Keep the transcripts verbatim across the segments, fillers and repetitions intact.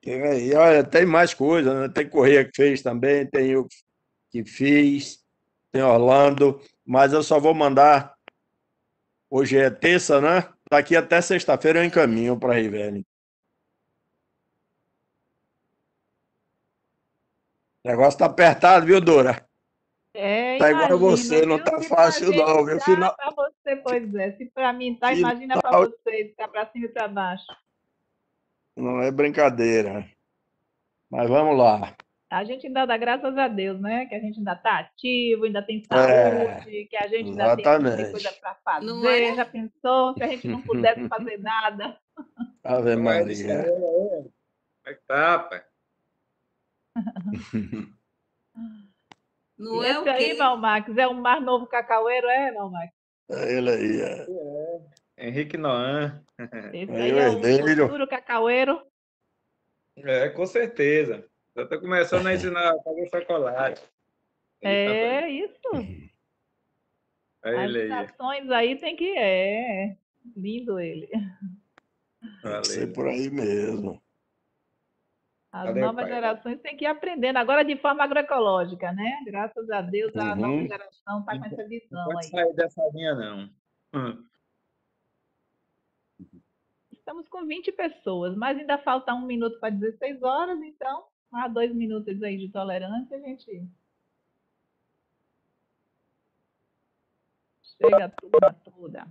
Tem aí, olha, tem mais coisa, né? Tem Correia que fez também, tem eu que fiz, tem Orlando, mas eu só vou mandar. Hoje é terça, né? Daqui até sexta-feira eu encaminho para a Rivelli. O negócio tá apertado, viu, Dora? É, Tá igual imagino, você, não viu? tá Se pra fácil gente não, viu? tá, Final, pra você, pois é. Se pra mim tá, imagina pra final vocês, tá pra cima e pra baixo. não é brincadeira. Mas vamos lá. A gente ainda dá graças a Deus, né? Que a gente ainda tá ativo, ainda tem É, saúde, que a gente ainda tem um monte de coisa exatamente. pra Não é? fazer. Já pensou se a gente não pudesse fazer nada? Ave Como é isso aí? Maria. Como é que tá, pai? E Não é esse o aí, quê? Valmax, é o mais novo cacaueiro, é, Valmax? É ele aí, é. Henrique Noan. Esse Aí aí o é o herdeiro. futuro cacaueiro. É, com certeza. Já tô começando a ensinar a fazer chocolate. Ele tá É isso. Olha As ele aí. gerações aí tem que. É, lindo ele. Tem que ser Valeu. por aí mesmo. As Cadê o novas pai? gerações têm que ir aprendendo, agora de forma agroecológica, né? Graças a Deus a nova Uhum. geração está com essa Não visão pode aí. sair dessa linha, não. Hum. Estamos com vinte pessoas, mas ainda falta um minuto para dezesseis horas, então há dois minutos aí de tolerância, a gente chega a turma toda.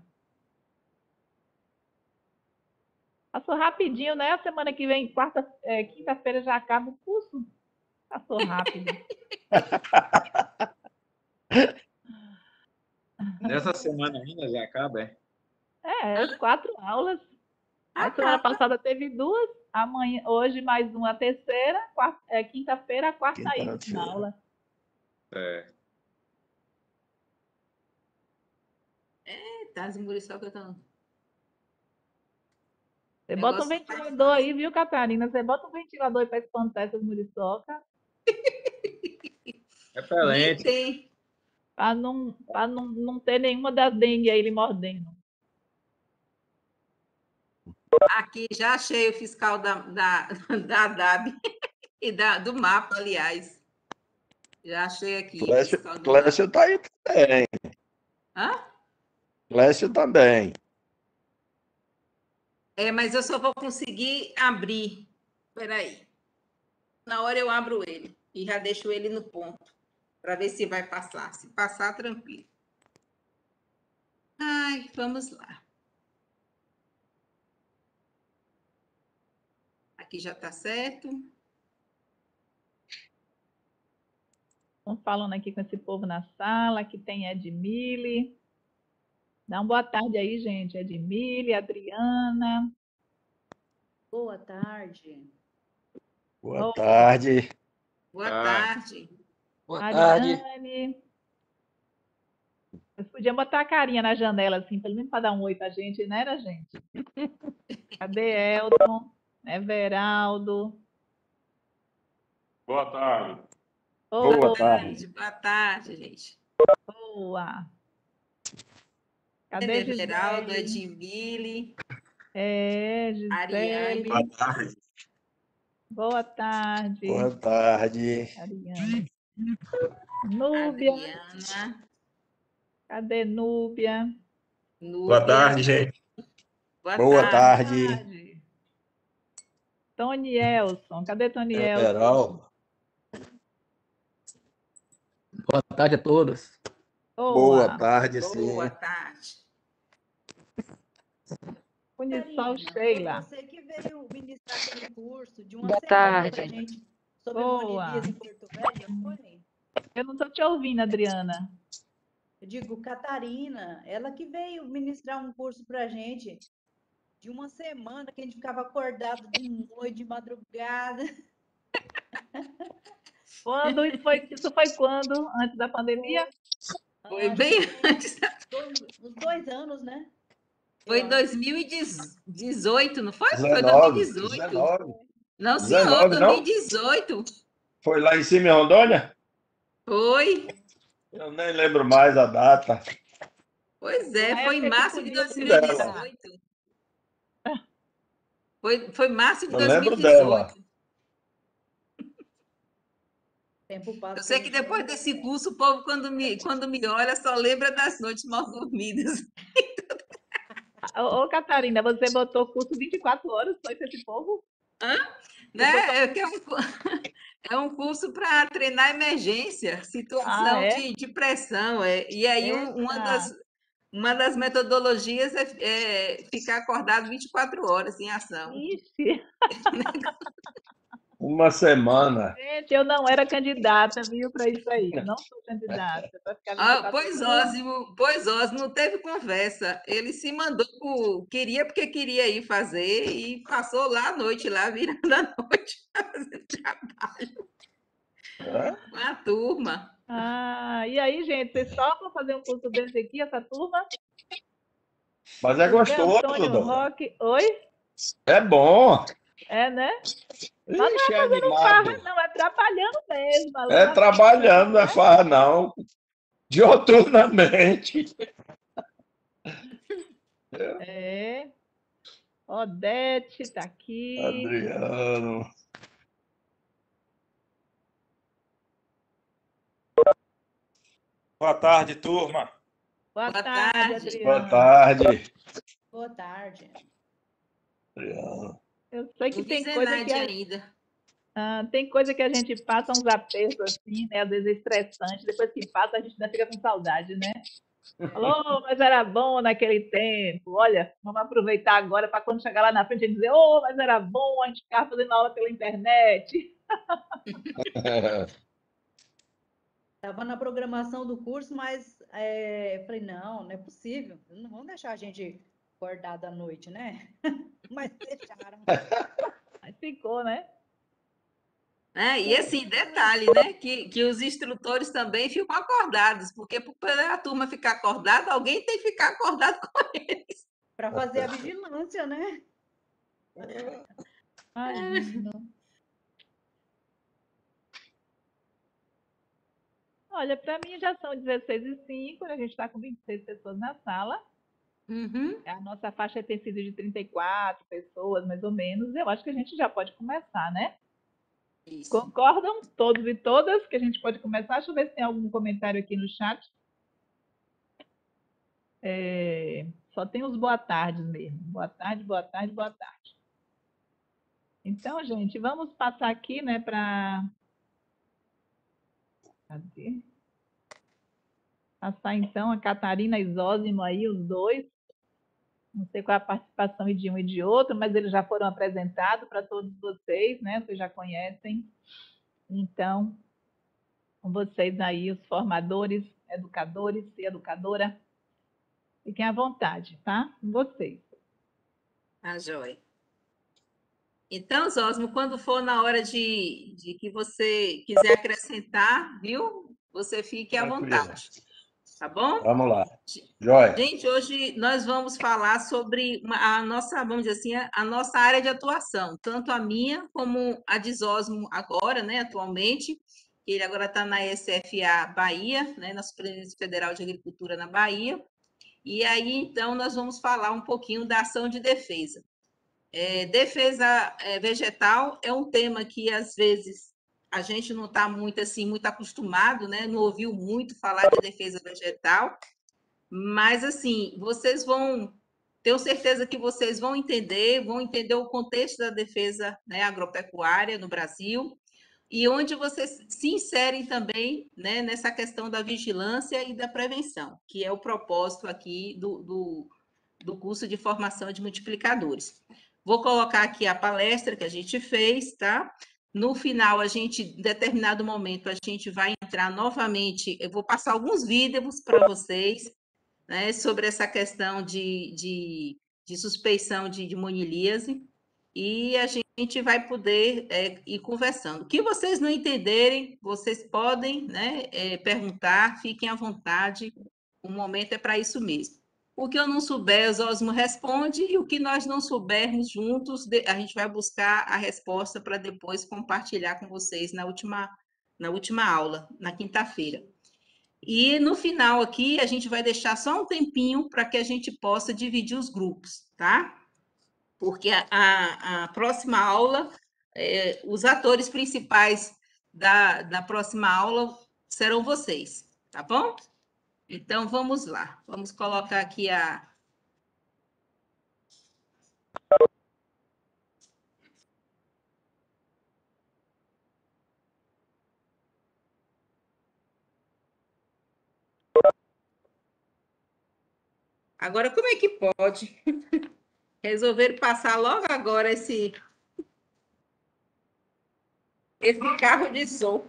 Passou rapidinho, né? A semana que vem, quarta, é, quinta-feira já acaba o curso. Passou rápido. Nessa semana ainda já acaba, é? É, as quatro aulas. A semana Acaba. passada teve duas, amanhã, hoje mais uma terceira, quarta, é, quinta-feira, a quarta aí, última Quinta-feira. aula. É. Eita, as muriçoca estão. Você O bota um negócio tá ventilador fácil. aí, viu, Catarina? Você bota um ventilador aí para espantar essas muriçocas, Nem Repelente. tem. para não, pra não, não ter nenhuma das dengue aí lhe mordendo. Aqui já achei o fiscal da, da, da D A B e da, do mapa, aliás. Já achei aqui, Clécio, fiscal do mapa. Clécio tá aí também. Hã? Clécio também. É, mas eu só vou conseguir abrir. Espera aí. Na hora eu abro ele e já deixo ele no ponto para ver se vai passar. Se passar, tranquilo. Ai, vamos lá. Aqui já está certo. Estão falando aqui com esse povo na sala, que tem Edmile. Dá uma boa tarde aí, gente. Edmile, Adriana. Boa tarde. Boa Oh, tarde. Boa Ah, tarde. Boa tarde. Ariane. Vocês podiam botar a carinha na janela, assim, pelo menos para dar um oi pra gente, né, era, gente? Cadê Elton? Everaldo? boa tarde. Oh, Boa Boa tarde. tarde, boa tarde, gente. boa. É Cadê Everaldo, Gisele? Edmile, É, Ariane. Boa Gisele. tarde. Boa tarde, Boa tarde. Ariane. Núbia. Adriana, Cadê Núbia? Boa Núbia. tarde, gente. Boa Boa Boa tarde. tarde. tarde. Tonielson. Cadê Tonielson? Everaldo. Boa tarde a todos. Boa Boa. tarde, Boa sim. tarde. Unisol Catarina, foi Sheila. você que veio ministrar aquele curso de uma Boa semana para a tarde. gente sobre Boa. monilias em Porto Velho, não foi? Eu não estou te ouvindo, Adriana. Eu digo, Catarina, ela que veio ministrar um curso para a gente de uma semana que a gente ficava acordado de noite, de madrugada. Quando isso foi? Isso foi quando? Antes da pandemia? Foi Acho bem que foi antes. dois, uns dois anos, né? Eu Foi acho. dois mil e dezoito, não foi? Foi dezenove. dois mil e dezoito. dezenove. Não, senhor, dezenove, não? dois mil e dezoito. Foi lá em cima em Rondônia? Foi. Eu nem lembro mais a data. Pois é, Na foi em época que março de podia Lembro dela. visitar. dois mil e dezoito. Foi, foi março de Eu lembro dela. dois mil e dezoito. Tempo passa Eu sei que pelo depois chão. desse curso, o povo, quando me, quando me olha, só lembra das noites mal dormidas. Ô, ô, Catarina, você botou curso vinte e quatro horas, foi com esse povo? Né? É, que é, um, cu- é um curso para treinar emergência, Ah, situação é? de, de pressão. É. E aí, um- uma das, Eita! uma das metodologias é, é ficar acordado vinte e quatro horas em ação. Ixi! Uma semana. Gente, eu não era candidata, viu, para isso aí. Eu não sou candidata para ficar Ah, vinte e quatro pois horas. Osmo, pois Osmo, não teve conversa. Ele se mandou, por- queria porque queria ir fazer e passou lá à noite, lá virando a noite, fazendo trabalho Né? com a turma. Ah, e aí, gente, vocês topam fazer um curso desse aqui, essa turma? Mas é José gostoso, Antônio dona. Roque. Oi? É bom. É, né? Mas não Ixi, é é fazendo farra, animado. não, é trabalhando mesmo, É aluno trabalhando, não é né? farra, não. Dioturnamente. É. Odete tá aqui. Adriano. Boa tarde, turma. Boa Boa tarde, tarde. Boa Adriano. tarde, Boa tarde. Adriano. Eu sei Não que vi tem coisa que Zenaide a, ainda. ah, tem coisa que a gente passa uns apertos assim, né? Às vezes é estressante. Depois que passa, a gente ainda fica com saudade, né? Falou, mas era bom naquele tempo. Olha, vamos aproveitar agora para quando chegar lá na frente a gente dizer, oh, mas era bom, a gente ficava fazendo aula pela internet. Estava na programação do curso, mas é, falei, não, não é possível. Não vão deixar a gente acordada à noite, né? Mas deixaram. Mas ficou, né? É, e assim, detalhe, né? Que, que os instrutores também ficam acordados, porque para a turma ficar acordada, alguém tem que ficar acordado com eles. Para fazer a vigilância, né? Imagino. Olha, para mim já são dezesseis e cinco, a gente está com vinte e seis pessoas na sala. Uhum. A nossa faixa tem sido de trinta e quatro pessoas, mais ou menos. Eu acho que a gente já pode começar, né? Isso. Concordam todos e todas que a gente pode começar? Deixa eu ver se tem algum comentário aqui no chat. É, só tem os boa tardes mesmo. Boa tarde, boa tarde, boa tarde. Então, gente, vamos passar aqui, né, para... Cadê? Passar, então, a Catarina e Zósimo aí, os dois. Não sei qual é a participação de um e de outro, mas eles já foram apresentados para todos vocês, né? Vocês já conhecem. Então, com vocês aí, os formadores, educadores e educadora, fiquem à vontade, tá? Com vocês. Ah, joia. Então, Zósimo, quando for na hora de, de que você quiser acrescentar, viu? Você fique à Tranquilo. vontade. Tá bom? Vamos lá. Joia. Gente, hoje nós vamos falar sobre uma- a nossa, vamos dizer assim, a, a nossa área de atuação, tanto a minha como a de Zósimo agora, né, atualmente. Ele agora está na S F A Bahia, né, na Superintendência Federal de Agricultura na Bahia. E aí, então, nós vamos falar um pouquinho da ação de defesa. É, defesa é, vegetal é um tema que, às vezes, a gente não está muito, assim, muito acostumado, né, não ouviu muito falar de defesa vegetal, mas, assim, vocês vão... Tenho certeza que vocês vão entender, vão entender o contexto da defesa, né, agropecuária no Brasil, e onde vocês se inserem também, né, nessa questão da vigilância e da prevenção, que é o propósito aqui do, do, do curso de formação de multiplicadores. Vou colocar aqui a palestra que a gente fez, tá? No final, a gente, em determinado momento, a gente vai entrar novamente, eu vou passar alguns vídeos para vocês, né, sobre essa questão de, de, de suspeição de, de monilíase, e a gente vai poder é, ir conversando. O que vocês não entenderem, vocês podem, né, é, perguntar, fiquem à vontade, o momento é para isso mesmo. O que eu não souber, o Zósimo responde, e o que nós não soubermos juntos, a gente vai buscar a resposta para depois compartilhar com vocês na última, na última aula, na quinta-feira. E no final aqui, a gente vai deixar só um tempinho para que a gente possa dividir os grupos, tá? Porque a, a, a próxima aula, é, os atores principais da, da próxima aula serão vocês, tá bom? Então, vamos lá. Vamos colocar aqui a... Agora, como é que pode resolver passar logo agora esse, esse carro de som?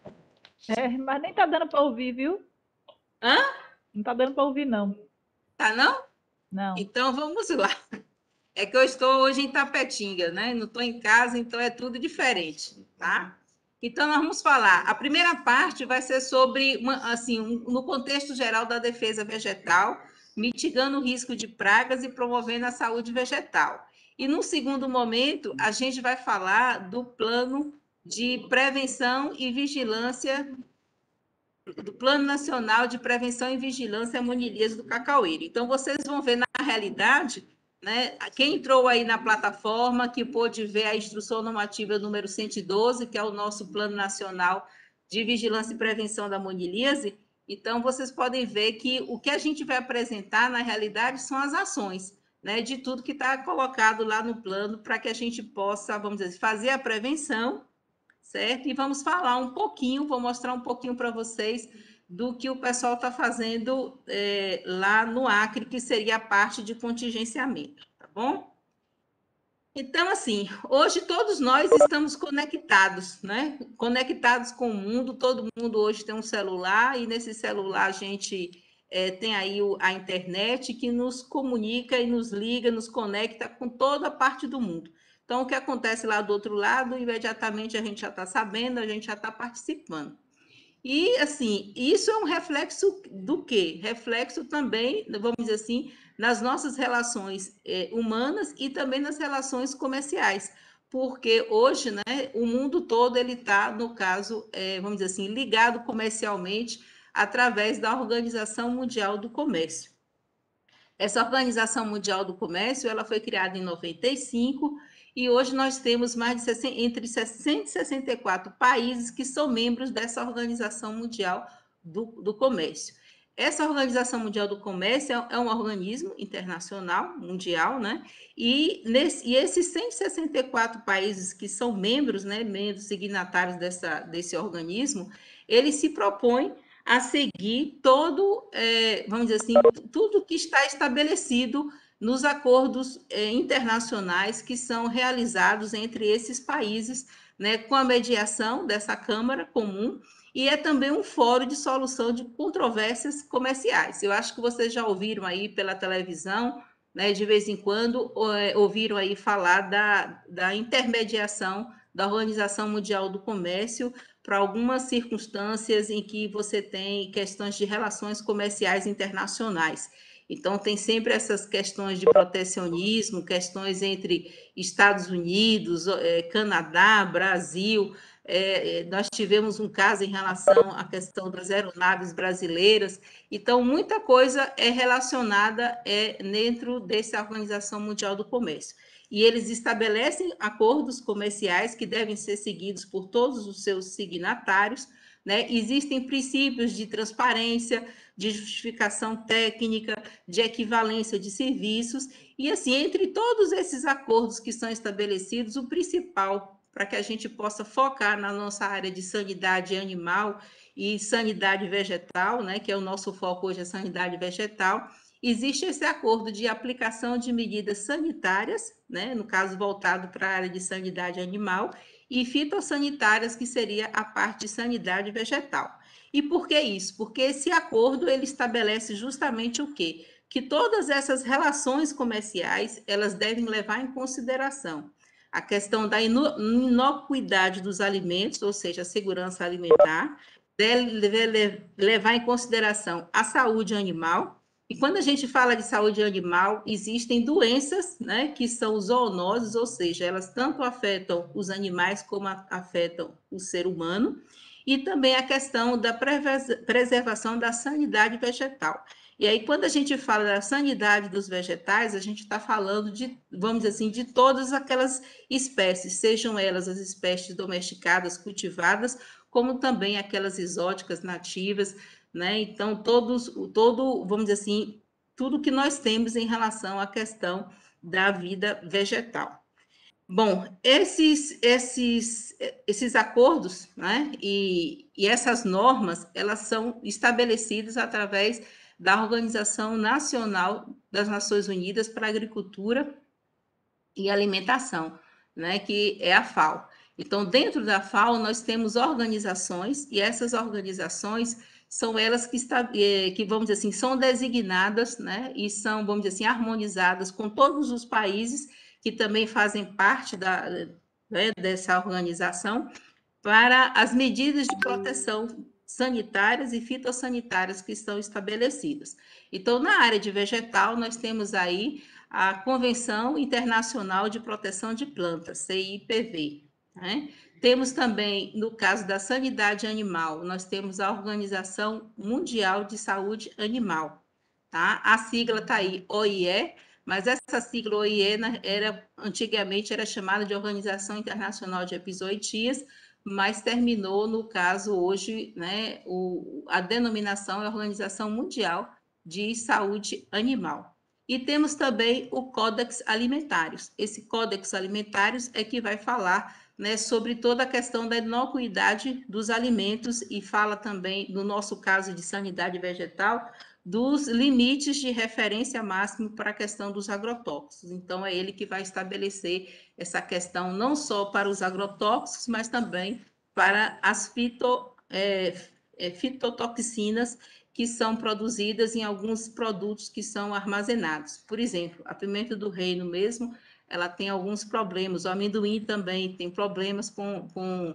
É, mas nem tá dando para ouvir, viu? Hã? Não tá dando para ouvir, não. Tá, não? Não. Então, vamos lá. É que eu estou hoje em Tapetinga, né? Não estou em casa, então é tudo diferente, tá? Então, nós vamos falar. A primeira parte vai ser sobre, uma, assim, um, no contexto geral da defesa vegetal, mitigando o risco de pragas e promovendo a saúde vegetal. E, no segundo momento, a gente vai falar do plano de prevenção e vigilância, do Plano Nacional de Prevenção e Vigilância à Monilíase do Cacaueiro. Então, vocês vão ver, na realidade, né, quem entrou aí na plataforma, que pôde ver a instrução normativa número cento e doze, que é o nosso Plano Nacional de Vigilância e Prevenção da Monilíase, então, vocês podem ver que o que a gente vai apresentar, na realidade, são as ações, né, de tudo que está colocado lá no plano, para que a gente possa, vamos dizer, fazer a prevenção, certo? E vamos falar um pouquinho, vou mostrar um pouquinho para vocês do que o pessoal está fazendo é, lá no Acre, que seria a parte de contingenciamento, tá bom? Então, assim, hoje todos nós estamos conectados, né? Conectados com o mundo, todo mundo hoje tem um celular, e nesse celular a gente é, tem aí o, a internet que nos comunica e nos liga, nos conecta com toda a parte do mundo. Então, o que acontece lá do outro lado, imediatamente a gente já está sabendo, a gente já está participando. E, assim, isso é um reflexo do quê? Reflexo também, vamos dizer assim, nas nossas relações eh, humanas e também nas relações comerciais. Porque hoje, né, o mundo todo ele está, no caso, eh, vamos dizer assim, ligado comercialmente através da Organização Mundial do Comércio. Essa Organização Mundial do Comércio, ela foi criada em noventa e cinco e hoje nós temos mais de sessenta, entre cento e sessenta e quatro países que são membros dessa Organização Mundial do, do Comércio. Essa Organização Mundial do Comércio é, é um organismo internacional, mundial, né? E, nesse, e esses cento e sessenta e quatro países que são membros, né, membros signatários dessa, desse organismo, eles se propõem a seguir todo, é, vamos dizer assim, tudo que está estabelecido nos acordos é, internacionais que são realizados entre esses países, né, com a mediação dessa Câmara Comum, e é também um fórum de solução de controvérsias comerciais. Eu acho que vocês já ouviram aí pela televisão, né, de vez em quando, ouviram aí falar da, da intermediação da Organização Mundial do Comércio para algumas circunstâncias em que você tem questões de relações comerciais internacionais. Então, tem sempre essas questões de protecionismo, questões entre Estados Unidos, Canadá, Brasil. É, nós tivemos um caso em relação à questão das aeronaves brasileiras. Então, muita coisa é relacionada é, dentro dessa Organização Mundial do Comércio. E eles estabelecem acordos comerciais que devem ser seguidos por todos os seus signatários, né? Existem princípios de transparência, de justificação técnica, de equivalência de serviços, e assim, entre todos esses acordos que são estabelecidos, o principal, para que a gente possa focar na nossa área de sanidade animal e sanidade vegetal, né? Que é o nosso foco hoje, a sanidade vegetal, existe esse acordo de aplicação de medidas sanitárias, né, no caso voltado para a área de sanidade animal, e fitossanitárias, que seria a parte de sanidade vegetal. E por que isso? Porque esse acordo ele estabelece justamente o quê? Que todas essas relações comerciais, elas devem levar em consideração a questão da inocuidade dos alimentos, ou seja, a segurança alimentar, deve levar em consideração a saúde animal. E quando a gente fala de saúde animal, existem doenças, né, que são zoonoses, ou seja, elas tanto afetam os animais como afetam o ser humano. e também a questão da preservação da sanidade vegetal. E aí, quando a gente fala da sanidade dos vegetais, a gente está falando de, vamos dizer assim, de todas aquelas espécies, sejam elas as espécies domesticadas, cultivadas, como também aquelas exóticas, nativas, né? Então, todos, todo, vamos dizer assim, tudo que nós temos em relação à questão da vida vegetal. Bom, esses, esses, esses acordos, né, e, e essas normas, elas são estabelecidas através da Organização Nacional das Nações Unidas para a Agricultura e Alimentação, né, que é a FAO. Então, dentro da FAO, nós temos organizações, e essas organizações são elas que, está, que vamos dizer assim, são designadas, né, e são, vamos dizer assim, harmonizadas com todos os países que também fazem parte da, né, dessa organização, para as medidas de proteção sanitárias e fitossanitárias que estão estabelecidas. Então, na área de vegetal, nós temos aí a Convenção Internacional de Proteção de Plantas, C I P V, né? Temos também, no caso da sanidade animal, nós temos a Organização Mundial de Saúde Animal, tá? A sigla está aí, O I E, mas essa sigla O I E era, antigamente era chamada de Organização Internacional de Epizootias, mas terminou, no caso, hoje, né, o, a denominação é Organização Mundial de Saúde Animal. E temos também o Códex Alimentários. Esse Códex Alimentários é que vai falar, né, sobre toda a questão da inocuidade dos alimentos e fala também, no nosso caso de sanidade vegetal, dos limites de referência máximo para a questão dos agrotóxicos. Então, é ele que vai estabelecer essa questão não só para os agrotóxicos, mas também para as fito, é, é, fitotoxinas que são produzidas em alguns produtos que são armazenados. Por exemplo, a pimenta do reino mesmo, ela tem alguns problemas. O amendoim também tem problemas com, com,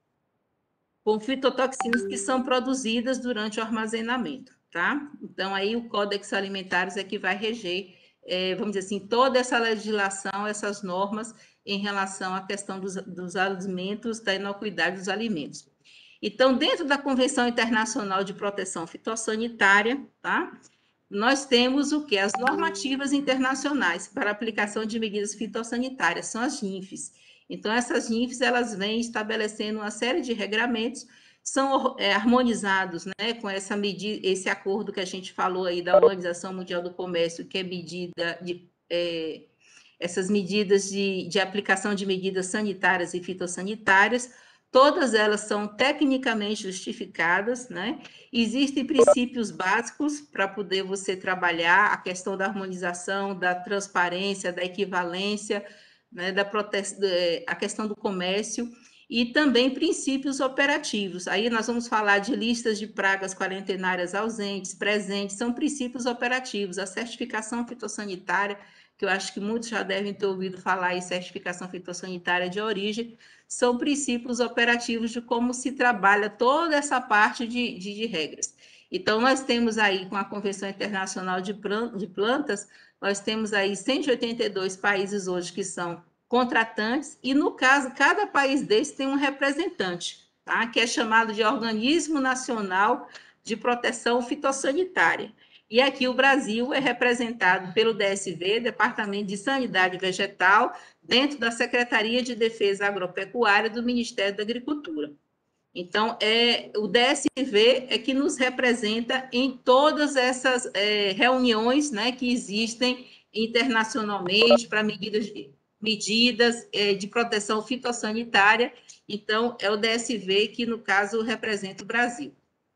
com fitotoxinas que são produzidas durante o armazenamento, tá? Então, aí o Códex Alimentários é que vai reger, é, vamos dizer assim, toda essa legislação, essas normas em relação à questão dos, dos alimentos, da inocuidade dos alimentos. Então, dentro da Convenção Internacional de Proteção Fitossanitária, tá? Nós temos o que? As normativas internacionais para aplicação de medidas fitossanitárias, são as N I Fs. Então, essas N I Fs, elas vêm estabelecendo uma série de regramentos, são é, harmonizados, né, com essa medida, esse acordo que a gente falou aí da Organização Mundial do Comércio, que é medida de, é, essas medidas de, de aplicação de medidas sanitárias e fitossanitárias. Todas elas são tecnicamente justificadas, né? Existem princípios básicos para poder você trabalhar a questão da harmonização, da transparência, da equivalência, né? Da prote... a questão do comércio e também princípios operativos. Aí nós vamos falar de listas de pragas quarentenárias ausentes, presentes, são princípios operativos. A certificação fitossanitária, que eu acho que muitos já devem ter ouvido falar em certificação fitossanitária de origem, são princípios operativos de como se trabalha toda essa parte de, de, de regras. Então, nós temos aí, com a Convenção Internacional de Plantas, nós temos aí cento e oitenta e dois países hoje que são contratantes, e, no caso, cada país desse tem um representante, tá? Que é chamado de Organismo Nacional de Proteção Fitossanitária. E aqui o Brasil é representado pelo D S V, Departamento de Sanidade Vegetal, dentro da Secretaria de Defesa Agropecuária do Ministério da Agricultura. Então, é, o D S V é que nos representa em todas essas é, reuniões, né, que existem internacionalmente para medidas, de, medidas é, de proteção fitossanitária. Então, é o D S V que, no caso, representa o Brasil.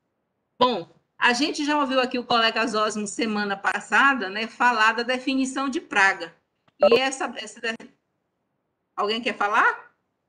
Bom, a gente já ouviu aqui o colega Zósimo, semana passada, né, falar da definição de praga. E essa... essa Alguém quer falar?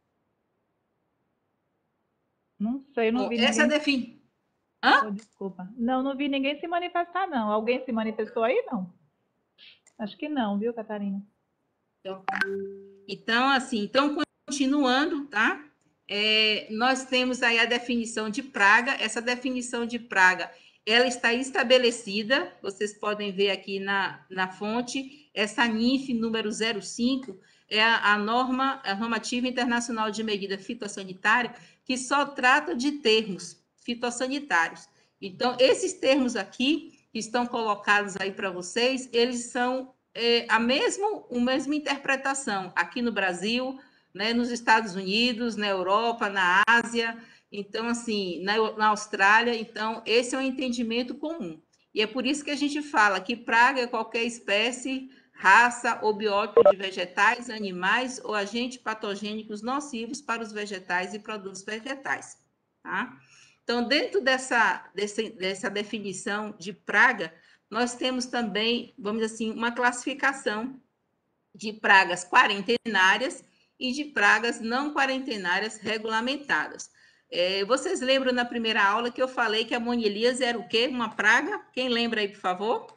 Não sei, não Bom, vi essa ninguém. defini... Hã? Oh, desculpa. Não, não vi ninguém se manifestar, não. Alguém se manifestou aí, não? Acho que não, viu, Catarina? Então, então assim, então, continuando, tá? É, nós temos aí a definição de praga. Essa definição de praga, ela está estabelecida, vocês podem ver aqui na, na fonte, essa N I F número zero cinco, é a, a norma, a normativa internacional de medida fitossanitária, que só trata de termos fitossanitários. Então, esses termos aqui, que estão colocados aí para vocês, eles são é, a, mesmo, a mesma interpretação aqui no Brasil, né, nos Estados Unidos, na Europa, na Ásia, então, assim, na, na Austrália. Então, esse é um entendimento comum. E é por isso que a gente fala que praga é qualquer espécie, raça ou biótipo de vegetais, animais ou agentes patogênicos nocivos para os vegetais e produtos vegetais. Tá? Então, dentro dessa, dessa, dessa definição de praga, nós temos também, vamos dizer assim, uma classificação de pragas quarentenárias e de pragas não quarentenárias regulamentadas. É, vocês lembram na primeira aula que eu falei que a monilias era o quê? Uma praga? Quem lembra aí, por favor?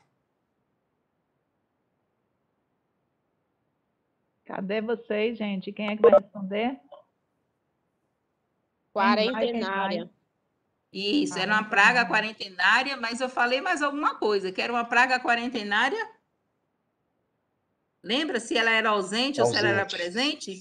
Cadê vocês, gente? Quem é que vai responder? Quarentenária. Isso, era uma praga quarentenária, mas eu falei mais alguma coisa, que era uma praga quarentenária. Lembra se ela era ausente, ausente. ou se ela era presente?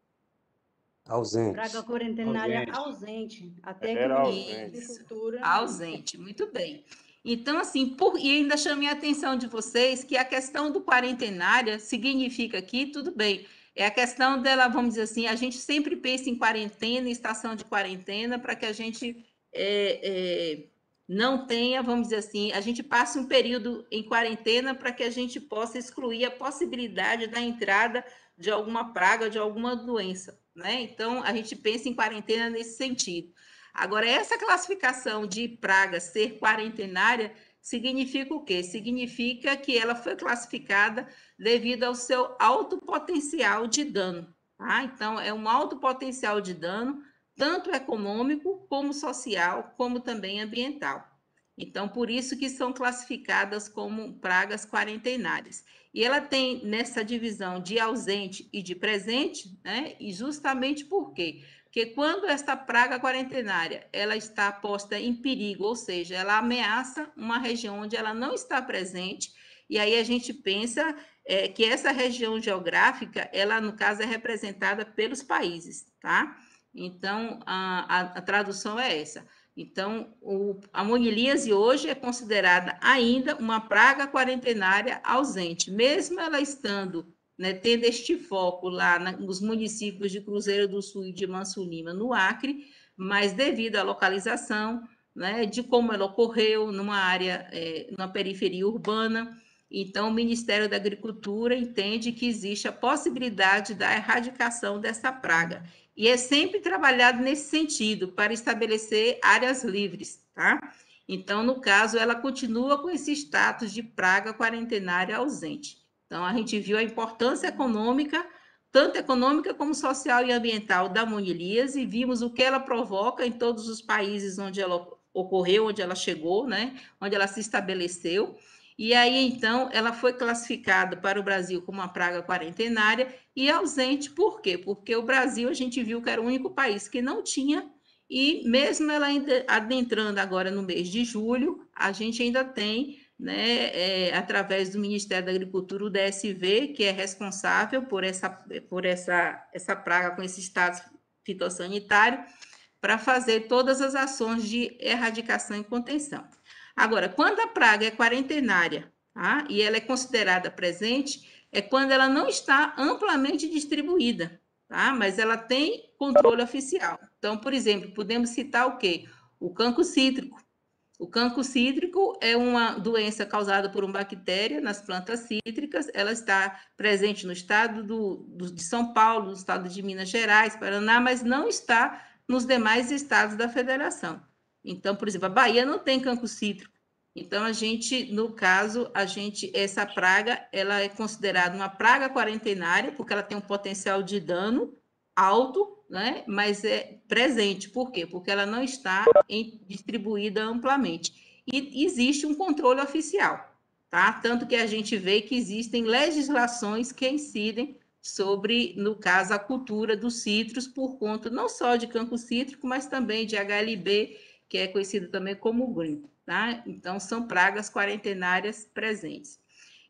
Ausente. Praga quarentenária ausente. ausente. Até que era o ausente. Agricultura... Ausente, muito bem. Então, assim, por... e ainda chamei a atenção de vocês que a questão do quarentenária significa aqui, tudo bem, é a questão dela, vamos dizer assim, a gente sempre pensa em quarentena, em estação de quarentena, para que a gente é, é, não tenha, vamos dizer assim, a gente passe um período em quarentena para que a gente possa excluir a possibilidade da entrada de alguma praga, de alguma doença, né? Então, a gente pensa em quarentena nesse sentido. Agora, essa classificação de praga ser quarentenária significa o quê? Significa que ela foi classificada devido ao seu alto potencial de dano. Tá? Então, é um alto potencial de dano, tanto econômico, como social, como também ambiental. Então, por isso que são classificadas como pragas quarentenárias. E ela tem nessa divisão de ausente e de presente, né? E justamente por quê? Porque quando esta praga quarentenária ela está posta em perigo, ou seja, ela ameaça uma região onde ela não está presente, e aí a gente pensa é, que essa região geográfica, ela no caso é representada pelos países, tá? Então, a, a, a tradução é essa. Então, o, a monilíase hoje é considerada ainda uma praga quarentenária ausente, mesmo ela estando, né, tendo este foco lá na, nos municípios de Cruzeiro do Sul e de Manso Lima, no Acre, mas devido à localização, né, de como ela ocorreu numa área, é, numa periferia urbana, então o Ministério da Agricultura entende que existe a possibilidade da erradicação dessa praga. E é sempre trabalhado nesse sentido, para estabelecer áreas livres, tá? Então, no caso, ela continua com esse status de praga quarentenária ausente. Então, a gente viu a importância econômica, tanto econômica como social e ambiental da monilíase, e vimos o que ela provoca em todos os países onde ela ocorreu, onde ela chegou, né? Onde ela se estabeleceu. E aí, então, ela foi classificada para o Brasil como uma praga quarentenária e ausente. Por quê? Porque o Brasil, a gente viu que era o único país que não tinha, e mesmo ela ainda adentrando agora no mês de julho, a gente ainda tem, né, é, através do Ministério da Agricultura, o D S V, que é responsável por essa, por essa, essa praga com esse status fitossanitário, para fazer todas as ações de erradicação e contenção. Agora, quando a praga é quarentenária, tá? E ela é considerada presente, é quando ela não está amplamente distribuída, tá? Mas ela tem controle oficial. Então, por exemplo, podemos citar o quê? O cancro cítrico. O cancro cítrico é uma doença causada por uma bactéria nas plantas cítricas, ela está presente no estado do, do, de São Paulo, no estado de Minas Gerais, Paraná, mas não está nos demais estados da federação. Então, por exemplo, a Bahia não tem cancro cítrico. Então, a gente, no caso, a gente, essa praga, ela é considerada uma praga quarentenária, porque ela tem um potencial de dano alto, né? Mas é presente. Por quê? Porque ela não está em, distribuída amplamente. E existe um controle oficial, tá? Tanto que a gente vê que existem legislações que incidem sobre, no caso, a cultura dos citros, por conta não só de cancro cítrico, mas também de H L B, que é conhecido também como green, tá? Então, são pragas quarentenárias presentes.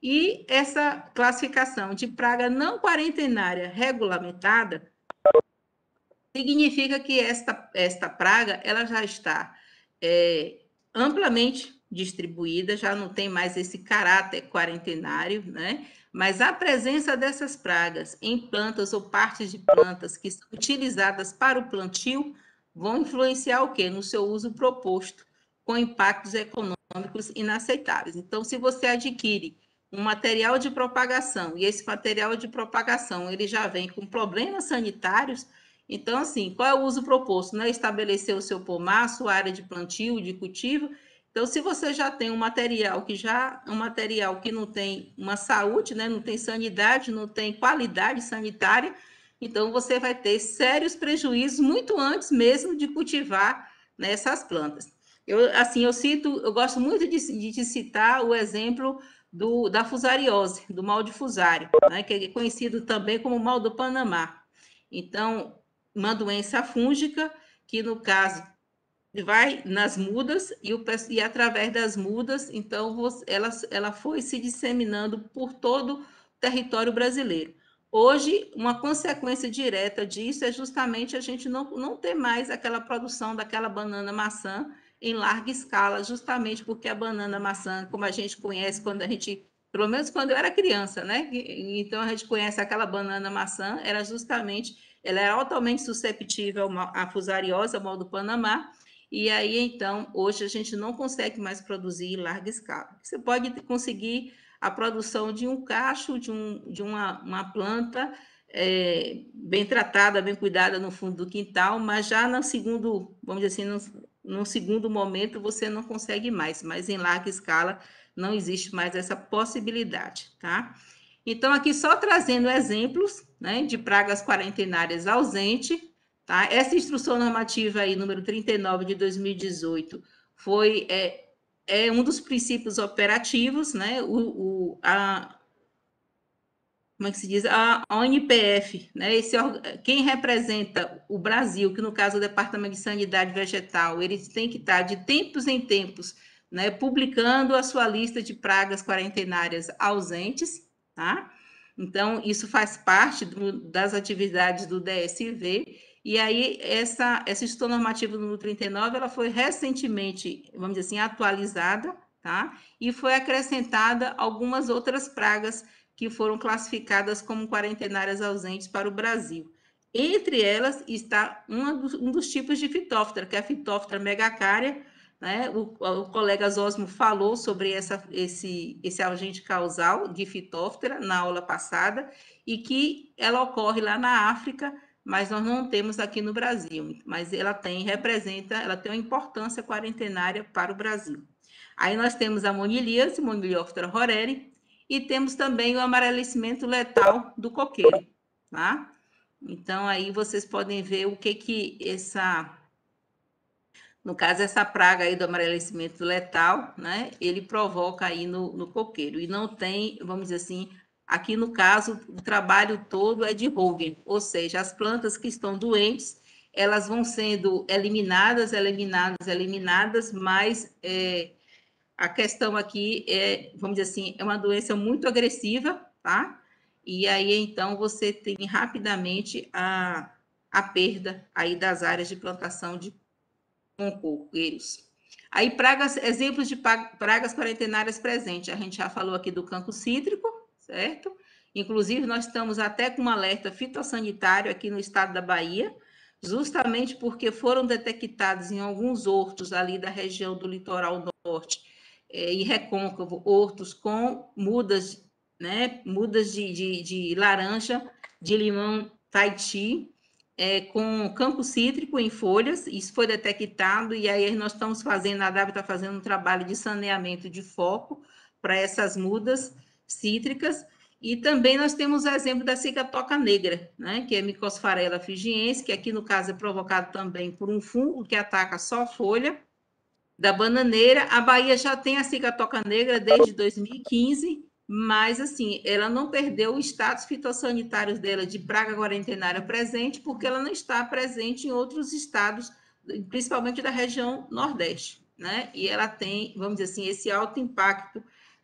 E essa classificação de praga não quarentenária regulamentada significa que esta, esta praga ela já está é, amplamente distribuída, já não tem mais esse caráter quarentenário, né? Mas a presença dessas pragas em plantas ou partes de plantas que são utilizadas para o plantio vão influenciar o quê? No seu uso proposto, com impactos econômicos inaceitáveis. Então, se você adquire um material de propagação, e esse material de propagação ele já vem com problemas sanitários, então, assim, qual é o uso proposto? Né? Estabelecer o seu pomar, sua área de plantio, de cultivo. Então, se você já tem um material que já um material que não tem uma saúde, né? Não tem sanidade, não tem qualidade sanitária, então você vai ter sérios prejuízos muito antes mesmo de cultivar nessas plantas. Eu, assim, eu cito, eu gosto muito de, de citar o exemplo do, da fusariose, do mal de fusário, né? Que é conhecido também como mal do Panamá. Então, uma doença fúngica que, no caso, vai nas mudas e, o, e através das mudas, então, ela, ela foi se disseminando por todo o território brasileiro. Hoje, uma consequência direta disso é justamente a gente não, não ter mais aquela produção daquela banana maçã em larga escala, justamente porque a banana maçã, como a gente conhece quando a gente, pelo menos quando eu era criança, né? Então, a gente conhece aquela banana maçã, era justamente, ela era altamente susceptível à fusariose, ao mal do Panamá, e aí, então, hoje a gente não consegue mais produzir em larga escala. Você pode conseguir a produção de um cacho, de, um, de uma, uma planta é, bem tratada, bem cuidada no fundo do quintal, mas já no segundo, vamos dizer assim, no, no segundo momento você não consegue mais, mas em larga escala não existe mais essa possibilidade, tá? Então, aqui só trazendo exemplos, né, de pragas quarentenárias ausentes. Tá? Essa instrução normativa aí, número trinta e nove de dois mil e dezoito, foi é, é um dos princípios operativos, né? O, o, a, como é que se diz? A, a O N P F, né? Esse, quem representa o Brasil, que no caso é o Departamento de Sanidade Vegetal, eles têm que estar de tempos em tempos, né, publicando a sua lista de pragas quarentenárias ausentes, tá? Então, isso faz parte do, das atividades do D S V. E aí, essa, essa instrução normativa número trinta e nove, ela foi recentemente, vamos dizer assim, atualizada, tá? E foi acrescentada algumas outras pragas que foram classificadas como quarentenárias ausentes para o Brasil. Entre elas está uma dos, um dos tipos de fitóftora, que é a fitóftora megacária, né? O, o colega Zósimo falou sobre essa, esse, esse agente causal de fitóftora na aula passada, e que ela ocorre lá na África, mas nós não temos aqui no Brasil, mas ela tem, representa, ela tem uma importância quarentenária para o Brasil. Aí nós temos a monilíase, Monilióftora horeri, e temos também o amarelecimento letal do coqueiro, tá? Então, aí vocês podem ver o que que essa, no caso, essa praga aí do amarelecimento letal, né? Ele provoca aí no, no coqueiro, e não tem, vamos dizer assim, aqui no caso, o trabalho todo é de Hogan, ou seja, as plantas que estão doentes, elas vão sendo eliminadas, eliminadas, eliminadas, mas é, a questão aqui é, vamos dizer assim, é uma doença muito agressiva, tá? E aí, então, você tem rapidamente a, a perda aí das áreas de plantação de coqueiros. Aí, pragas, exemplos de pragas quarentenárias presentes. A gente já falou aqui do cancro cítrico, certo? Inclusive, nós estamos até com um alerta fitossanitário aqui no estado da Bahia, justamente porque foram detectados em alguns hortos ali da região do litoral norte é, e recôncavo, hortos com mudas, né, mudas de, de, de laranja, de limão Tahiti, é, com campo cítrico em folhas, isso foi detectado, e aí nós estamos fazendo, a W está fazendo um trabalho de saneamento de foco para essas mudas cítricas, e também nós temos o exemplo da cicatoca negra, né, que é Mycosfarella fijiense, que aqui no caso é provocado também por um fungo que ataca só a folha da bananeira. A Bahia já tem a cicatoca negra desde dois mil e quinze, mas, assim, ela não perdeu o status fitossanitário dela de praga quarentenária presente, porque ela não está presente em outros estados, principalmente da região Nordeste, né? E ela tem, vamos dizer assim, esse alto impacto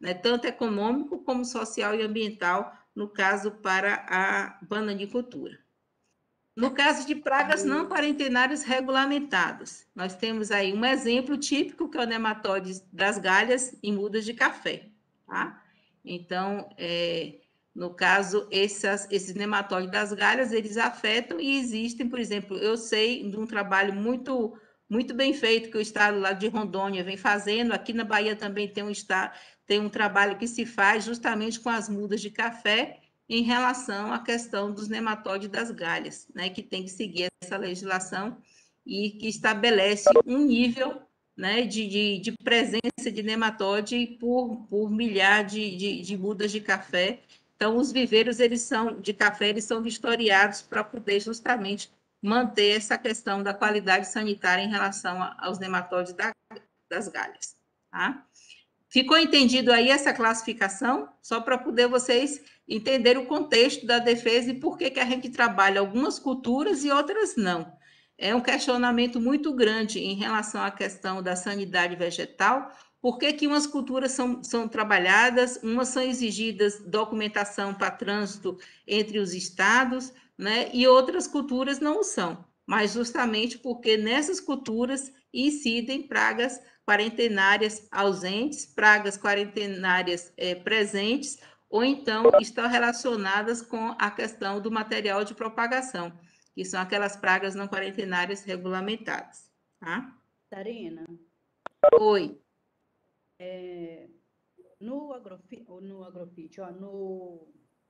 né, tanto econômico como social e ambiental, no caso para a bananicultura. No caso de pragas não quarentenárias regulamentadas, nós temos aí um exemplo típico, que é o nematóide das galhas em mudas de café. Tá? Então, é, no caso, essas, esses nematóides das galhas, eles afetam e existem, por exemplo, eu sei de um trabalho muito, muito bem feito que o estado lá de Rondônia vem fazendo, aqui na Bahia também tem um, estado, tem um trabalho que se faz justamente com as mudas de café, em relação à questão dos nematóides das galhas, né, que tem que seguir essa legislação e que estabelece um nível, né, de, de, de presença de nematóide por, por milhar de, de, de mudas de café. Então, os viveiros eles são, de café eles são vistoriados para poder justamente manter essa questão da qualidade sanitária em relação aos nematóides da, das galhas. Tá? Ficou entendido aí essa classificação? Só para poder vocês entenderem o contexto da defesa e por que, que a gente trabalha algumas culturas e outras não. É um questionamento muito grande em relação à questão da sanidade vegetal. Por que, que umas culturas são, são trabalhadas, umas são exigidas documentação para trânsito entre os estados, né, e outras culturas não são. Mas justamente porque nessas culturas incidem pragas quarentenárias ausentes, pragas quarentenárias é, presentes, ou então estão relacionadas com a questão do material de propagação, que são aquelas pragas não quarentenárias regulamentadas. Tá? Tarina? Oi. É, no, agrofi, no agrofit, ó, no,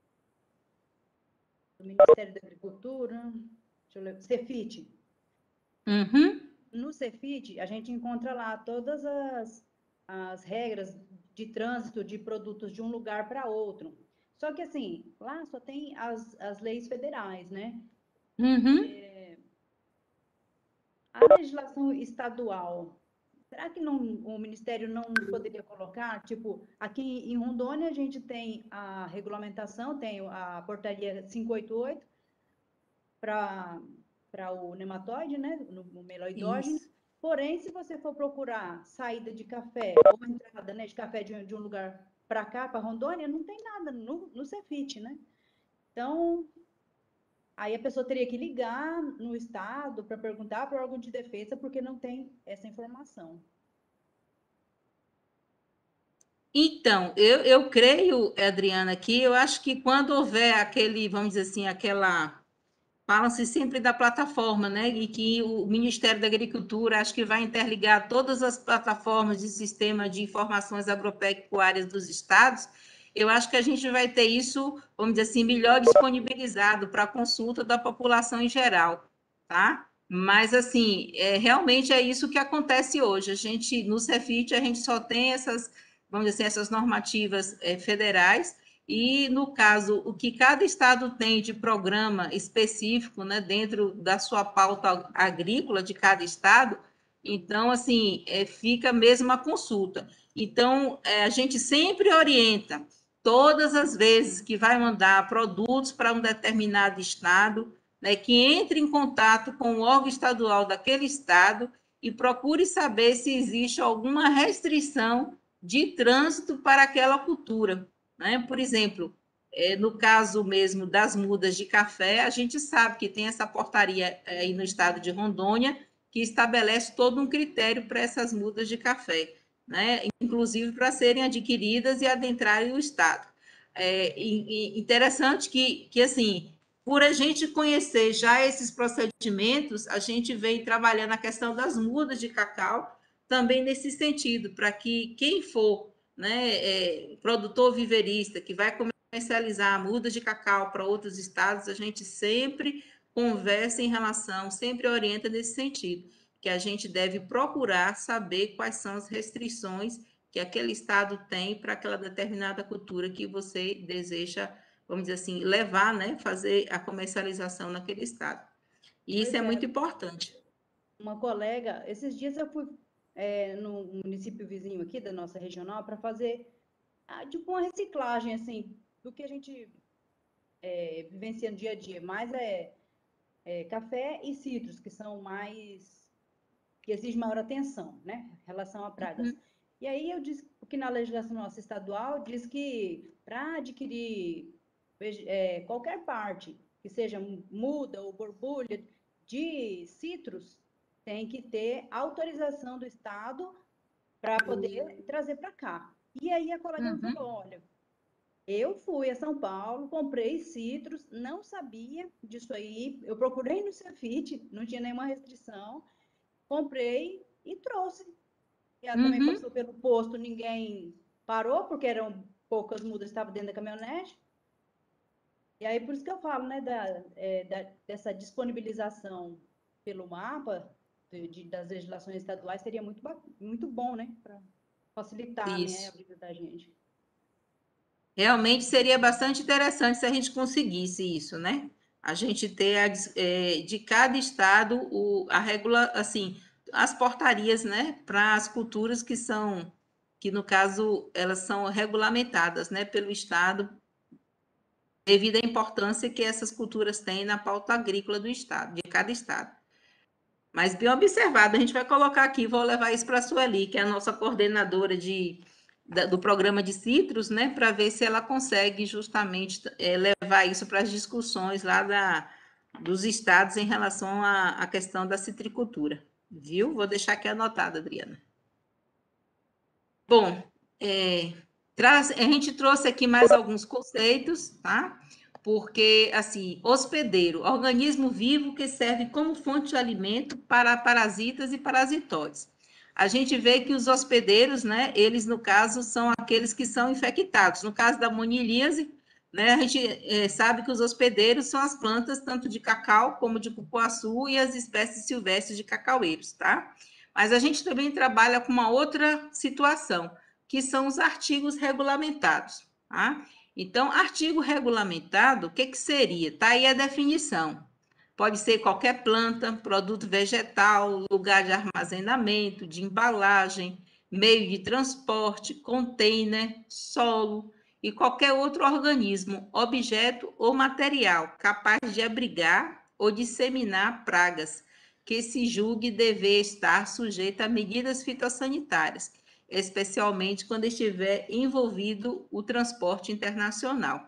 no Ministério da Agricultura, deixa eu ler, Cefit. Uhum. No Cefit, a gente encontra lá todas as, as regras de trânsito de produtos de um lugar para outro. Só que, assim, lá só tem as, as leis federais, né? Uhum. É, a legislação estadual, será que não, o Ministério não poderia colocar, tipo, aqui em Rondônia a gente tem a regulamentação, tem a portaria quinhentos e oitenta e oito para para o nematóide, né, no, no meloidógeno. Isso. Porém, se você for procurar saída de café ou entrada, né, de café de, de um lugar para cá, para Rondônia, não tem nada no, no Cefit, né? Então, aí a pessoa teria que ligar no estado para perguntar para o órgão de defesa, porque não tem essa informação. Então, eu, eu creio, Adriana, que eu acho que quando houver aquele, vamos dizer assim, aquela... Falam-se sempre da plataforma, né? E que o Ministério da Agricultura acho que vai interligar todas as plataformas de sistema de informações agropecuárias dos estados. Eu acho que a gente vai ter isso, vamos dizer assim, melhor disponibilizado para a consulta da população em geral, tá? Mas, assim, é, realmente é isso que acontece hoje. A gente, no Cefit, a gente só tem essas, vamos dizer assim, essas normativas é, federais, e, no caso, o que cada estado tem de programa específico, né, dentro da sua pauta agrícola de cada estado, então, assim, é, fica mesmo a consulta. Então, é, a gente sempre orienta, todas as vezes que vai mandar produtos para um determinado estado, né, que entre em contato com o órgão estadual daquele estado e procure saber se existe alguma restrição de trânsito para aquela cultura. Né? Por exemplo, é, no caso mesmo das mudas de café, a gente sabe que tem essa portaria aí no estado de Rondônia que estabelece todo um critério para essas mudas de café, né? Inclusive para serem adquiridas e adentrarem o estado. É e, e interessante que, que, assim, por a gente conhecer já esses procedimentos, a gente vem trabalhando a questão das mudas de cacau também nesse sentido, para que quem for, né, é, produtor viverista que vai comercializar mudas de cacau para outros estados, a gente sempre conversa em relação, sempre orienta nesse sentido, que a gente deve procurar saber quais são as restrições que aquele estado tem para aquela determinada cultura que você deseja, vamos dizer assim, levar, né, fazer a comercialização naquele estado. E Pois isso é, é. muito importante. Uma colega, esses dias eu fui é, no município vizinho aqui da nossa regional para fazer ah, tipo uma reciclagem assim do que a gente é, vivencia no dia a dia, mais é, é café e citros, que são mais que exigem maior atenção, né, em relação a pragas. Uhum. E aí eu disse que na legislação nossa estadual diz que para adquirir é, qualquer parte, que seja muda ou borbulha de citros, tem que ter autorização do Estado para poder trazer para cá. E aí a colega me Uhum. falou, olha, eu fui a São Paulo, comprei citros, não sabia disso aí, eu procurei no Cefit, não tinha nenhuma restrição, comprei e trouxe. E ela também Uhum. passou pelo posto, ninguém parou, porque eram poucas mudas que estavam dentro da caminhonete. E aí, por isso que eu falo, né, da, é, da, dessa disponibilização pelo mapa de, de, das legislações estaduais seria muito, muito bom, né, para facilitar, né, a vida da gente. Realmente seria bastante interessante se a gente conseguisse isso, né? A gente ter a, é, de cada estado o, a regula, assim, as portarias, né, para as culturas que são, que no caso elas são regulamentadas, né, pelo estado, devido à importância que essas culturas têm na pauta agrícola do estado, de cada estado. Mas bem observado, a gente vai colocar aqui, vou levar isso para a Sueli, que é a nossa coordenadora de, da, do programa de citros, né, para ver se ela consegue justamente é, levar isso para as discussões lá da, dos estados em relação à, à questão da citricultura, viu? Vou deixar aqui anotado, Adriana. Bom, é, traz, a gente trouxe aqui mais alguns conceitos, tá? Porque, assim, hospedeiro, organismo vivo que serve como fonte de alimento para parasitas e parasitóides. A gente vê que os hospedeiros, né, eles, no caso, são aqueles que são infectados. No caso da monilíase, né, a gente é, sabe que os hospedeiros são as plantas tanto de cacau como de cupuaçu e as espécies silvestres de cacaueiros, tá? Mas a gente também trabalha com uma outra situação, que são os artigos regulamentados, tá? Então, artigo regulamentado, o que, que seria? Está aí a definição. Pode ser qualquer planta, produto vegetal, lugar de armazenamento, de embalagem, meio de transporte, container, solo e qualquer outro organismo, objeto ou material capaz de abrigar ou disseminar pragas que se julgue dever estar sujeito a medidas fitossanitárias, especialmente quando estiver envolvido o transporte internacional.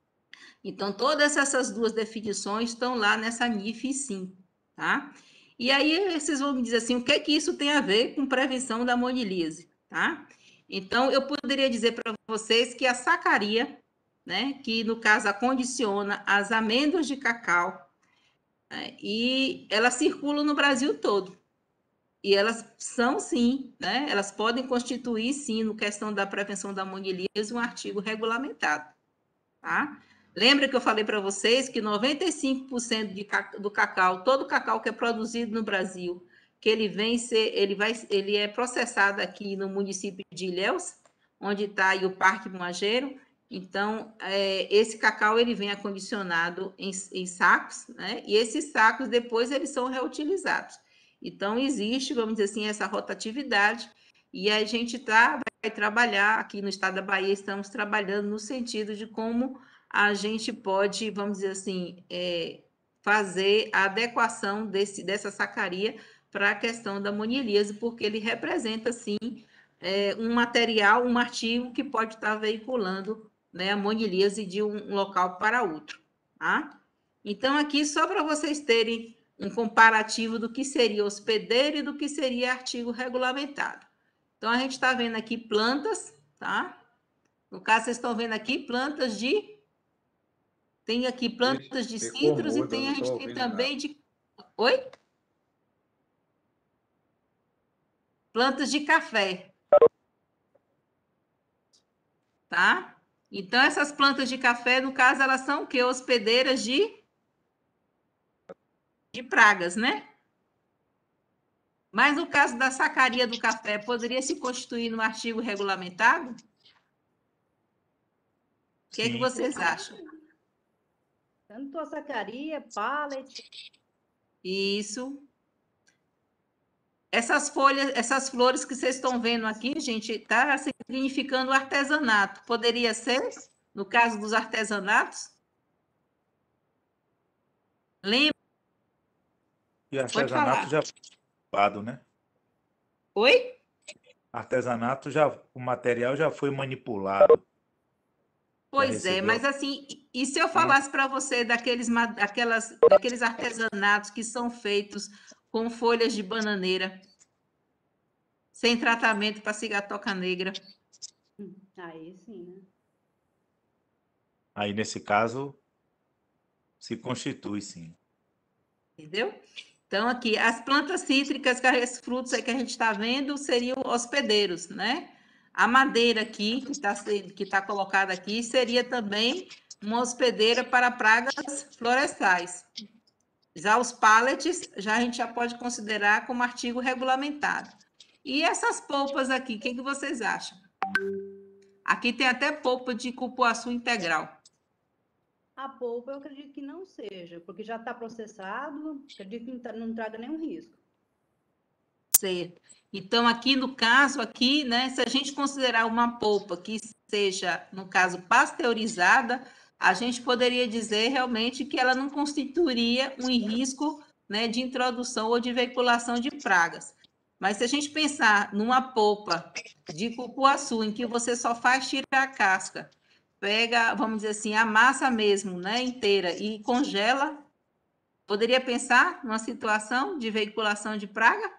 Então, todas essas duas definições estão lá nessa N I F cinco, tá? E aí, vocês vão me dizer assim, o que é que isso tem a ver com prevenção da monilíase, tá? Então, eu poderia dizer para vocês que a sacaria, né, que no caso acondiciona as amêndoas de cacau, né, e elas circulam no Brasil todo. E elas são, sim, né? Elas podem constituir, sim, no questão da prevenção da monilíase, um artigo regulamentado, tá? Lembra que eu falei para vocês que noventa e cinco por cento de, do cacau, todo o cacau que é produzido no Brasil, que ele vem ser, ele vai, ele é processado aqui no município de Ilhéus, onde está aí o Parque Moageiro. Então, é, esse cacau ele vem acondicionado em, em sacos, né? E esses sacos depois eles são reutilizados. Então, existe, vamos dizer assim, essa rotatividade, e a gente tá, vai trabalhar aqui no estado da Bahia, estamos trabalhando no sentido de como a gente pode, vamos dizer assim, é, fazer a adequação desse, dessa sacaria para a questão da monilíase, porque ele representa, sim, é, um material, um artigo que pode estar veiculando, né, a monilíase de um local para outro, tá? Então, aqui, só para vocês terem um comparativo do que seria hospedeiro e do que seria artigo regulamentado. Então, a gente está vendo aqui plantas, tá? No caso, vocês estão vendo aqui plantas de... Tem aqui plantas de citros e tem, a gente tem também de... Oi? Plantas de café. Tá? Então, essas plantas de café, no caso, elas são o quê? Hospedeiras de... de pragas, né? Mas no caso da sacaria do café, poderia se constituir no artigo regulamentado? O que, é que vocês acham? Tanto a sacaria, pallet. Isso. Essas folhas, essas flores que vocês estão vendo aqui, gente, está significando artesanato. Poderia ser, no caso dos artesanatos? Lembra? E artesanato já é ocupado, né? Oi? artesanato, já, o material já foi manipulado. Já Pois é, recebeu. mas assim, e- e se eu Hum. falasse para você daqueles, ma- daquelas, daqueles artesanatos que são feitos com folhas de bananeira, sem tratamento para cigatoca negra? Hum, Aí sim, né? Aí, nesse caso, se constitui, sim. Entendeu? Então, aqui, as plantas cítricas, que esses frutos aí que a gente está vendo, seriam hospedeiros, né? A madeira aqui, que está que tá colocada aqui, seria também uma hospedeira para pragas florestais. Já os pallets, já a gente já pode considerar como artigo regulamentado. E essas polpas aqui, o que, que vocês acham? Aqui tem até polpa de cupuaçu integral. A polpa eu acredito que não seja, porque já está processado, acredito que não, tra- não traga nenhum risco. Certo. Então, aqui no caso, aqui, né, se a gente considerar uma polpa que seja, no caso, pasteurizada, a gente poderia dizer realmente que ela não constituiria um risco, né, de introdução ou de veiculação de pragas. Mas se a gente pensar numa polpa de cupuaçu, em que você só faz tirar a casca, pega, vamos dizer assim, a massa mesmo, né, inteira e congela, poderia pensar numa situação de veiculação de praga?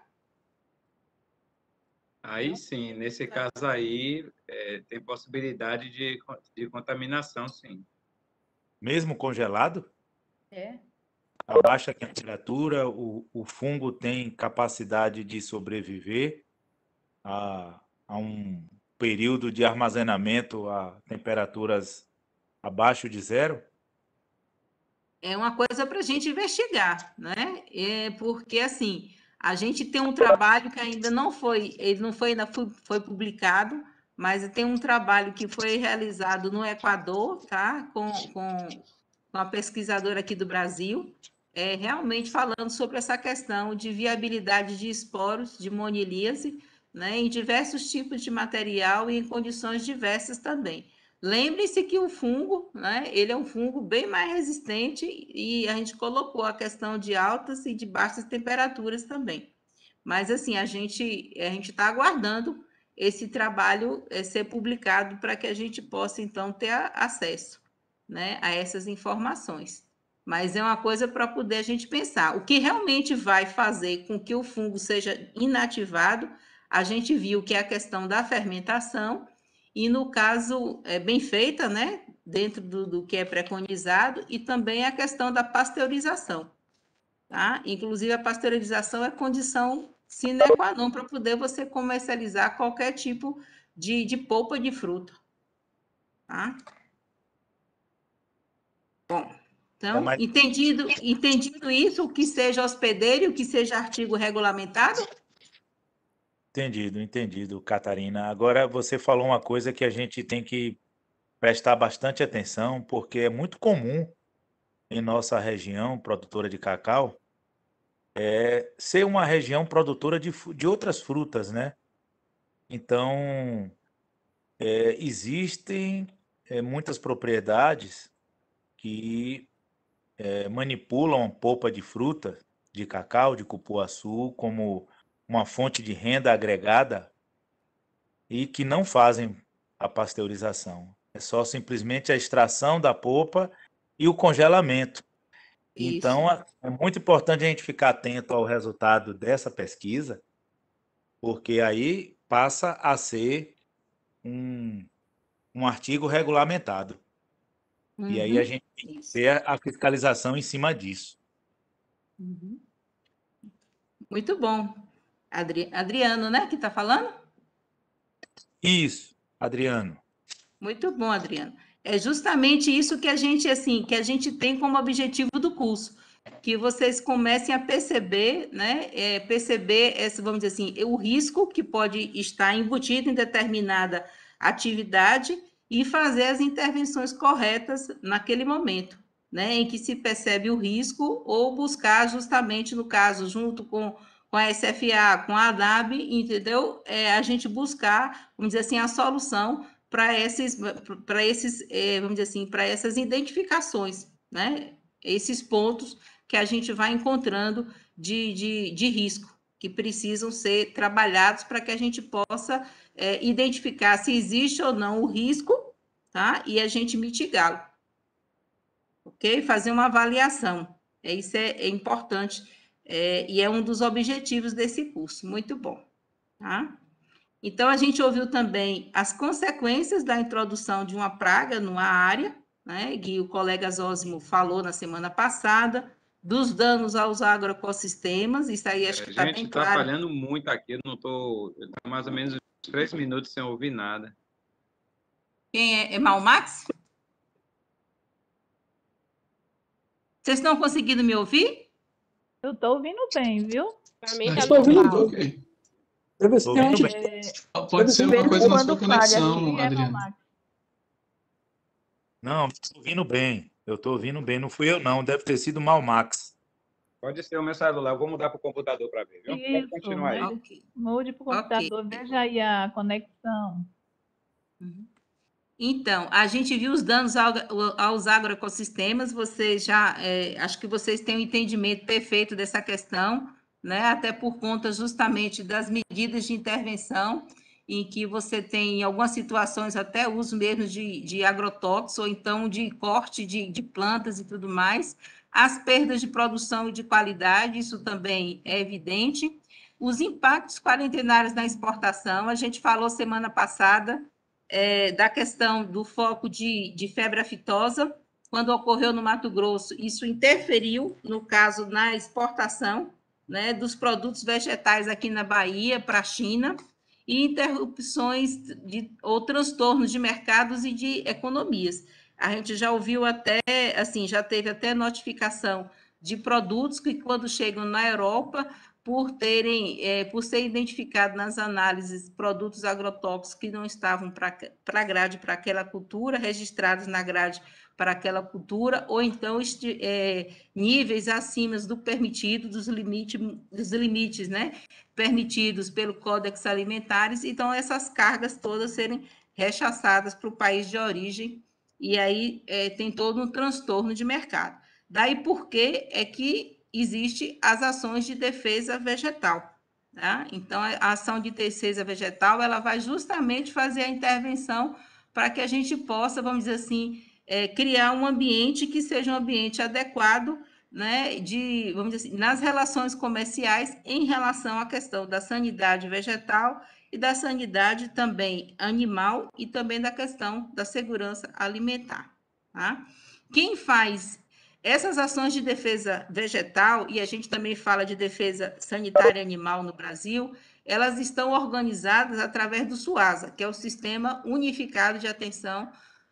Aí sim, nesse caso aí, é, tem possibilidade de, con- de contaminação, sim. Mesmo congelado, É? a baixa temperatura, o, o fungo tem capacidade de sobreviver a, a um período de armazenamento a temperaturas abaixo de zero? É uma coisa para a gente investigar, né? É porque assim a gente tem um trabalho que ainda não foi, ele não foi ainda foi, foi publicado, mas tem um trabalho que foi realizado no Equador, tá? Com, com, com a pesquisadora aqui do Brasil, é, realmente falando sobre essa questão de viabilidade de esporos de monilíase, né? Em diversos tipos de material e em condições diversas também. Lembre-se que o fungo, né, ele é um fungo bem mais resistente e a gente colocou a questão de altas e de baixas temperaturas também. Mas assim, a gente a gente está aguardando esse trabalho é, ser publicado para que a gente possa então ter a, acesso, né, a essas informações. Mas é uma coisa para poder a gente pensar. O que realmente vai fazer com que o fungo seja inativado, a gente viu que é a questão da fermentação e no caso é bem feita, né, dentro do, do que é preconizado, e também a questão da pasteurização, tá? Inclusive a pasteurização é condição sine qua non para poder você comercializar qualquer tipo de, de polpa de fruta, tá? Bom, É, então, mas entendido, entendido isso, o que seja hospedeiro, o que seja artigo regulamentado? entendido, entendido, Catarina. Agora você falou uma coisa que a gente tem que prestar bastante atenção, porque é muito comum em nossa região produtora de cacau é ser uma região produtora de, fu- de outras frutas, né? Então, é, existem é, muitas propriedades que é, manipulam a polpa de fruta, de cacau, de cupuaçu, como uma fonte de renda agregada e que não fazem a pasteurização. É só simplesmente a extração da polpa e o congelamento. Isso. Então, é é muito importante a gente ficar atento ao resultado dessa pesquisa, porque aí passa a ser um, um artigo regulamentado. E aí a Uhum, gente tem que isso. ter a fiscalização em cima disso. Uhum. Muito bom. Adri, Adriano, né, que está falando? Isso, Adriano. Muito bom, Adriano. É justamente isso que a gente assim, que a gente tem como objetivo do curso, que vocês comecem a perceber, né, é, perceber esse, vamos dizer assim, o risco que pode estar embutido em determinada atividade e fazer as intervenções corretas naquele momento, né, em que se percebe o risco ou buscar justamente no caso junto com com a S F A, com a ADAB, entendeu? É, a gente buscar, vamos dizer assim, a solução para esses, para esses, é, vamos dizer assim, para essas identificações, né? Esses pontos que a gente vai encontrando de, de, de risco, que precisam ser trabalhados para que a gente possa é, identificar se existe ou não o risco, tá? E a gente mitigá-lo. Ok? Fazer uma avaliação. É, isso é, é importante é, e é um dos objetivos desse curso. Muito bom. Tá? Então, a gente ouviu também as consequências da introdução de uma praga numa área, né, que o colega Zósimo falou na semana passada, dos danos aos agroecossistemas, isso aí acho que está bem Gente, claro. está falhando muito aqui, eu não estou... Tô mais ou menos uns três minutos sem ouvir nada. Quem é? É Malmax? Vocês estão conseguindo me ouvir? Eu estou ouvindo bem, viu? Para mim Eu tá estou ouvindo, normal. ok. Deve Tô ser ouvindo onde... bem. É, Pode ser de uma vez coisa em na sua quando falha conexão, aqui, é, Adriano. Malmax? Não, estou ouvindo bem. Eu estou ouvindo bem. Não fui eu, não. Deve ter sido o Malmax. Pode ser o meu celular, eu vou mudar para o computador para ver, viu? Pode Isso, continuar aí. né? Ok. Mude para o Ok. computador, veja aí a conexão. Então, a gente viu os danos ao- aos agroecossistemas, vocês já, é, acho que vocês têm um entendimento perfeito dessa questão, né? Até por conta justamente das medidas de intervenção, em que você tem, em algumas situações, até uso mesmo de, de agrotóxicos, ou então de corte de, de plantas e tudo mais, as perdas de produção e de qualidade, isso também é evidente. Os impactos quarentenários na exportação, a gente falou semana passada, É, da questão do foco de, de febre aftosa, quando ocorreu no Mato Grosso, isso interferiu, no caso, na exportação, né, dos produtos vegetais aqui na Bahia para a China, e interrupções de, ou transtornos de mercados e de economias. A gente já ouviu até, assim, já teve até notificação de produtos que, quando chegam na Europa, por terem, é, por ser identificado nas análises produtos agrotóxicos que não estavam para a grade para aquela cultura, registrados na grade para aquela cultura, ou então esti, é, níveis acima do permitido, dos, limite, dos limites, né, permitidos pelo Códex Alimentares, então essas cargas todas serem rechaçadas para o país de origem, e aí é, tem todo um transtorno de mercado. Daí por que é que existe as ações de defesa vegetal, tá? Então, a ação de defesa vegetal, ela vai justamente fazer a intervenção para que a gente possa, vamos dizer assim, é, criar um ambiente que seja um ambiente adequado, né, de, vamos dizer assim, nas relações comerciais em relação à questão da sanidade vegetal e da sanidade também animal e também da questão da segurança alimentar, tá? Quem faz essas ações de defesa vegetal, e a gente também fala de defesa sanitária animal no Brasil, elas estão organizadas através do SUASA, que é o Sistema Unificado de Atenção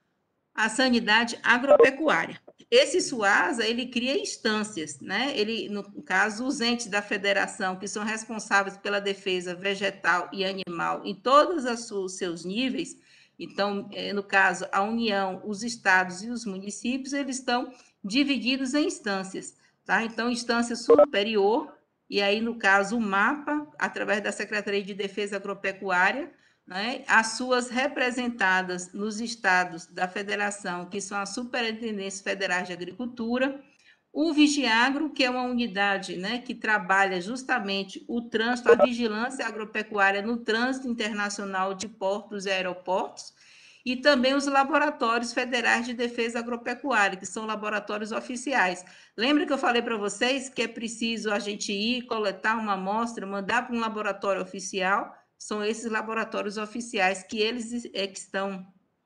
à Sanidade Agropecuária. Esse SUASA, ele cria instâncias, né? Ele, no caso, os entes da federação, que são responsáveis pela defesa vegetal e animal em todos os seus níveis, então, no caso, a União, os estados e os municípios, eles estão divididos em instâncias, tá? Então, instância superior, e aí, no caso, o MAPA, através da Secretaria de Defesa Agropecuária, né, as suas representadas nos estados da federação, que são as Superintendências Federais de Agricultura, o Vigiagro, que é uma unidade, né, que trabalha justamente o trânsito, a vigilância agropecuária no trânsito internacional de portos e aeroportos, e também os laboratórios federais de defesa agropecuária, que são laboratórios oficiais. Lembra que eu falei para vocês que é preciso a gente ir, coletar uma amostra, mandar para um laboratório oficial? São esses laboratórios oficiais que eles é que estão,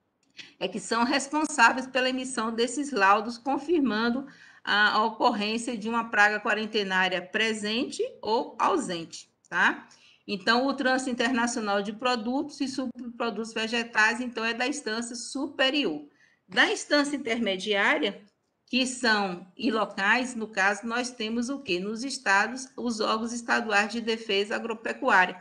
é que são responsáveis pela emissão desses laudos, confirmando a ocorrência de uma praga quarentenária presente ou ausente, tá? Então, o trânsito internacional de produtos e subprodutos vegetais, então, é da instância superior. Da instância intermediária, que são e locais, no caso, nós temos o quê? Nos estados, os órgãos estaduais de defesa agropecuária.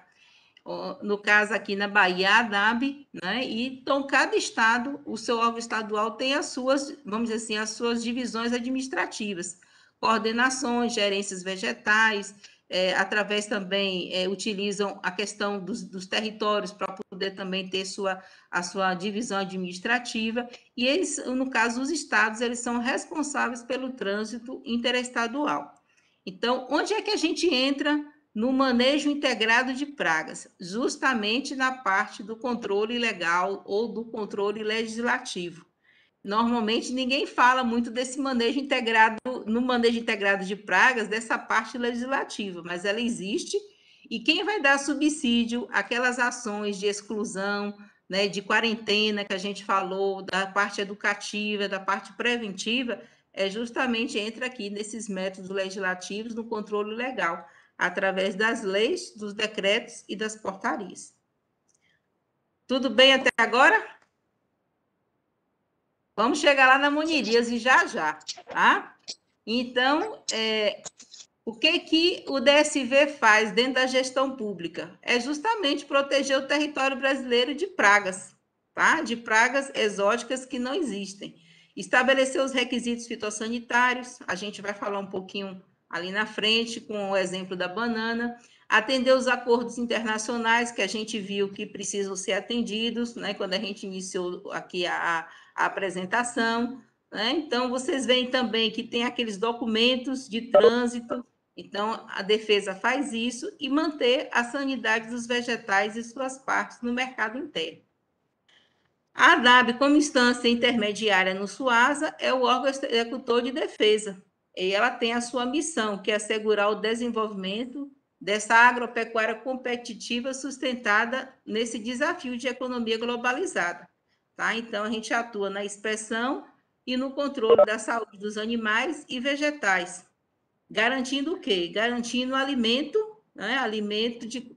No caso, aqui na Bahia, a ADAB, né? E então, cada estado, o seu órgão estadual tem as suas, vamos dizer assim, as suas divisões administrativas, coordenações, gerências vegetais, é, através também é, utilizam a questão dos, dos territórios para poder também ter sua, a sua divisão administrativa, e eles, no caso, os estados, eles são responsáveis pelo trânsito interestadual. Então, onde é que a gente entra no manejo integrado de pragas, justamente na parte do controle legal ou do controle legislativo. Normalmente ninguém fala muito desse manejo integrado, no manejo integrado de pragas, dessa parte legislativa, mas ela existe, e quem vai dar subsídio àquelas ações de exclusão, né, de quarentena que a gente falou, da parte educativa, da parte preventiva, é justamente entra aqui nesses métodos legislativos no controle legal, através das leis, dos decretos e das portarias. Tudo bem até agora? Vamos chegar lá na moníriase já já, tá? Então, é, o que, que o D S V faz dentro da gestão pública? É justamente proteger o território brasileiro de pragas, tá? De pragas exóticas que não existem. Estabelecer os requisitos fitossanitários, a gente vai falar um pouquinho ali na frente, com o exemplo da banana. Atender os acordos internacionais que a gente viu que precisam ser atendidos, né? Quando a gente iniciou aqui a a apresentação, né? Então, vocês veem também que tem aqueles documentos de trânsito, então, a defesa faz isso e manter a sanidade dos vegetais e suas partes no mercado interno. A ANAB, como instância intermediária no SUASA, é o órgão executor de defesa, e ela tem a sua missão, que é assegurar o desenvolvimento dessa agropecuária competitiva sustentada nesse desafio de economia globalizada. Tá? Então, a gente atua na inspeção e no controle da saúde dos animais e vegetais, garantindo o quê? Garantindo alimento, né? Alimento de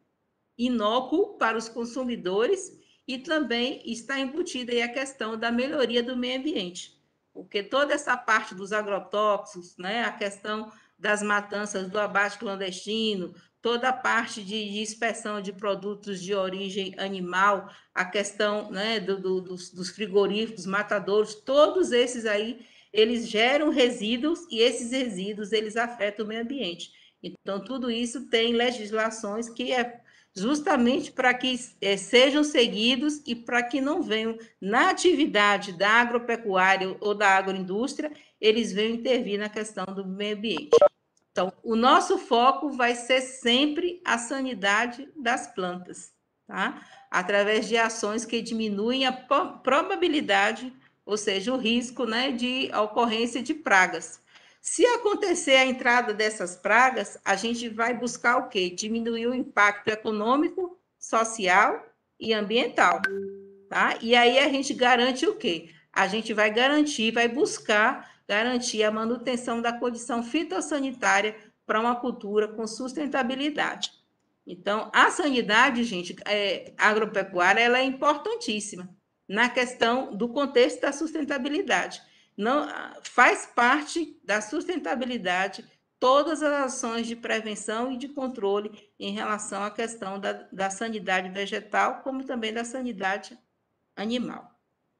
inócuo para os consumidores, e também está embutida aí a questão da melhoria do meio ambiente, porque toda essa parte dos agrotóxicos, né? A questão das matanças do abate clandestino, toda a parte de, de inspeção de produtos de origem animal, a questão, né, do, do, dos, dos frigoríficos, matadouros, todos esses aí, eles geram resíduos, e esses resíduos, eles afetam o meio ambiente. Então, tudo isso tem legislações que é justamente para que é, sejam seguidos e para que não venham, na atividade da agropecuária ou da agroindústria, eles venham intervir na questão do meio ambiente. Então, o nosso foco vai ser sempre a sanidade das plantas, tá? Através de ações que diminuem a probabilidade, ou seja, o risco, né, de ocorrência de pragas. Se acontecer a entrada dessas pragas, a gente vai buscar o quê? Diminuir o impacto econômico, social e ambiental, tá? E aí a gente garante o quê? A gente vai garantir, vai buscar garantir a manutenção da condição fitossanitária para uma cultura com sustentabilidade. Então, a sanidade, gente, é, agropecuária, ela é importantíssima na questão do contexto da sustentabilidade. Não, faz parte da sustentabilidade todas as ações de prevenção e de controle em relação à questão da, da sanidade vegetal, como também da sanidade animal.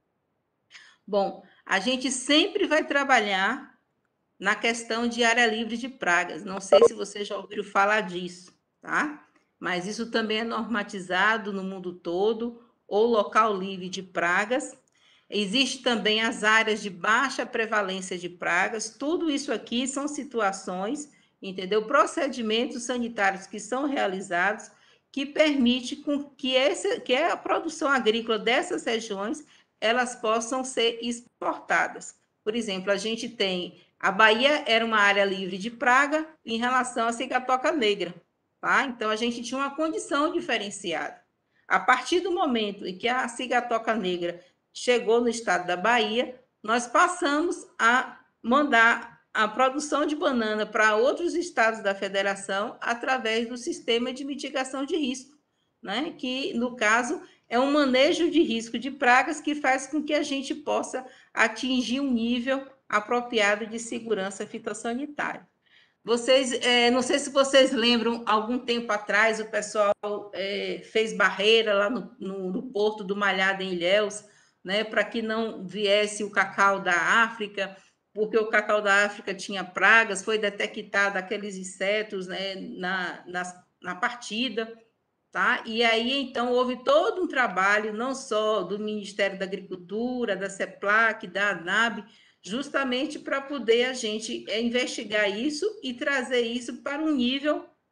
Bom, a gente sempre vai trabalhar na questão de área livre de pragas. Não sei se vocês já ouviram falar disso, tá? Mas isso também é normatizado no mundo todo, ou local livre de pragas. Existe também as áreas de baixa prevalência de pragas. Tudo isso aqui são situações, entendeu? Procedimentos sanitários que são realizados que permitem que, esse, que a produção agrícola dessas regiões elas possam ser exportadas. Por exemplo, a gente tem... A Bahia era uma área livre de praga em relação à cigatoca negra, tá? Então, a gente tinha uma condição diferenciada. A partir do momento em que a cigatoca negra chegou no estado da Bahia, nós passamos a mandar a produção de banana para outros estados da federação através do sistema de mitigação de risco, né? Que, no caso, é um manejo de risco de pragas que faz com que a gente possa atingir um nível apropriado de segurança fitossanitária. Vocês, é, não sei se vocês lembram, algum tempo atrás, o pessoal é, fez barreira lá no, no, no Porto do Malhado, em Ilhéus, né, para que não viesse o cacau da África, porque o cacau da África tinha pragas, foi detectado aqueles insetos, né, na, na, na partida, tá? E aí, então, houve todo um trabalho, não só do Ministério da Agricultura, da CEPLAC, da ANAB, justamente para poder a gente investigar isso e trazer isso para um nível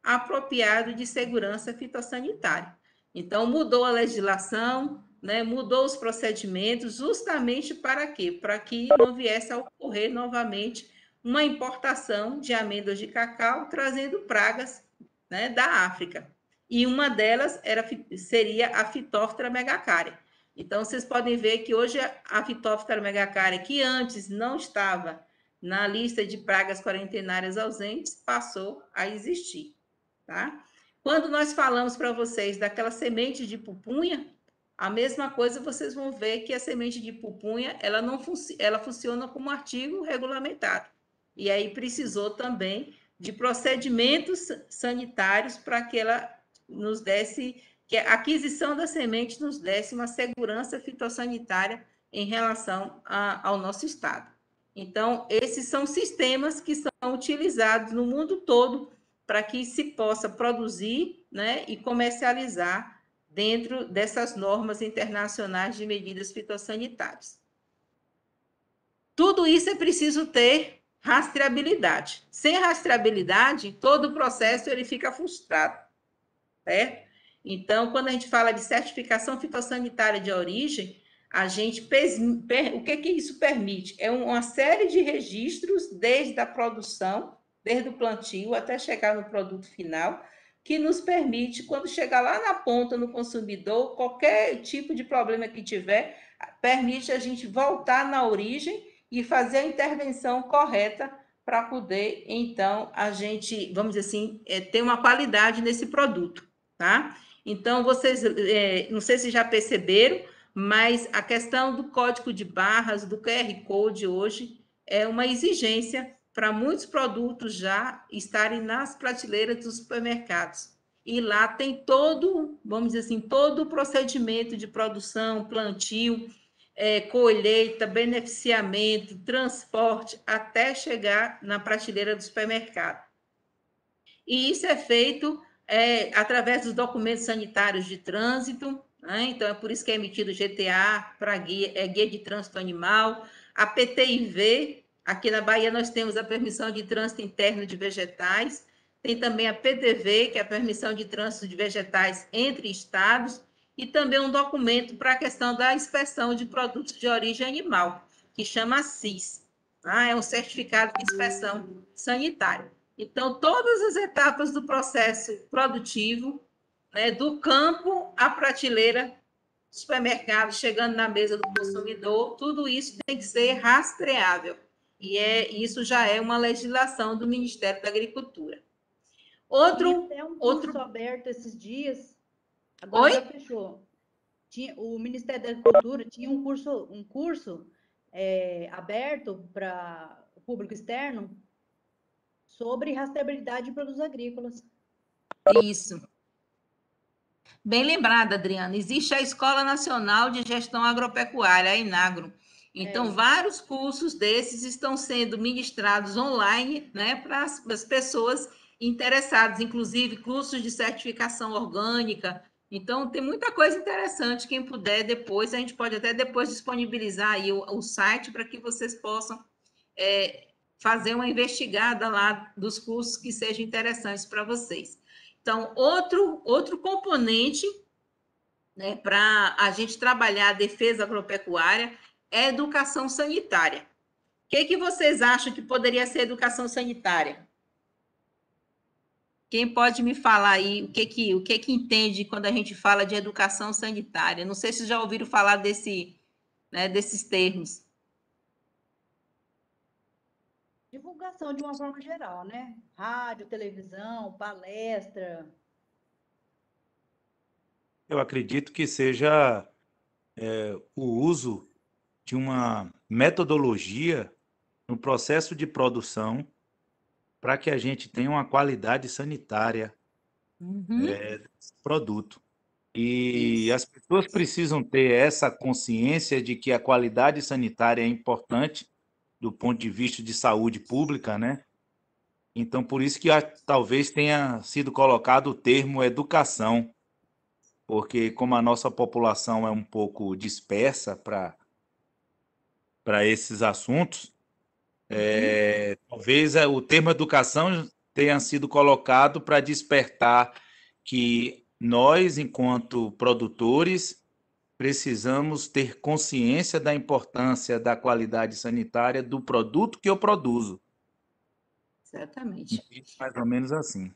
apropriado de segurança fitossanitária. Então, mudou a legislação, né, mudou os procedimentos, justamente para quê? Para que não viesse a ocorrer novamente uma importação de amêndoas de cacau, trazendo pragas, né, da África. E uma delas era, seria a Phytophthora megacária. Então, vocês podem ver que hoje a Phytophthora megacária, que antes não estava na lista de pragas quarentenárias ausentes, passou a existir, tá? Quando nós falamos para vocês daquela semente de pupunha, a mesma coisa vocês vão ver que a semente de pupunha, ela não func ela funciona como artigo regulamentado. E aí precisou também de procedimentos sanitários para que ela nos desse, que a aquisição da semente nos desse uma segurança fitossanitária em relação a, ao nosso estado. Então, esses são sistemas que são utilizados no mundo todo para que se possa produzir, né, e comercializar dentro dessas normas internacionais de medidas fitossanitárias. Tudo isso é preciso ter rastreabilidade. Sem rastreabilidade, todo o processo ele fica frustrado, certo? Então, quando a gente fala de certificação fitossanitária de origem, a gente, o que que isso permite? É uma série de registros desde a produção, desde o plantio até chegar no produto final, que nos permite, quando chegar lá na ponta no consumidor, qualquer tipo de problema que tiver, permite a gente voltar na origem e fazer a intervenção correta para poder, então, a gente, vamos dizer assim, é, ter uma qualidade nesse produto, tá? Então, vocês, é, não sei se já perceberam, mas a questão do código de barras, do Q R Code hoje, é uma exigência para muitos produtos já estarem nas prateleiras dos supermercados. E lá tem todo, vamos dizer assim, todo o procedimento de produção, plantio, é, colheita, beneficiamento, transporte, até chegar na prateleira do supermercado. E isso é feito é, através dos documentos sanitários de trânsito, né? Então, é por isso que é emitido o G T A, para guia, é, guia de trânsito animal, a P T I V, aqui na Bahia nós temos a permissão de trânsito interno de vegetais, tem também a P T V, que é a permissão de trânsito de vegetais entre estados, e também um documento para a questão da inspeção de produtos de origem animal, que chama C I S, tá? É um certificado de inspeção sanitária. Então, todas as etapas do processo produtivo, né, do campo à prateleira do supermercado, chegando na mesa do consumidor, tudo isso tem que ser rastreável. E é, isso já é uma legislação do Ministério da Agricultura. Outro, Tinha até um curso outro... aberto esses dias, agora Oi? já fechou. Tinha, o Ministério da Agricultura tinha um curso, um curso é, aberto para o público externo sobre rastreabilidade de produtos agrícolas. Isso. Bem lembrada, Adriana. Existe a Escola Nacional de Gestão Agropecuária, a Inagro. Então, é. vários cursos desses estão sendo ministrados online, né, para as, para as pessoas interessadas, inclusive cursos de certificação orgânica. Então, tem muita coisa interessante. Quem puder depois, a gente pode até depois disponibilizar aí o, o site para que vocês possam é, fazer uma investigada lá dos cursos que sejam interessantes para vocês. Então, outro, outro componente, né, para a gente trabalhar a defesa agropecuária é a educação sanitária. O que, que vocês acham que poderia ser educação sanitária? Quem pode me falar aí o que, que, o que, que entende quando a gente fala de educação sanitária? Não sei se já ouviram falar desse, né, desses termos. Divulgação de uma forma geral, né? Rádio, televisão, palestra. Eu acredito que seja é, o uso de uma metodologia no processo de produção para que a gente tenha uma qualidade sanitária uhum. é, desse produto. E Isso. as pessoas precisam ter essa consciência de que a qualidade sanitária é importante do ponto de vista de saúde pública, né? Então, por isso que talvez tenha sido colocado o termo educação, porque como a nossa população é um pouco dispersa para para esses assuntos, uhum. é, talvez o termo educação tenha sido colocado para despertar que nós, enquanto produtores, precisamos ter consciência da importância da qualidade sanitária do produto que eu produzo. Exatamente. Mais ou menos assim.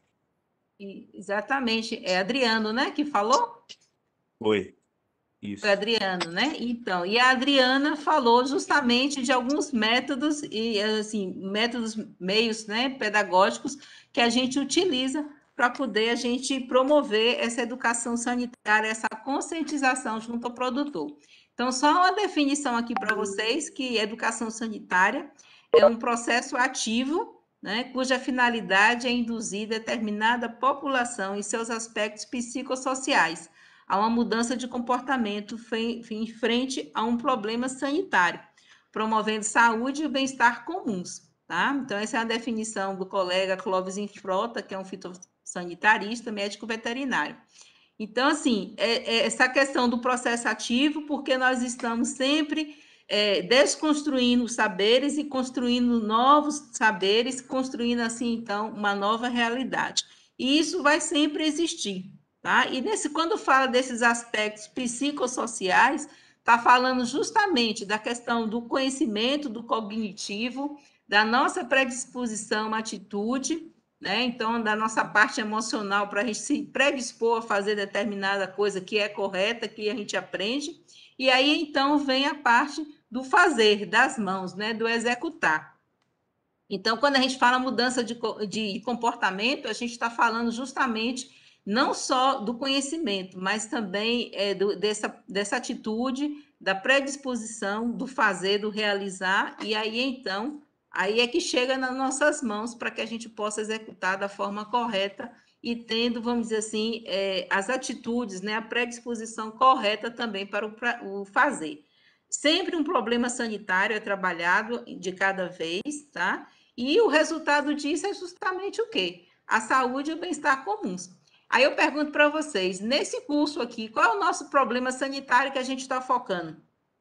E, exatamente. É Adriano, né, que falou? Foi. Isso. Foi Adriano, né? Então, e a Adriana falou justamente de alguns métodos e assim, métodos, meios, né, pedagógicos que a gente utiliza para poder a gente promover essa educação sanitária, essa conscientização junto ao produtor. Então, só uma definição aqui para vocês que educação sanitária é um processo ativo, né, cuja finalidade é induzir determinada população em seus aspectos psicossociais a uma mudança de comportamento em frente a um problema sanitário, promovendo saúde e bem-estar comuns. Tá? Então, essa é a definição do colega Clóvis Infrota, que é um fitossanitarista, médico veterinário. Então, assim, é, é essa questão do processo ativo, porque nós estamos sempre é, desconstruindo saberes e construindo novos saberes, construindo, assim, então, uma nova realidade. E isso vai sempre existir. Tá? E nesse, quando fala desses aspectos psicossociais, está falando justamente da questão do conhecimento, do cognitivo, da nossa predisposição à atitude, né? Então, da nossa parte emocional para a gente se predispor a fazer determinada coisa que é correta, que a gente aprende. E aí, então, vem a parte do fazer, das mãos, né? Do executar. Então, quando a gente fala mudança de, de comportamento, a gente está falando justamente não só do conhecimento, mas também é, do, dessa, dessa atitude, da predisposição, do fazer, do realizar, e aí, então, aí é que chega nas nossas mãos para que a gente possa executar da forma correta e tendo, vamos dizer assim, é, as atitudes, né, a predisposição correta também para o, para o fazer. Sempre um problema sanitário é trabalhado de cada vez, tá? E o resultado disso é justamente o quê? A saúde e o bem-estar comuns. Aí eu pergunto para vocês, nesse curso aqui, qual é o nosso problema sanitário que a gente está focando?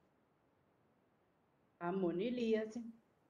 A monilíase.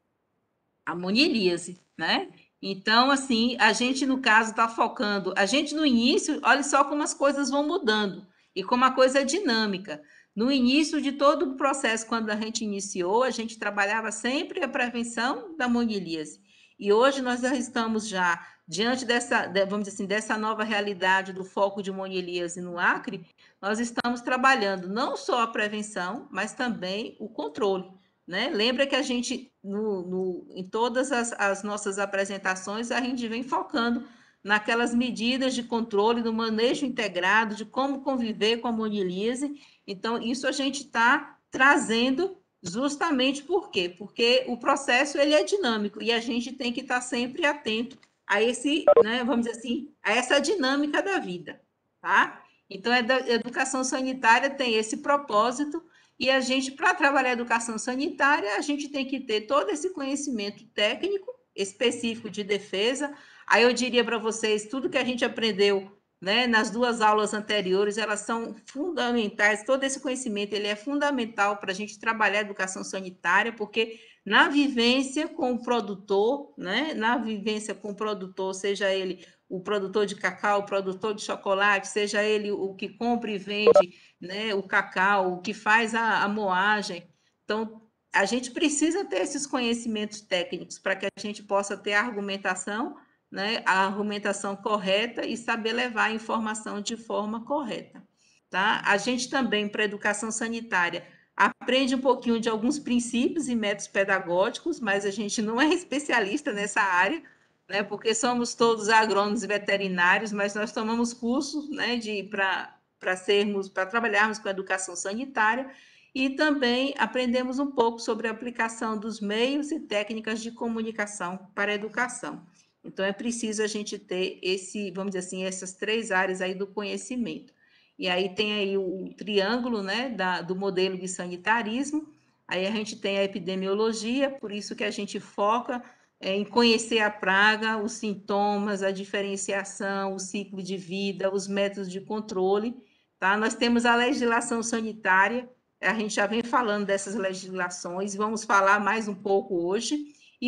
A monilíase, né? Então, assim, a gente, no caso, está focando... A gente, no início, olha só como as coisas vão mudando e como a coisa é dinâmica. No início de todo o processo, quando a gente iniciou, a gente trabalhava sempre a prevenção da monilíase. E hoje nós já estamos já diante dessa, vamos dizer assim, dessa nova realidade do foco de monilíase no Acre, nós estamos trabalhando não só a prevenção, mas também o controle. Né? Lembra que a gente, no, no, em todas as, as nossas apresentações, a gente vem focando naquelas medidas de controle, do manejo integrado, de como conviver com a monilíase. Então, isso a gente está trazendo justamente por quê? Porque o processo ele é dinâmico e a gente tem que estar sempre atento a esse, né, vamos dizer assim, a essa dinâmica da vida, tá? Então, a educação sanitária tem esse propósito e a gente, para trabalhar a educação sanitária, a gente tem que ter todo esse conhecimento técnico específico de defesa. Aí eu diria para vocês, tudo que a gente aprendeu, né, nas duas aulas anteriores, elas são fundamentais, todo esse conhecimento ele é fundamental para a gente trabalhar a educação sanitária, porque na vivência com o produtor, né, na vivência com o produtor, seja ele o produtor de cacau, o produtor de chocolate, seja ele o que compra e vende, né, o cacau, o que faz a, a moagem. Então, a gente precisa ter esses conhecimentos técnicos para que a gente possa ter a argumentação, né, a argumentação correta e saber levar a informação de forma correta. Tá? A gente também, para a educação sanitária, aprende um pouquinho de alguns princípios e métodos pedagógicos, mas a gente não é especialista nessa área, né, porque somos todos agrônomos e veterinários, mas nós tomamos cursos, né, de para para sermos, para trabalharmos com a educação sanitária e também aprendemos um pouco sobre a aplicação dos meios e técnicas de comunicação para a educação. Então, é preciso a gente ter esse, vamos dizer assim, essas três áreas aí do conhecimento. E aí tem aí o triângulo, né, da, do modelo de sanitarismo, aí a gente tem a epidemiologia, por isso que a gente foca é, em conhecer a praga, os sintomas, a diferenciação, o ciclo de vida, os métodos de controle, tá? Nós temos a legislação sanitária, a gente já vem falando dessas legislações, vamos falar mais um pouco hoje, e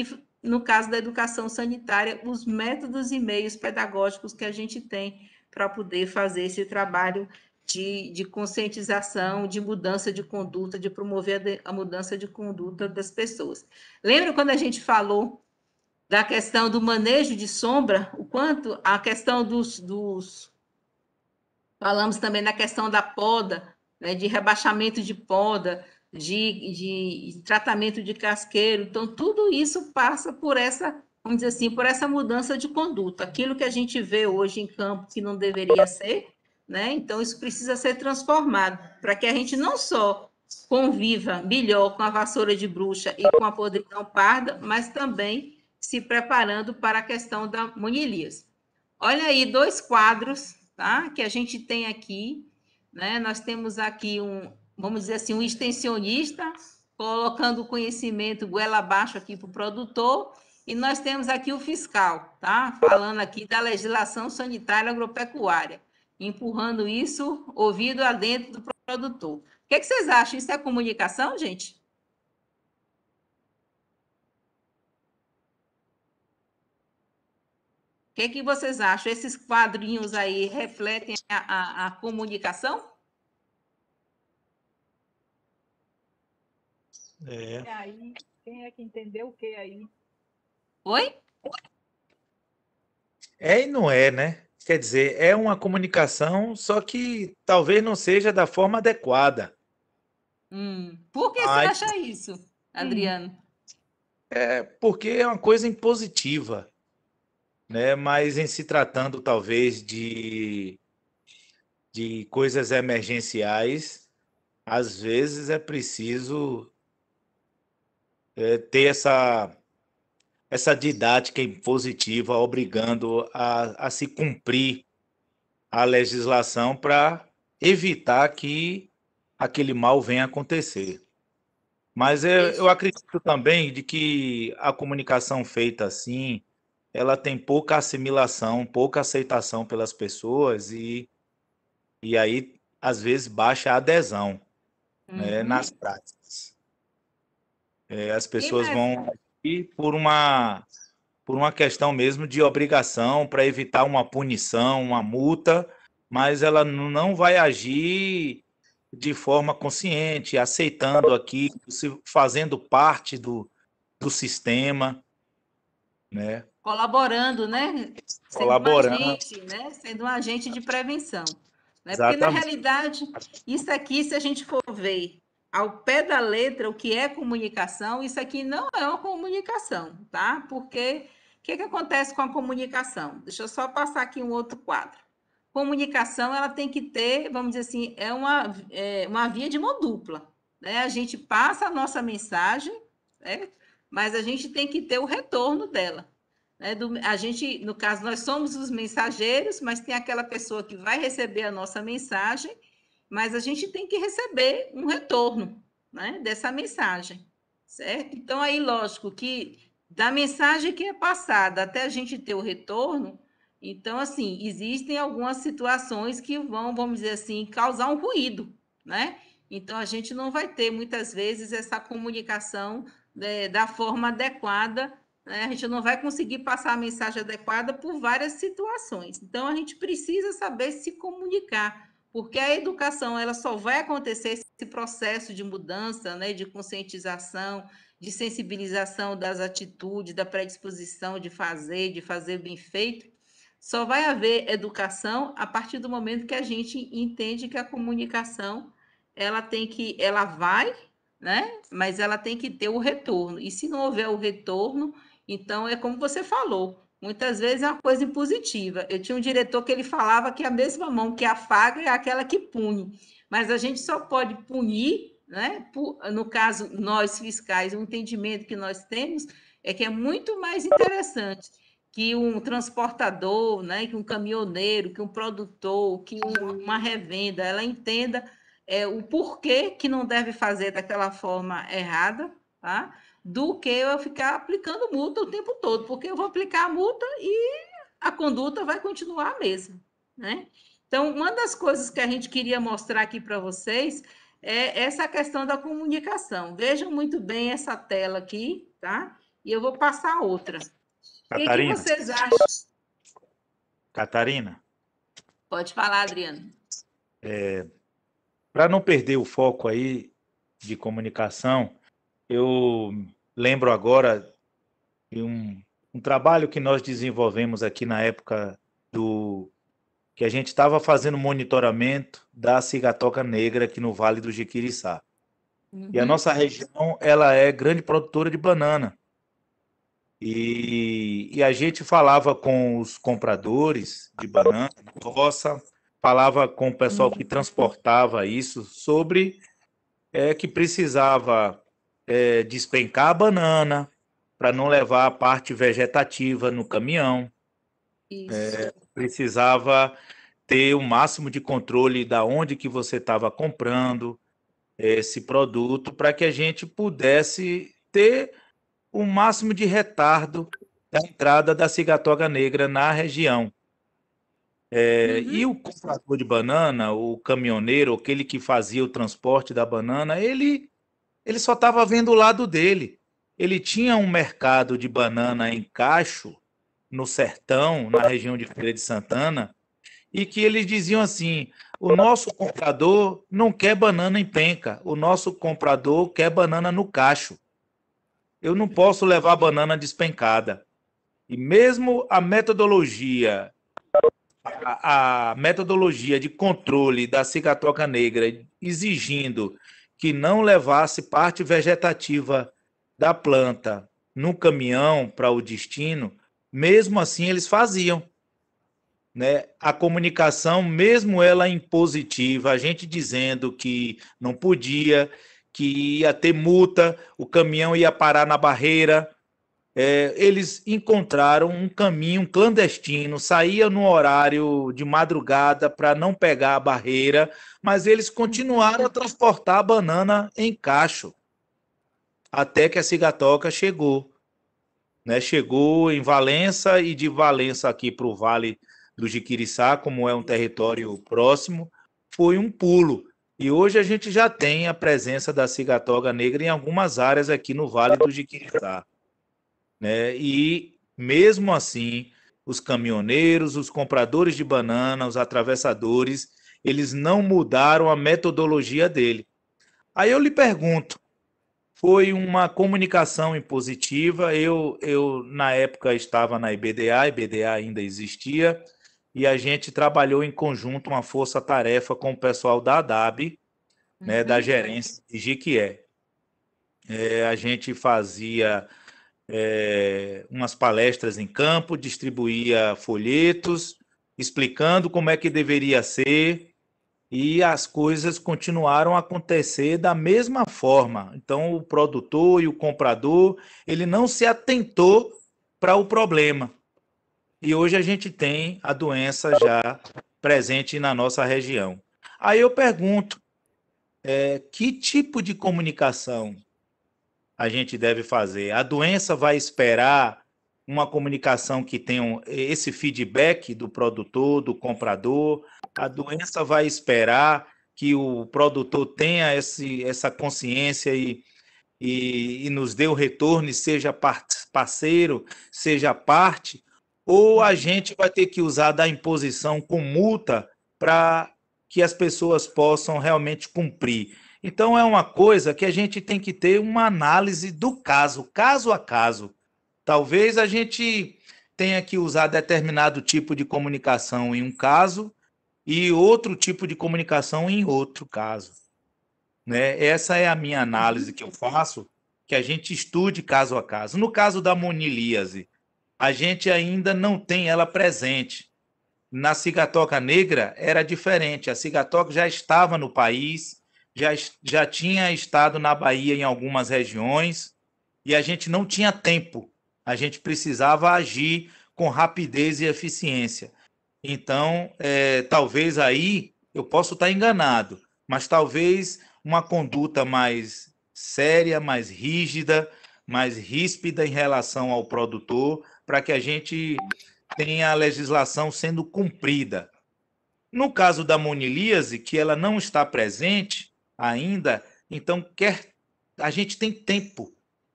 no caso da educação sanitária, os métodos e meios pedagógicos que a gente tem para poder fazer esse trabalho de, de conscientização, de mudança de conduta, de promover a, de, a mudança de conduta das pessoas. Lembra quando a gente falou da questão do manejo de sombra, o quanto a questão dos... dos falamos também da questão da poda, né, de rebaixamento de poda, de, de tratamento de casqueiro. Então, tudo isso passa por essa, vamos dizer assim, por essa mudança de conduta. Aquilo que a gente vê hoje em campo que não deveria ser, né? Então, isso precisa ser transformado, para que a gente não só conviva melhor com a vassoura de bruxa e com a podridão parda, mas também se preparando para a questão da monilias. Olha aí, dois quadros, tá? Que a gente tem aqui, né? Nós temos aqui um, vamos dizer assim, um extensionista colocando o conhecimento goela abaixo aqui para o produtor, e nós temos aqui o fiscal, tá? Falando aqui da legislação sanitária agropecuária, empurrando isso ouvido adentro do produtor. O que, é que vocês acham? Isso é comunicação, gente? O que, que vocês acham? Esses quadrinhos aí refletem a, a, a comunicação? É. E aí, quem é que entendeu o que aí? Oi? É e não é, né? Quer dizer, é uma comunicação, só que talvez não seja da forma adequada. Hum. Por que você Mas acha isso, Adriano? é porque é uma coisa impositiva, né? Mas em se tratando talvez de, de coisas emergenciais, às vezes é preciso é, ter essa, essa didática impositiva, obrigando a, a se cumprir a legislação para evitar que aquele mal venha a acontecer. Mas eu, eu acredito também de que a comunicação feita assim, ela tem pouca assimilação, pouca aceitação pelas pessoas e, e aí, às vezes, baixa a adesão, né, Uhum. nas práticas. É, as Quem pessoas mais? vão ir por uma, por uma questão mesmo de obrigação, para evitar uma punição, uma multa, mas ela n- não vai agir de forma consciente, aceitando aquilo, se fazendo parte do, do sistema, né? Colaborando, né? Sendo um Colaborando, agente, né? Sendo um agente de prevenção. Né? Porque, na exatamente. realidade, isso aqui, se a gente for ver ao pé da letra o que é comunicação, isso aqui não é uma comunicação, tá? Porque o que, que acontece com a comunicação? Deixa eu só passar aqui um outro quadro. Comunicação, ela tem que ter, vamos dizer assim, é uma, é uma via de mão dupla, né? A gente passa a nossa mensagem, né? Mas a gente tem que ter o retorno dela. Né? Do, a gente, no caso, nós somos os mensageiros, mas tem aquela pessoa que vai receber a nossa mensagem, mas a gente tem que receber um retorno, né, dessa mensagem, certo? Então, aí, lógico que da mensagem que é passada até a gente ter o retorno, então, assim, existem algumas situações que vão, vamos dizer assim, causar um ruído, né? Então, a gente não vai ter, muitas vezes, essa comunicação, né, da forma adequada, né? A gente não vai conseguir passar a mensagem adequada por várias situações. Então, a gente precisa saber se comunicar, porque a educação ela só vai acontecer esse processo de mudança, né, de conscientização, de sensibilização das atitudes, da predisposição de fazer, de fazer bem feito. Só vai haver educação a partir do momento que a gente entende que a comunicação ela tem que, ela vai, né? Mas ela tem que ter o retorno. E se não houver o retorno, então é como você falou. Muitas vezes é uma coisa impositiva. Eu tinha um diretor que ele falava que a mesma mão que afaga é aquela que pune. Mas a gente só pode punir, né? No caso, nós fiscais, o entendimento que nós temos é que é muito mais interessante que um transportador, né? Que um caminhoneiro, que um produtor, que uma revenda, ela entenda é, o porquê que não deve fazer daquela forma errada, tá? Do que eu ficar aplicando multa o tempo todo, porque eu vou aplicar a multa e a conduta vai continuar a mesma, né? Então, uma das coisas que a gente queria mostrar aqui para vocês é essa questão da comunicação. Vejam muito bem essa tela aqui, tá? e eu vou passar outra. O que, que Catarina, vocês acham? Catarina, Pode falar, Adriano. para não perder o foco aí de comunicação, eu lembro agora de um, um trabalho que nós desenvolvemos aqui na época do que a gente estava fazendo monitoramento da cigatoca negra aqui no Vale do Jequiriçá. E a Uhum. nossa região, ela é grande produtora de banana. E, e a gente falava com os compradores de banana, roça, falava com o pessoal que transportava isso sobre é, que precisava é, despencar a banana para não levar a parte vegetativa no caminhão. Isso. Precisava ter o máximo de controle da onde que você estava comprando esse produto para que a gente pudesse ter o máximo de retardo da entrada da cigatoca negra na região. É, Uhum. E o comprador de banana, o caminhoneiro, aquele que fazia o transporte da banana, ele, ele só estava vendo o lado dele. Ele tinha um mercado de banana em Cacho, no sertão, na região de Feira de Santana, e que eles diziam assim: o nosso comprador não quer banana em penca, o nosso comprador quer banana no cacho. Eu não posso levar banana despencada. E mesmo a metodologia, a, a metodologia de controle da cigatoca negra exigindo que não levasse parte vegetativa da planta no caminhão para o destino, mesmo assim eles faziam. Né? A comunicação, mesmo ela impositiva, a gente dizendo que não podia, que ia ter multa, o caminhão ia parar na barreira, é, eles encontraram um caminho clandestino, saía no horário de madrugada para não pegar a barreira, mas eles continuaram a transportar a banana em cacho, até que a cigatoca chegou. Né? Chegou em Valença e de Valença aqui para o Vale do Jequiriçá, como é um território próximo, foi um pulo. E hoje a gente já tem a presença da cigatoca negra em algumas áreas aqui no Vale do Jequiriçá. Né? E, mesmo assim, os caminhoneiros, os compradores de banana, os atravessadores, eles não mudaram a metodologia dele. Aí eu lhe pergunto, foi uma comunicação impositiva, eu, eu na época estava na I B D A, a I B D A ainda existia, e a gente trabalhou em conjunto uma força-tarefa com o pessoal da A D A B, né, Uhum. da gerência de Jequié. É, a gente fazia é, umas palestras em campo, distribuía folhetos, explicando como é que deveria ser, e as coisas continuaram a acontecer da mesma forma. Então, o produtor e o comprador, ele não se atentou para o problema. E hoje a gente tem a doença já presente na nossa região. Aí eu pergunto, é, que tipo de comunicação a gente deve fazer? A doença vai esperar uma comunicação que tenha esse feedback do produtor, do comprador? A doença vai esperar que o produtor tenha esse, essa consciência e, e, e nos dê o retorno e seja parceiro, seja parte? Ou a gente vai ter que usar da imposição com multa para que as pessoas possam realmente cumprir? Então, é uma coisa que a gente tem que ter uma análise do caso, caso a caso. Talvez a gente tenha que usar determinado tipo de comunicação em um caso e outro tipo de comunicação em outro caso. Né? Essa é a minha análise que eu faço, que a gente estude caso a caso. No caso da monilíase, a gente ainda não tem ela presente. Na cigatoca negra era diferente. A cigatoca já estava no país, já, já tinha estado na Bahia em algumas regiões, e a gente não tinha tempo. A gente precisava agir com rapidez e eficiência. Então, é, talvez aí eu possa estar enganado, mas talvez uma conduta mais séria, mais rígida, mais ríspida em relação ao produtor, para que a gente tenha a legislação sendo cumprida. No caso da monilíase, que ela não está presente ainda, então quer, a gente tem tempo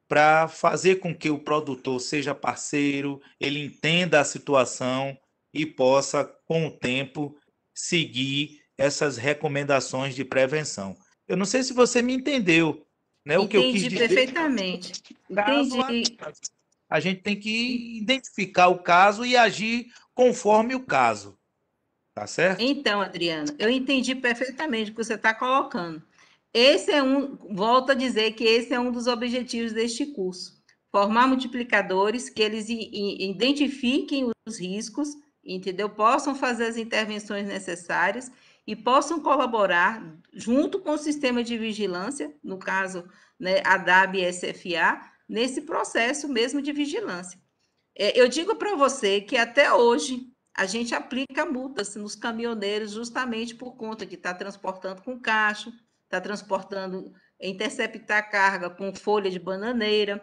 para fazer com que o produtor seja parceiro, ele entenda a situação e possa, com o tempo, seguir essas recomendações de prevenção. Eu não sei se você me entendeu, né? O que eu quis Entendi dizer. perfeitamente. Caso a, Entendi. a gente tem que identificar o caso e agir conforme o caso, tá certo? Então, Adriana, eu entendi perfeitamente o que você está colocando. Esse é um, volto a dizer que esse é um dos objetivos deste curso. Formar multiplicadores que eles i- i- identifiquem os riscos, entendeu? Possam fazer as intervenções necessárias e possam colaborar junto com o sistema de vigilância, no caso, né, a D A B e S F A, nesse processo mesmo de vigilância. É, eu digo para você que até hoje a gente aplica multas nos caminhoneiros justamente por conta de estar transportando com cacho, estar transportando, interceptar carga com folha de bananeira,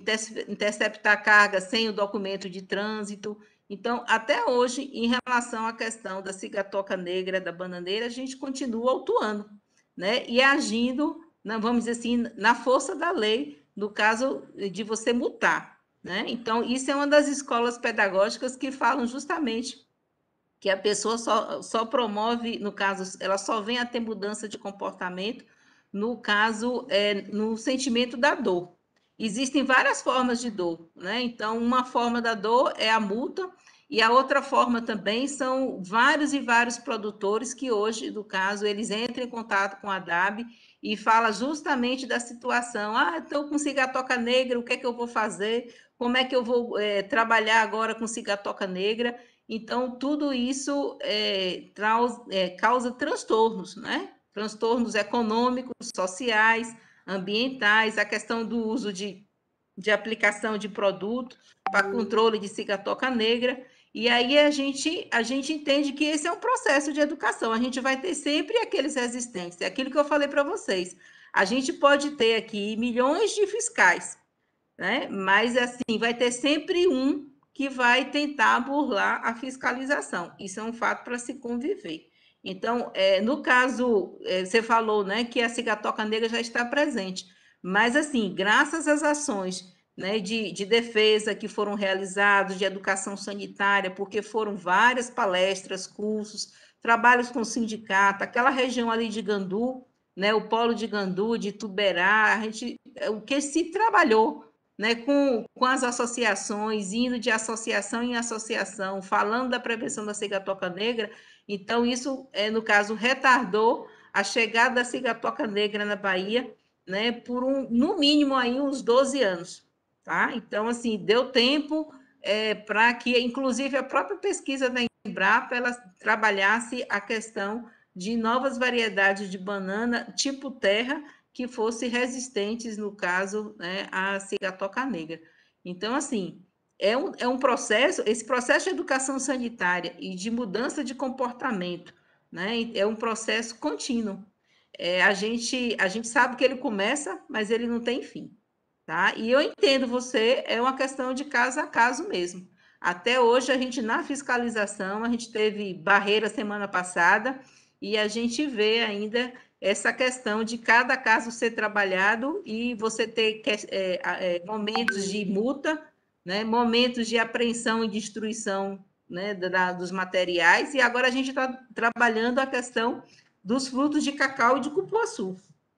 interceptar carga sem o documento de trânsito. Então, até hoje, em relação à questão da cigatoca negra da bananeira, a gente continua autuando, né? E agindo, vamos dizer assim, na força da lei, no caso de você multar. Né? Então, isso é uma das escolas pedagógicas que falam justamente que a pessoa só, só promove, no caso, ela só vem a ter mudança de comportamento, no caso, é, no sentimento da dor. Existem várias formas de dor, né? Então, uma forma da dor é a multa, e a outra forma também são vários e vários produtores que hoje, no caso, eles entram em contato com a D A B e fala justamente da situação. Ah, estou com cigatoca negra, o que é que eu vou fazer? Como é que eu vou é, trabalhar agora com cigatoca negra? Então, tudo isso é, traz, é, causa transtornos, né? Transtornos econômicos, sociais, ambientais, a questão do uso de, de aplicação de produto para controle de cigatoca negra. E aí a gente, a gente entende que esse é um processo de educação. A gente vai ter sempre aqueles resistentes. É aquilo que eu falei para vocês. A gente pode ter aqui milhões de fiscais, né? Mas assim, vai ter sempre um que vai tentar burlar a fiscalização. Isso é um fato para se conviver. Então, é, no caso, é, você falou, né, que a cigatoca negra já está presente, mas assim, graças às ações, né, de, de defesa que foram realizadas, de educação sanitária, porque foram várias palestras, cursos, trabalhos com o sindicato, aquela região ali de Gandu, né, o polo de Gandu, de Tuberá, a gente, o que se trabalhou, né, com, com as associações, indo de associação em associação, falando da prevenção da cigatoca negra. Então, isso, é, no caso, retardou a chegada da cigatoca negra na Bahia, né, por, um, no mínimo, aí, uns doze anos. Tá? Então, assim, deu tempo é, para que, inclusive, a própria pesquisa da Embrapa ela trabalhasse a questão de novas variedades de banana tipo terra, que fossem resistentes, no caso, né, à cigatoca negra. Então, assim, é um, é um processo, esse processo de educação sanitária e de mudança de comportamento, né, é um processo contínuo. É, a, gente, a gente sabe que ele começa, mas ele não tem fim. Tá? E eu entendo você, é uma questão de caso a caso mesmo. Até hoje, a gente, na fiscalização, a gente teve barreira semana passada, e a gente vê ainda essa questão de cada caso ser trabalhado e você ter é, é, momentos de multa, né, momentos de apreensão e destruição, né, da, dos materiais, e agora a gente está trabalhando a questão dos frutos de cacau e de cupuaçu,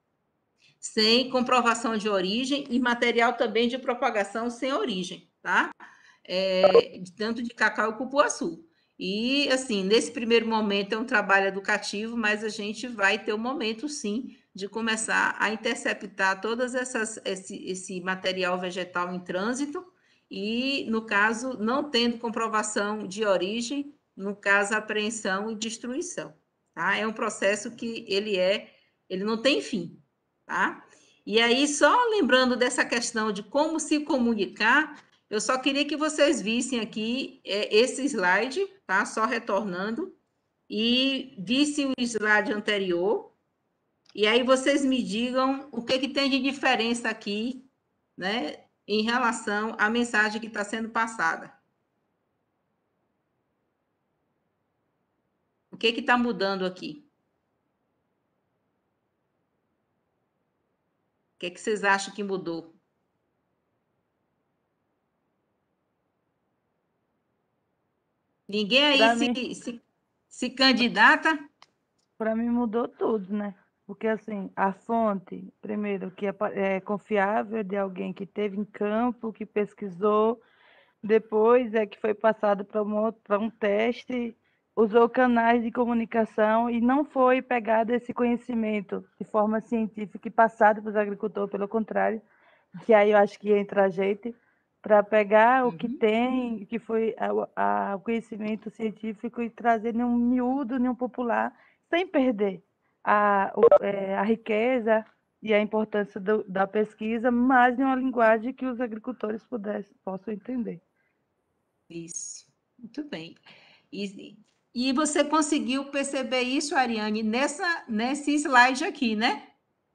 sem comprovação de origem e material também de propagação sem origem, tá? É, tanto de cacau e cupuaçu. E, assim, nesse primeiro momento é um trabalho educativo, mas a gente vai ter o um momento, sim, de começar a interceptar todas essas esse, esse material vegetal em trânsito e, no caso, não tendo comprovação de origem, no caso, apreensão e destruição, tá? É um processo que ele é, ele não tem fim, tá? E aí, só lembrando dessa questão de como se comunicar, eu só queria que vocês vissem aqui é, esse slide, tá? Só retornando, e vissem o slide anterior, e aí vocês me digam o que, que tem de diferença aqui, né, em relação à mensagem que está sendo passada. O que está mudando aqui? O que, que vocês acham que mudou? Ninguém aí Para se, mim, se, se candidata? para mim mudou tudo, né? Porque assim, a fonte, primeiro, que é, pa- é confiável, de alguém que teve em campo, que pesquisou, depois é que foi passado para um, outro- para um teste, usou canais de comunicação e não foi pegado esse conhecimento de forma científica e passado para os agricultores, pelo contrário, que aí eu acho que entra a gente, para pegar o que Uhum. tem, que foi a- a- o conhecimento científico e trazer em um miúdo, em um popular, sem perder a, o- é, a riqueza e a importância do- da pesquisa, mas em uma linguagem que os agricultores pudessem, possam entender. Isso, muito bem. E, e você conseguiu perceber isso, Ariane, nessa, nesse slide aqui, né?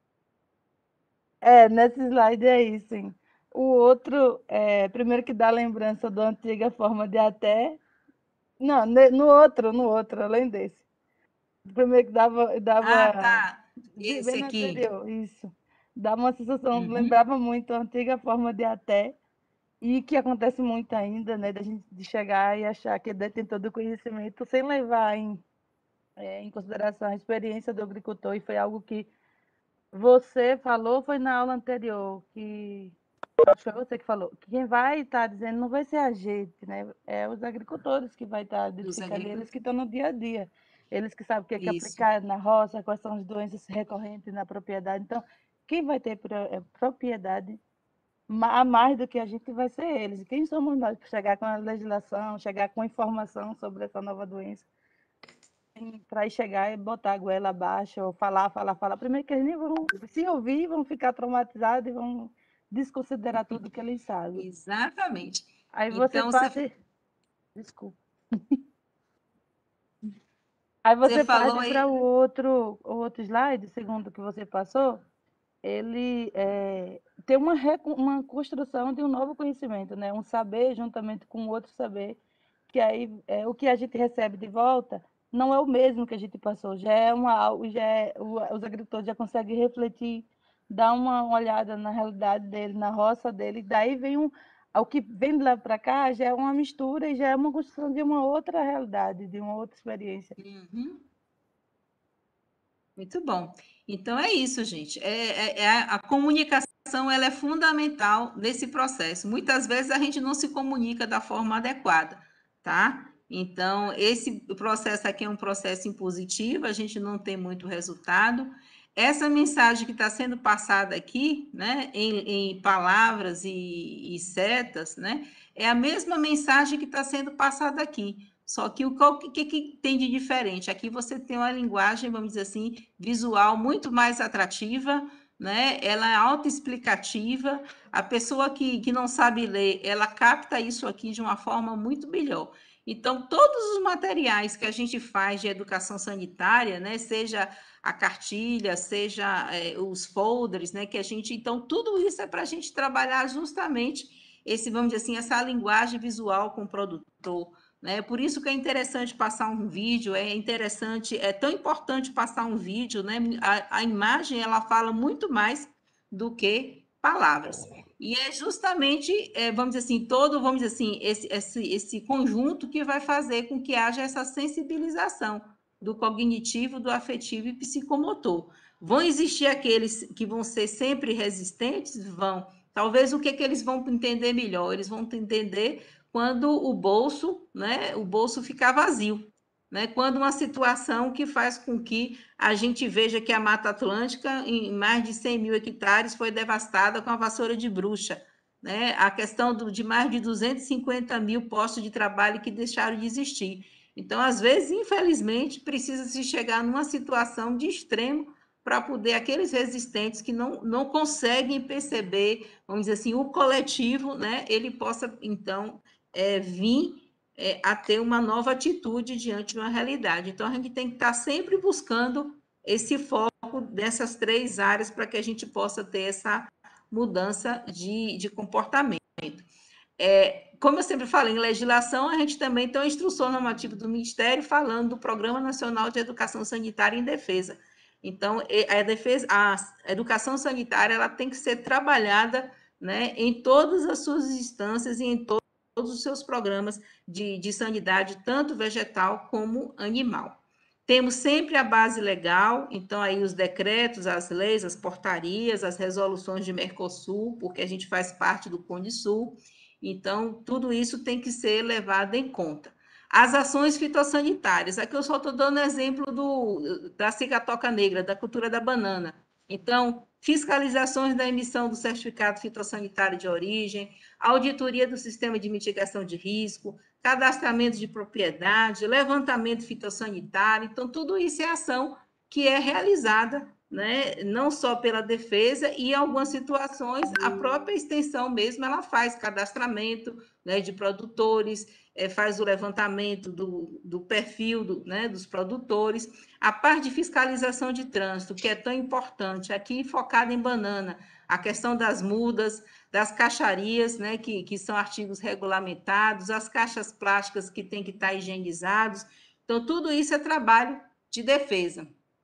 É, nesse slide é isso, sim. O outro, é, primeiro que dá lembrança da antiga forma de até. Não, ne- no outro, no outro, além desse. O primeiro que dava, Ah, dava tá. de- bem Esse no aqui. anterior, isso. Dá uma sensação, Uhum. lembrava muito a antiga forma de até, e que acontece muito ainda, né, da gente de chegar e achar que é detentor do conhecimento sem levar em, é, em consideração a experiência do agricultor, e foi algo que você falou, foi na aula anterior, que acho que foi você que falou, que quem vai estar dizendo não vai ser a gente, né? É os agricultores que vai estar Dos identificando, eles agricultores. que estão no dia a dia. Eles que sabem o que é que Isso. aplicar na roça, quais são as doenças recorrentes na propriedade. Então, quem vai ter pro- é, propriedade ma- a mais do que a gente vai ser eles. Quem somos nós para chegar com a legislação, chegar com informação sobre essa nova doença? Para chegar e botar a goela abaixo, ou falar, falar, falar. Primeiro que eles nem vão, se ouvir, vão ficar traumatizados e vão desconsiderar tudo que eles sabem. Exatamente. Aí você Então, você, parte. Desculpa. Aí você você falou parte para aí. o outro, o outro slide, segundo que você passou, ele é, tem uma, reco- uma construção de um novo conhecimento, né? Um saber juntamente com outro saber, que aí é, o que a gente recebe de volta não é o mesmo que a gente passou, já é uma, al- já é, o- os agricultores já conseguem refletir, dar uma olhada na realidade dele, na roça dele, daí vem um, o que vem de lá para cá já é uma mistura e já é uma construção de uma outra realidade, de uma outra experiência. Uhum. Muito bom. Então é isso, gente. É, é- é a, a comunicação ela é fundamental nesse processo. Muitas vezes a gente não se comunica da forma adequada, tá? Então, esse processo aqui é um processo impositivo, a gente não tem muito resultado. Essa mensagem que está sendo passada aqui, né, em, em palavras e, e setas, né, é a mesma mensagem que está sendo passada aqui. Só que o que, que, que tem de diferente? Aqui você tem uma linguagem, vamos dizer assim, visual muito mais atrativa, né? Ela é autoexplicativa. A pessoa que, que não sabe ler, ela capta isso aqui de uma forma muito melhor. Então, todos os materiais que a gente faz de educação sanitária, né? Seja a cartilha, seja é, os folders, né? Que a gente, então, tudo isso é para a gente trabalhar justamente esse, vamos dizer assim, essa linguagem visual com o produtor. Né? Por isso que é interessante passar um vídeo, é interessante, é tão importante passar um vídeo, né? A, a imagem ela fala muito mais do que palavras. E é justamente, é, vamos dizer assim, todo, vamos dizer assim, esse, esse, esse conjunto que vai fazer com que haja essa sensibilização do cognitivo, do afetivo e psicomotor. Vão existir aqueles que vão ser sempre resistentes? Vão. Talvez o que, que eles vão entender melhor? Eles vão entender quando o bolso, né, o bolso ficar vazio, né? Quando uma situação que faz com que a gente veja que a Mata Atlântica, em mais de cem mil hectares, foi devastada com a vassoura de bruxa, né? A questão do, de mais de duzentos e cinquenta mil postos de trabalho que deixaram de existir. Então, às vezes, infelizmente, precisa se chegar numa situação de extremo para poder aqueles resistentes que não, não conseguem perceber, vamos dizer assim, o coletivo, né? Ele possa, então, é, vir é, a ter uma nova atitude diante de uma realidade. Então, a gente tem que estar sempre buscando esse foco dessas três áreas para que a gente possa ter essa mudança de, de comportamento. É, como eu sempre falei, em legislação, a gente também tem uma instrução normativa do Ministério falando do Programa Nacional de Educação Sanitária em Defesa. Então, a, defesa, a educação sanitária ela tem que ser trabalhada, né, em todas as suas instâncias e em todos todos os seus programas de, de sanidade, tanto vegetal como animal. Temos sempre a base legal, então aí os decretos, as leis, as portarias, as resoluções de Mercosul, porque a gente faz parte do Cone Sul, então tudo isso tem que ser levado em conta. As ações fitossanitárias, aqui eu só estou dando exemplo do, da cigatoca negra, da cultura da banana. Então, fiscalizações da emissão do certificado fitossanitário de origem, auditoria do sistema de mitigação de risco, cadastramento de propriedade, levantamento fitossanitário. Então, tudo isso é ação que é realizada, né, não só pela defesa, e em algumas situações a própria extensão mesmo, ela faz cadastramento, né, de produtores, é, faz o levantamento do, do perfil do, né, dos produtores. A parte de fiscalização de trânsito, que é tão importante, aqui focada em banana, a questão das mudas, das caixarias, né, que, que são artigos regulamentados, as caixas plásticas que têm que estar higienizados. Então, tudo isso é trabalho de defesa.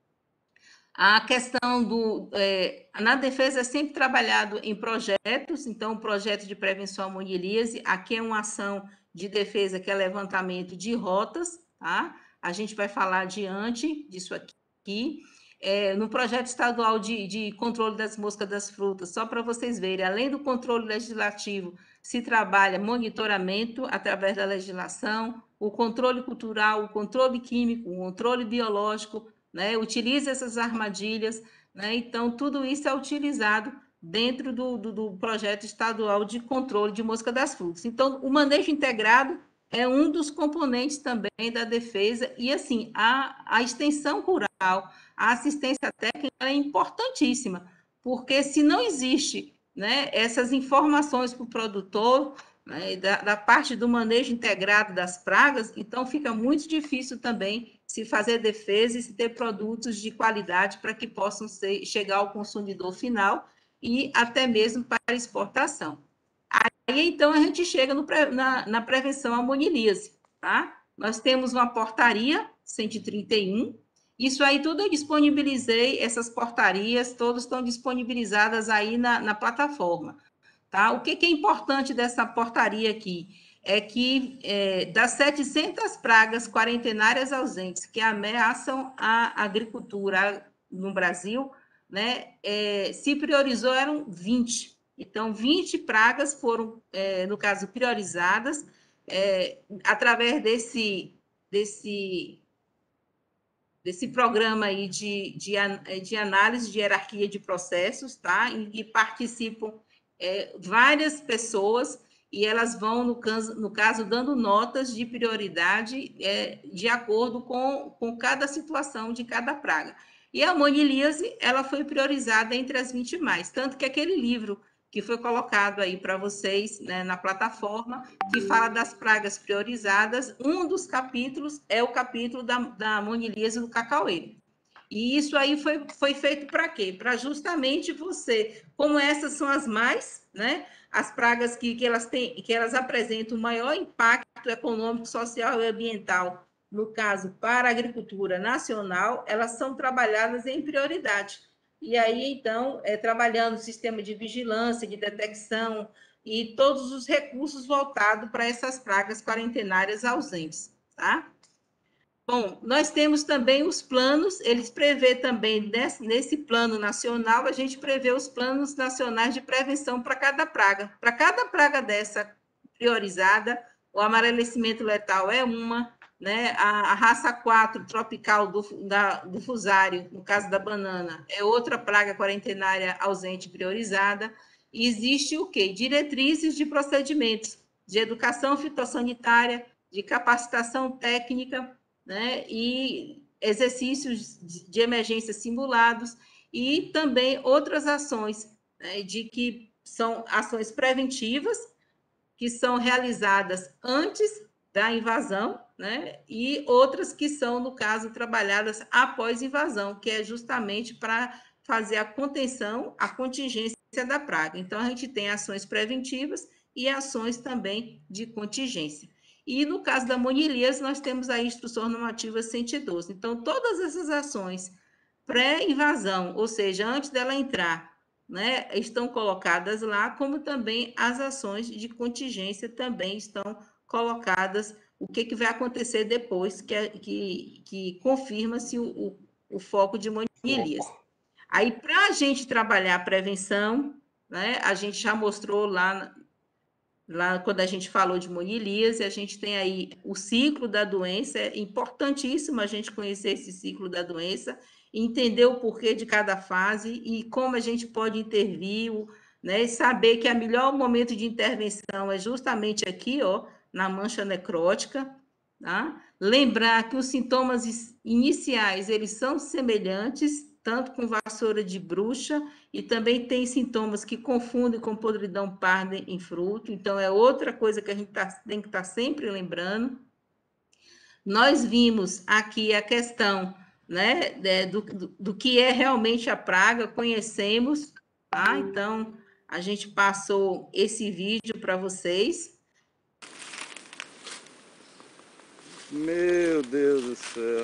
A questão do... É, na defesa é sempre trabalhado em projetos, então, o projeto de prevenção à monilíase, aqui é uma ação de defesa que é levantamento de rotas, tá? A gente vai falar adiante disso aqui. É, no projeto estadual de, de controle das moscas das frutas, só para vocês verem, além do controle legislativo, se trabalha monitoramento através da legislação, o controle cultural, o controle químico, o controle biológico, né, utiliza essas armadilhas, né, então tudo isso é utilizado dentro do, do, do projeto estadual de controle de mosca das frutas. Então, o manejo integrado é um dos componentes também da defesa, e assim, a, a extensão rural, a assistência técnica é importantíssima, porque se não existe, né, essas informações para o produtor, né, da, da parte do manejo integrado das pragas, então fica muito difícil também se fazer defesa e se ter produtos de qualidade para que possam ser, chegar ao consumidor final e até mesmo para exportação. Aí, então, a gente chega no, na, na prevenção à monilíase, tá? Nós temos uma portaria cento e trinta e um, isso aí tudo eu disponibilizei, essas portarias, todas estão disponibilizadas aí na, na plataforma, tá? O que, que é importante dessa portaria aqui? É que é, das setecentas pragas quarentenárias ausentes que ameaçam a agricultura no Brasil, né, é, se priorizou, eram vinte. Então, vinte pragas foram, é, no caso, priorizadas, é, através desse, desse, desse programa aí de, de, de análise de hierarquia de processos, tá? Em que participam é, várias pessoas, e elas vão, no caso, no caso dando notas de prioridade é, de acordo com, com cada situação de cada praga. E a monilíase, ela foi priorizada entre as vinte mais, tanto que aquele livro que foi colocado aí para vocês, né, na plataforma, que fala das pragas priorizadas, um dos capítulos é o capítulo da, da monilíase do cacaueiro. E isso aí foi, foi feito para quê? Para justamente você, como essas são as mais, né, as pragas que, que, elas têm, que elas apresentam o maior impacto econômico, social e ambiental, no caso, para a agricultura nacional, elas são trabalhadas em prioridade. E aí, então, é, trabalhando o sistema de vigilância, de detecção e todos os recursos voltados para essas pragas quarentenárias ausentes, tá? Bom, nós temos também os planos, eles prevê também, nesse, nesse plano nacional, a gente prevê os planos nacionais de prevenção para cada praga. Para cada praga dessa priorizada, o amarelecimento letal é uma, né? A, a raça quatro tropical do, da, do fusário, no caso da banana, é outra praga quarentenária ausente priorizada. E existe o quê? Diretrizes de procedimentos de educação fitossanitária, de capacitação técnica, né, e exercícios de emergência simulados, e também outras ações, né, de que são ações preventivas, que são realizadas antes da invasão, né, e outras que são, no caso, trabalhadas após invasão, que é justamente para fazer a contenção, a contingência da praga. Então, a gente tem ações preventivas e ações também de contingência. E no caso da monilíase, nós temos a Instrução Normativa cento e doze. Então, todas essas ações pré-invasão, ou seja, antes dela entrar, né, estão colocadas lá, como também as ações de contingência também estão colocadas, o que, que vai acontecer depois que, que, que confirma-se o, o, o foco de Moni-Elias. Aí, para a gente trabalhar a prevenção, né, a gente já mostrou lá, lá quando a gente falou de Moni-Elias, a gente tem aí o ciclo da doença, é importantíssimo a gente conhecer esse ciclo da doença, entender o porquê de cada fase e como a gente pode intervir, né, e saber que o melhor momento de intervenção é justamente aqui, ó, na mancha necrótica, tá? Lembrar que os sintomas iniciais, eles são semelhantes, tanto com vassoura de bruxa, e também tem sintomas que confundem com podridão parda em fruto, então é outra coisa que a gente tá, tem que estar tá sempre lembrando. Nós vimos aqui a questão, né, do, do, do que é realmente a praga, conhecemos, tá? Então, a gente passou esse vídeo para vocês. Meu Deus do céu.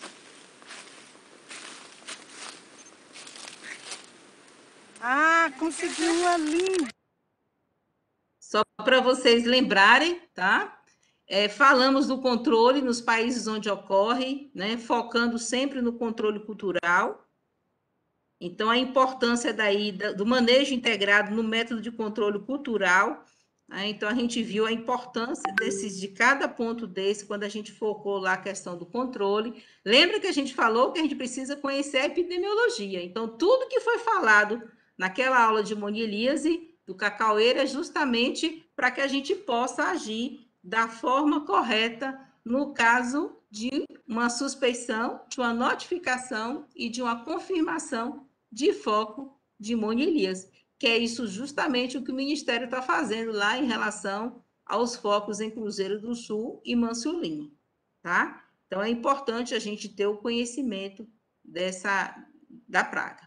Ah, consegui uma linda. Só para vocês lembrarem, tá? É, falamos do controle nos países onde ocorre, né? Focando sempre no controle cultural. Então, a importância daí do manejo integrado no método de controle cultural. Né? Então, a gente viu a importância desses, de cada ponto desse, quando a gente focou lá a questão do controle. Lembra que a gente falou que a gente precisa conhecer a epidemiologia. Então, tudo que foi falado naquela aula de Moni-Elias do cacaueiro é justamente para que a gente possa agir da forma correta no caso de uma suspeição, de uma notificação e de uma confirmação de foco de Moni-Elias, que é isso justamente o que o Ministério está fazendo lá em relação aos focos em Cruzeiro do Sul e Manso-Lima, tá? Então, é importante a gente ter o conhecimento dessa, da praga.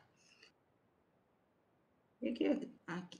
Aqui,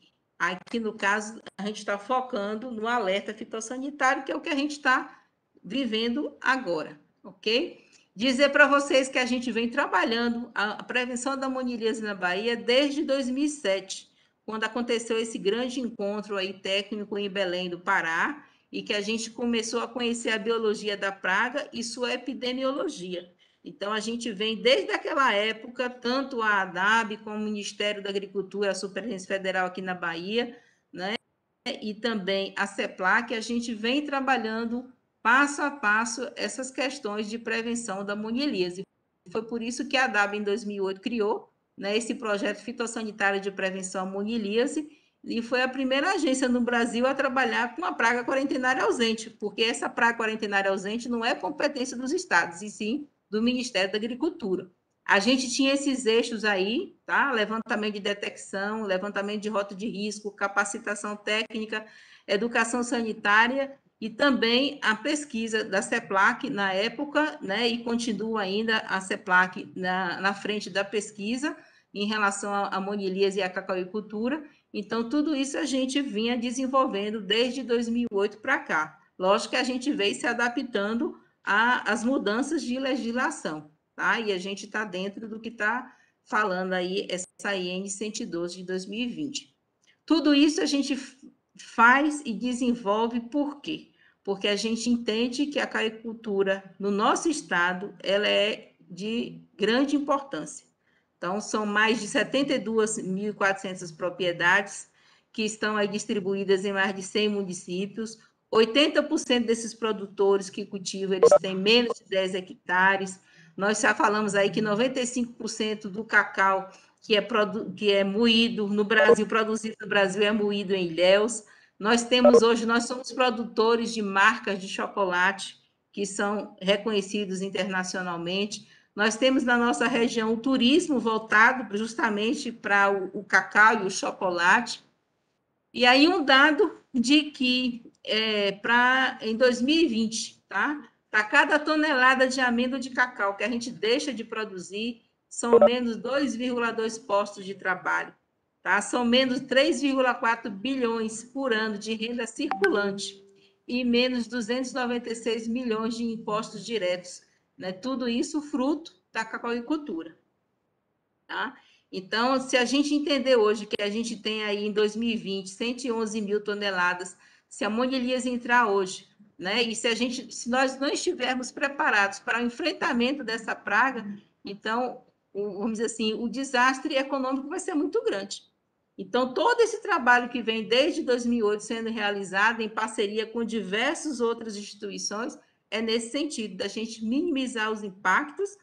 aqui, no caso, a gente está focando no alerta fitossanitário, que é o que a gente está vivendo agora, ok? Dizer para vocês que a gente vem trabalhando a prevenção da Moni-Elias na Bahia desde dois mil e sete, quando aconteceu esse grande encontro aí técnico em Belém do Pará, e que a gente começou a conhecer a biologia da praga e sua epidemiologia. Então, a gente vem desde aquela época, tanto a ADAB como o Ministério da Agricultura, a Superintendência Federal aqui na Bahia, né? E também a CEPLAC, a gente vem trabalhando passo a passo essas questões de prevenção da Moni-Elias. Foi por isso que a ADAB, em dois mil e oito, criou, né, esse projeto fitossanitário de prevenção à Moni-Elias, e foi a primeira agência no Brasil a trabalhar com a praga quarentenária ausente, porque essa praga quarentenária ausente não é competência dos estados, e sim do Ministério da Agricultura. A gente tinha esses eixos aí, tá? Levantamento de detecção, levantamento de rota de risco, capacitação técnica, educação sanitária e também a pesquisa da CEPLAC na época, né? E continua ainda a CEPLAC na, na frente da pesquisa em relação a Moni-Elias e a cacauicultura. Então, tudo isso a gente vinha desenvolvendo desde dois mil e oito para cá. Lógico que a gente veio se adaptando às mudanças de legislação, tá? E a gente está dentro do que está falando aí, essa I N cento e doze de dois mil e vinte. Tudo isso a gente faz e desenvolve por quê? Porque a gente entende que a caicultura no nosso estado, ela é de grande importância. Então, são mais de setenta e duas mil e quatrocentas propriedades que estão aí distribuídas em mais de cem municípios. oitenta por cento desses produtores que cultivam, eles têm menos de dez hectares. Nós já falamos aí que noventa e cinco por cento do cacau que é, produ... que é moído no Brasil, produzido no Brasil, é moído em Ilhéus. Nós temos hoje, nós somos produtores de marcas de chocolate que são reconhecidos internacionalmente. Nós temos na nossa região o turismo voltado justamente para o, o cacau e o chocolate. E aí um dado de que é, pra, em dois mil e vinte, tá? Para cada tonelada de amêndoa de cacau que a gente deixa de produzir, são menos dois vírgula dois postos de trabalho. Tá? São menos três vírgula quatro bilhões por ano de renda circulante e menos duzentos e noventa e seis milhões de impostos diretos. Né? Tudo isso fruto da cacauicultura. Tá? Então, se a gente entender hoje que a gente tem aí em dois mil e vinte cento e onze mil toneladas, se a monilíase entrar hoje, né? E se a gente, se nós não estivermos preparados para o enfrentamento dessa praga, então, o, vamos dizer assim, o desastre econômico vai ser muito grande. Então, todo esse trabalho que vem desde dois mil e oito sendo realizado em parceria com diversas outras instituições é nesse sentido, da gente minimizar os impactos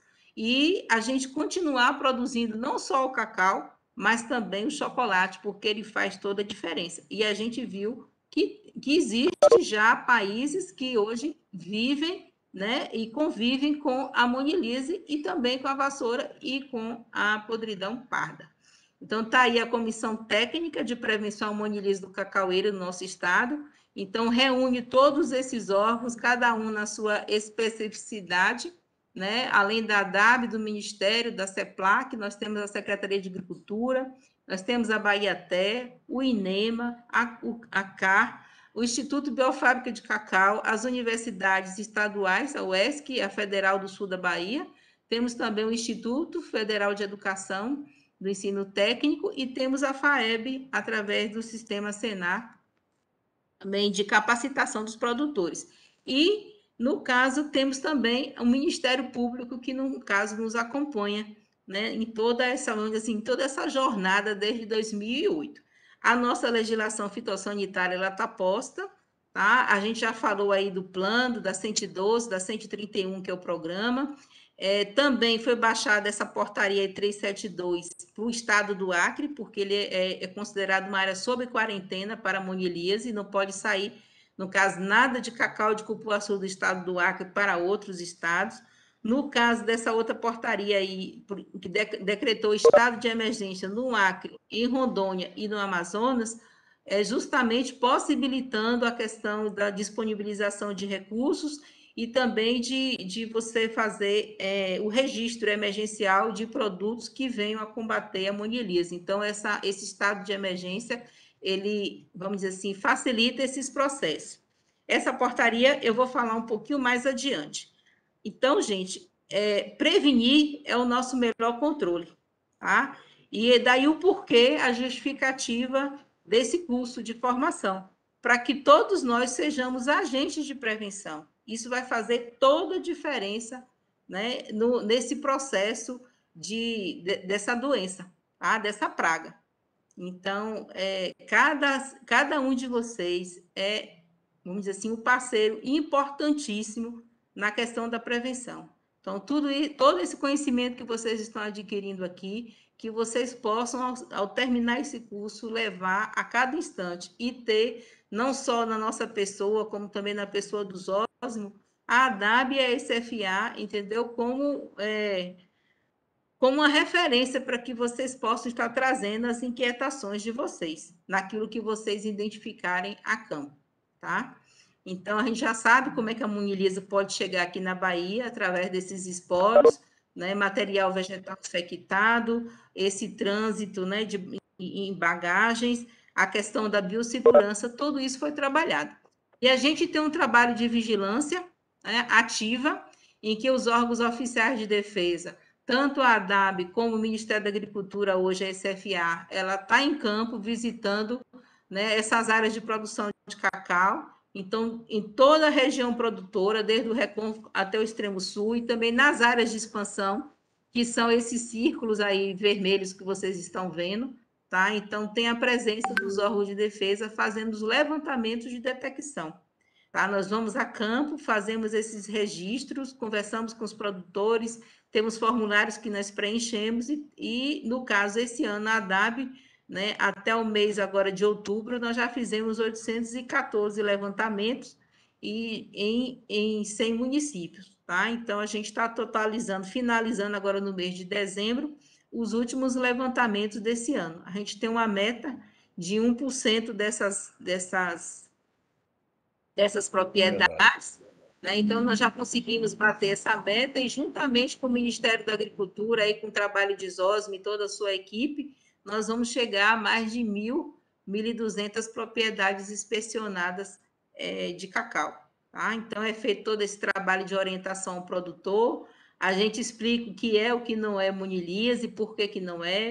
e a gente continuar produzindo não só o cacau, mas também o chocolate, porque ele faz toda a diferença. E a gente viu que, que existe já países que hoje vivem, né, e convivem com a monilíase e também com a vassoura e com a podridão parda. Então, está aí a Comissão Técnica de Prevenção à Monilíase do Cacaueiro no nosso estado. Então, reúne todos esses órgãos, cada um na sua especificidade, né? Além da A D A B, do Ministério, da CEPLAC, nós temos a Secretaria de Agricultura, nós temos a Bahiaté, o INEMA, a, a C A R, o Instituto Biofábrica de Cacau, as universidades estaduais, a U E S C, a Federal do Sul da Bahia, temos também o Instituto Federal de Educação, do Ensino Técnico, e temos a FAEB, através do Sistema Senar, também de capacitação dos produtores. E, no caso, temos também o Ministério Público, que, no caso, nos acompanha, né, em toda essa, assim, toda essa jornada desde dois mil e oito. A nossa legislação fitossanitária está posta, tá? A gente já falou aí do plano, da cento e doze, da cento e trinta e um, que é o programa. É, também foi baixada essa portaria trezentos e setenta e dois para o estado do Acre, porque ele é, é considerado uma área sob quarentena para a monilíase, não pode sair, no caso, nada de cacau de cupuaçu do estado do Acre para outros estados. No caso dessa outra portaria aí, que decretou estado de emergência no Acre, em Rondônia e no Amazonas, é justamente possibilitando a questão da disponibilização de recursos e também de, de você fazer é, o registro emergencial de produtos que venham a combater a monilíase. Então, essa, esse estado de emergência, ele, vamos dizer assim, facilita esses processos. Essa portaria eu vou falar um pouquinho mais adiante. Então, gente, é, prevenir é o nosso melhor controle, tá? E daí o porquê, a justificativa desse curso de formação, para que todos nós sejamos agentes de prevenção. Isso vai fazer toda a diferença, né, no, nesse processo de, de, dessa doença, tá? Dessa praga. Então, é, cada, cada um de vocês é, vamos dizer assim, um parceiro importantíssimo na questão da prevenção. Então, tudo, todo esse conhecimento que vocês estão adquirindo aqui, que vocês possam, ao, ao terminar esse curso, levar a cada instante e ter, não só na nossa pessoa, como também na pessoa dos ósmos, a A D A B e a S F A, entendeu? Como, é, como uma referência para que vocês possam estar trazendo as inquietações de vocês, naquilo que vocês identificarem a campo, tá? Então, a gente já sabe como é que a monilíase pode chegar aqui na Bahia, através desses esporos, né, material vegetal infectado, esse trânsito, né, de, em bagagens, a questão da biossegurança, tudo isso foi trabalhado. E a gente tem um trabalho de vigilância, né, ativa, em que os órgãos oficiais de defesa, tanto a A D A B como o Ministério da Agricultura, hoje a S F A, ela está em campo visitando, né, essas áreas de produção de cacau. Então, em toda a região produtora, desde o Recôncavo até o extremo sul, e também nas áreas de expansão, que são esses círculos aí vermelhos que vocês estão vendo, tá? Então, tem a presença dos órgãos de defesa fazendo os levantamentos de detecção, tá? Nós vamos a campo, fazemos esses registros, conversamos com os produtores, temos formulários que nós preenchemos e, e no caso, esse ano, a A D A B, né, até o mês agora de outubro, nós já fizemos oitocentos e quatorze levantamentos e em, em cem municípios, tá? Então, a gente está totalizando, finalizando agora no mês de dezembro, os últimos levantamentos desse ano. A gente tem uma meta de um por cento dessas, dessas, dessas propriedades, né? Então, nós já conseguimos bater essa meta e, juntamente com o Ministério da Agricultura, aí, com o trabalho de Zosme e toda a sua equipe, nós vamos chegar a mais de mil, mil e duzentas propriedades inspecionadas é, de cacau. Tá? Então, é feito todo esse trabalho de orientação ao produtor, a gente explica o que é, o que não é monilíase, por que que não é,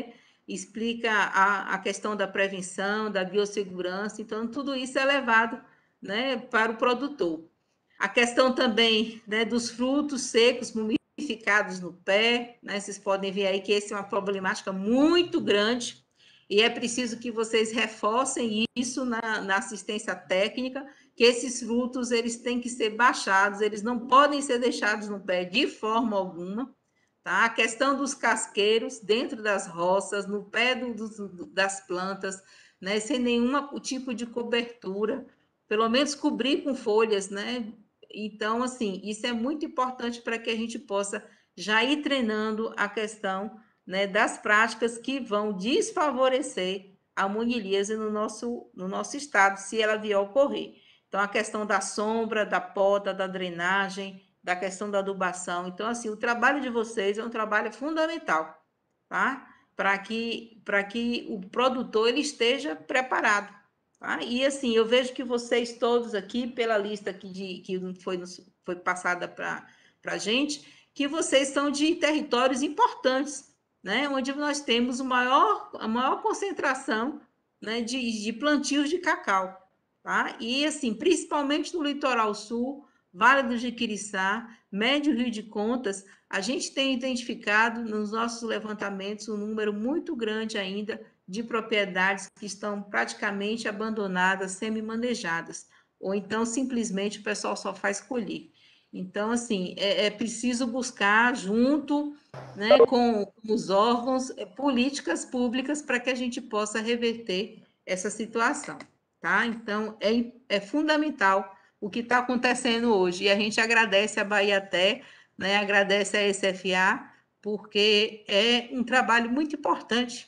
explica a, a questão da prevenção, da biossegurança, então tudo isso é levado, né, para o produtor. A questão também, né, dos frutos secos mumificados no pé, né, vocês podem ver aí que essa é uma problemática muito grande, e é preciso que vocês reforcem isso na, na assistência técnica, que esses frutos eles têm que ser baixados, eles não podem ser deixados no pé de forma alguma, tá? A questão dos casqueiros dentro das roças, no pé do, do, das plantas, né, sem nenhum tipo de cobertura, pelo menos cobrir com folhas, né? Então, assim, isso é muito importante para que a gente possa já ir treinando a questão, né, das práticas que vão desfavorecer a monilíase no nosso, no nosso estado, se ela vier a ocorrer. Então, a questão da sombra, da poda, da drenagem, da questão da adubação. Então, assim, o trabalho de vocês é um trabalho fundamental, tá? Para que, para que o produtor ele esteja preparado. Tá? E, assim, eu vejo que vocês todos aqui, pela lista aqui de, que foi, foi passada para a gente, que vocês são de territórios importantes, né, onde nós temos o maior, a maior concentração, né, de, de plantios de cacau. Tá? E, assim, principalmente no litoral sul, Vale do Jiquiriçá, Médio Rio de Contas, a gente tem identificado nos nossos levantamentos um número muito grande ainda de propriedades que estão praticamente abandonadas, semi-manejadas, ou então simplesmente o pessoal só faz colher. Então, assim, é, é preciso buscar junto, né, com, com os órgãos, é, políticas públicas para que a gente possa reverter essa situação, tá? Então, é, é fundamental o que está acontecendo hoje, e a gente agradece a Bahiaté, né, agradece a S F A, porque é um trabalho muito importante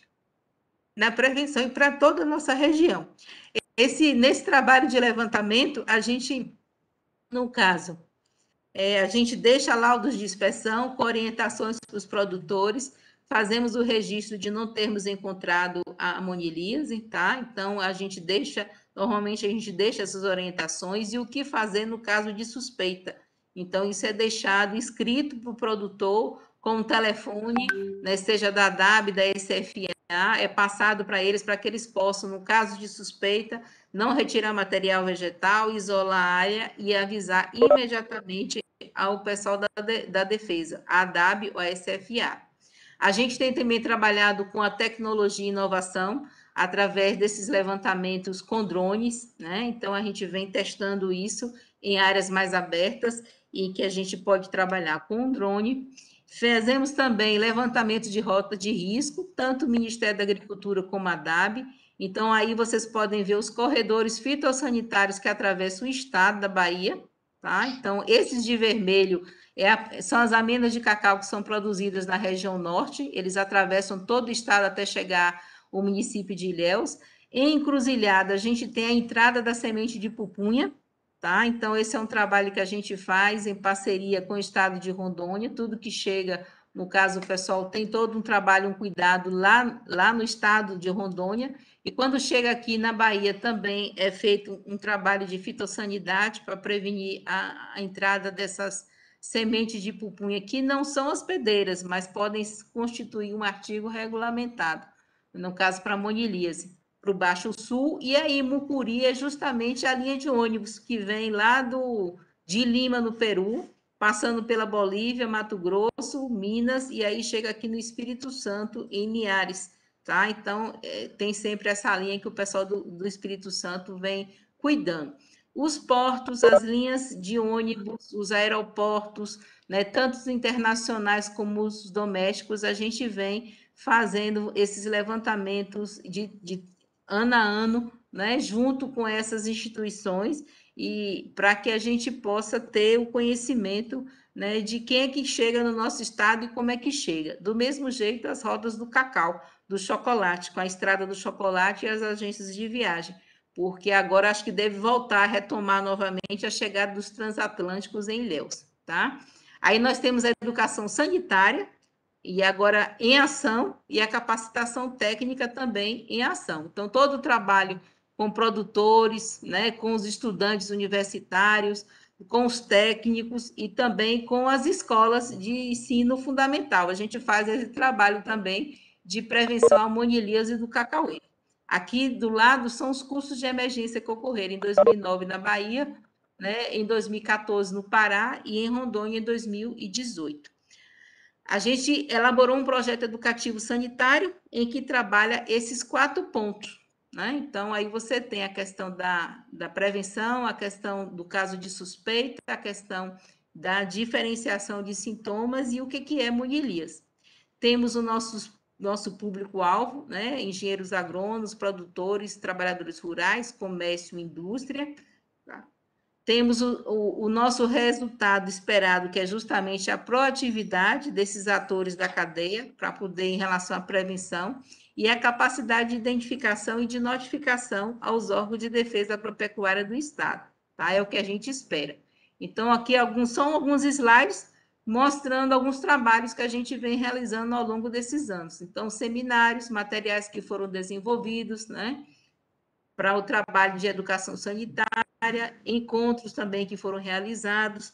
na prevenção e para toda a nossa região. Esse, nesse trabalho de levantamento, a gente, no caso, É, a gente deixa laudos de inspeção com orientações para os produtores, fazemos o registro de não termos encontrado a monilíase, tá? Então, a gente deixa, normalmente a gente deixa essas orientações e o que fazer no caso de suspeita. Então, isso é deixado escrito para o produtor com o telefone, né, seja da D A B, da S F A, é passado para eles para que eles possam, no caso de suspeita, não retirar material vegetal, isolar a área e avisar imediatamente ao pessoal da, da defesa, a D A B ou a S F A. A gente tem também trabalhado com a tecnologia e inovação através desses levantamentos com drones, né? Então, a gente vem testando isso em áreas mais abertas e que a gente pode trabalhar com o drone. Fazemos também levantamento de rota de risco, tanto o Ministério da Agricultura como a D A B. Então, aí vocês podem ver os corredores fitossanitários que atravessam o estado da Bahia, tá? Então, esses de vermelho é a, são as amêndoas de cacau que são produzidas na região norte, eles atravessam todo o estado até chegar ao município de Ilhéus. Em Encruzilhada, a gente tem a entrada da semente de pupunha, tá? Então, esse é um trabalho que a gente faz em parceria com o estado de Rondônia, tudo que chega, no caso, o pessoal tem todo um trabalho, um cuidado lá, lá no estado de Rondônia, e quando chega aqui na Bahia também é feito um trabalho de fitossanidade para prevenir a, a entrada dessas sementes de pupunha, que não são hospedeiras, mas podem constituir um artigo regulamentado, no caso para monilíase, para o Baixo Sul, e aí Mucuri é justamente a linha de ônibus que vem lá do, de Lima, no Peru, passando pela Bolívia, Mato Grosso, Minas, e aí chega aqui no Espírito Santo, em Niares, tá? Então, é, tem sempre essa linha que o pessoal do, do Espírito Santo vem cuidando. Os portos, as linhas de ônibus, os aeroportos, né, tanto os internacionais como os domésticos, a gente vem fazendo esses levantamentos de, de ano a ano, né, junto com essas instituições, e para que a gente possa ter o conhecimento, né, de quem é que chega no nosso estado e como é que chega. Do mesmo jeito, as rotas do cacau, do chocolate, com a estrada do chocolate e as agências de viagem, porque agora acho que deve voltar a retomar novamente a chegada dos transatlânticos em Ilhéus, tá? Aí nós temos a educação sanitária, e agora em ação, e a capacitação técnica também em ação. Então, todo o trabalho com produtores, né, com os estudantes universitários, com os técnicos e também com as escolas de ensino fundamental. A gente faz esse trabalho também de prevenção à monilíase do cacauê. Aqui do lado são os cursos de emergência que ocorreram em dois mil e nove na Bahia, né, em dois mil e quatorze no Pará e em Rondônia em dois mil e dezoito. A gente elaborou um projeto educativo sanitário em que trabalha esses quatro pontos, né? Então, aí você tem a questão da, da prevenção, a questão do caso de suspeita, a questão da diferenciação de sintomas e o que, que é monilíase. Temos o nosso, nosso público-alvo, né? Engenheiros agrônomos, produtores, trabalhadores rurais, comércio e indústria. Tá? Temos o, o, o nosso resultado esperado, que é justamente a proatividade desses atores da cadeia, para poder, em relação à prevenção, e a capacidade de identificação e de notificação aos órgãos de defesa agropecuária do Estado. Tá? É o que a gente espera. Então, aqui alguns, são alguns slides mostrando alguns trabalhos que a gente vem realizando ao longo desses anos. Então, seminários, materiais que foram desenvolvidos, né, para o trabalho de educação sanitária, encontros também que foram realizados.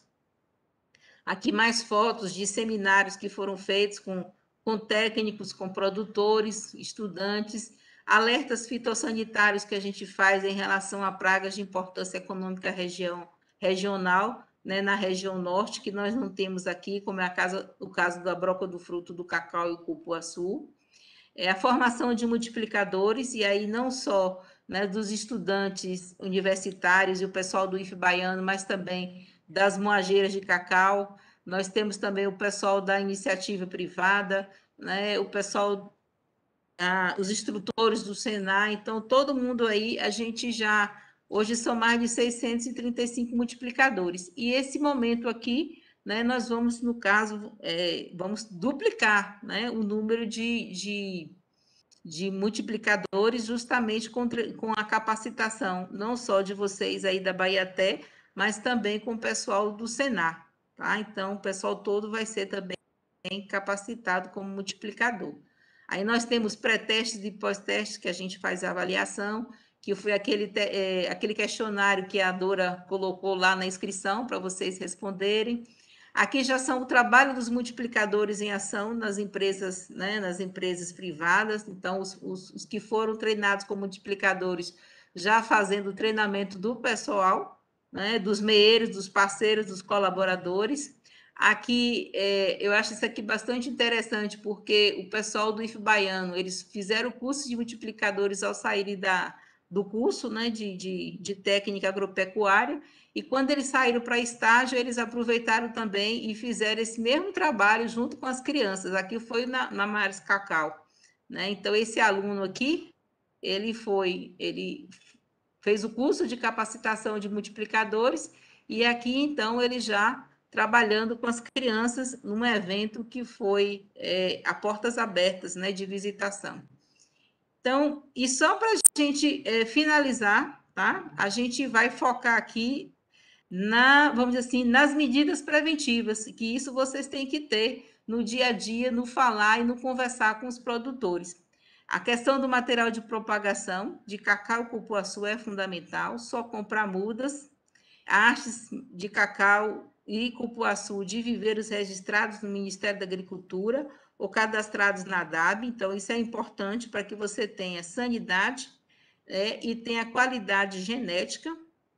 Aqui mais fotos de seminários que foram feitos com, com técnicos, com produtores, estudantes, alertas fitossanitários que a gente faz em relação a pragas de importância econômica região, regional, né, na região norte, que nós não temos aqui, como é a casa, o caso da broca do fruto do cacau e o cupuaçu. É a formação de multiplicadores, e aí não só, né, dos estudantes universitários e o pessoal do I F baiano, mas também das moageiras de cacau. Nós temos também o pessoal da iniciativa privada, né, o pessoal, ah, os instrutores do Senai. Então, todo mundo aí, a gente já... Hoje são mais de seiscentos e trinta e cinco multiplicadores. E esse momento aqui, né, nós vamos, no caso, é, vamos duplicar, né, o número de, de, de multiplicadores, justamente com, com a capacitação, não só de vocês aí da Baiaté, mas também com o pessoal do Senar. Tá? Então, o pessoal todo vai ser também capacitado como multiplicador. Aí nós temos pré-testes e pós-testes, que a gente faz a avaliação, que foi aquele, é, aquele questionário que a Dora colocou lá na inscrição para vocês responderem. Aqui já são o trabalho dos multiplicadores em ação nas empresas, né, nas empresas privadas. Então, os, os, os que foram treinados como multiplicadores já fazendo o treinamento do pessoal, né, dos meeiros, dos parceiros, dos colaboradores. Aqui, é, eu acho isso aqui bastante interessante, porque o pessoal do I F baiano, eles fizeram o curso de multiplicadores ao saírem da, do curso, né, de, de, de técnica agropecuária, e quando eles saíram para estágio, eles aproveitaram também e fizeram esse mesmo trabalho junto com as crianças. Aqui foi na, na Mares Cacau, né? Então, esse aluno aqui, ele foi, ele fez o curso de capacitação de multiplicadores, e aqui, então, ele já trabalhando com as crianças num evento que foi é, a portas abertas, né, de visitação. Então, e só para a gente é, finalizar, tá? A gente vai focar aqui na, vamos dizer assim, nas medidas preventivas, que isso vocês têm que ter no dia a dia, no falar e no conversar com os produtores. A questão do material de propagação de cacau e cupuaçu é fundamental, só comprar mudas, hastes de cacau e cupuaçu de viveiros registrados no Ministério da Agricultura ou cadastrados na D A B. Então, isso é importante para que você tenha sanidade, é, e tenha qualidade genética,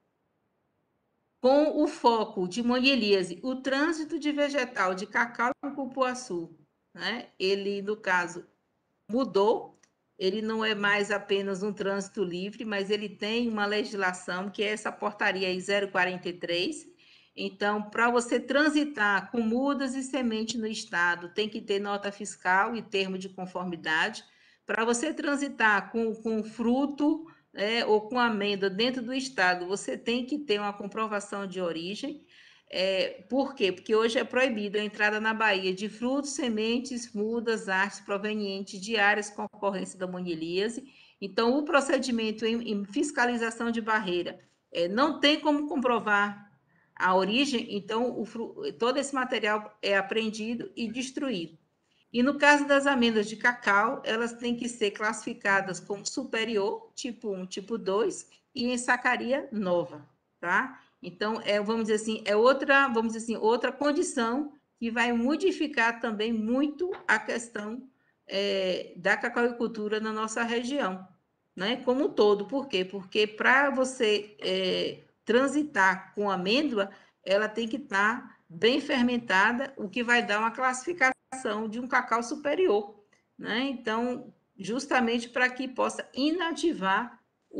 com o foco de monilíase, o trânsito de vegetal de cacau e cupuaçu, né? Ele, no caso, mudou, ele não é mais apenas um trânsito livre, mas ele tem uma legislação, que é essa portaria aí zero quarenta e três. Então, para você transitar com mudas e semente no estado, tem que ter nota fiscal e termo de conformidade. Para você transitar com, com fruto, é, ou com amêndoa dentro do estado, você tem que ter uma comprovação de origem. É, por quê? Porque hoje é proibido a entrada na Bahia de frutos, sementes, mudas, artes provenientes de áreas com ocorrência da monilíase. Então, o procedimento em, em fiscalização de barreira é, não tem como comprovar a origem, então o, todo esse material é apreendido e destruído. E no caso das amêndoas de cacau, elas têm que ser classificadas como superior, tipo um, tipo dois, e em sacaria nova, tá? Então, é, vamos dizer assim, é outra, vamos dizer assim, outra condição que vai modificar também muito a questão é, da cacauicultura na nossa região, né? Como um todo. Por quê? Porque para você é, transitar com amêndoa, ela tem que estar bem fermentada, o que vai dar uma classificação de um cacau superior, né? Então, justamente para que possa inativar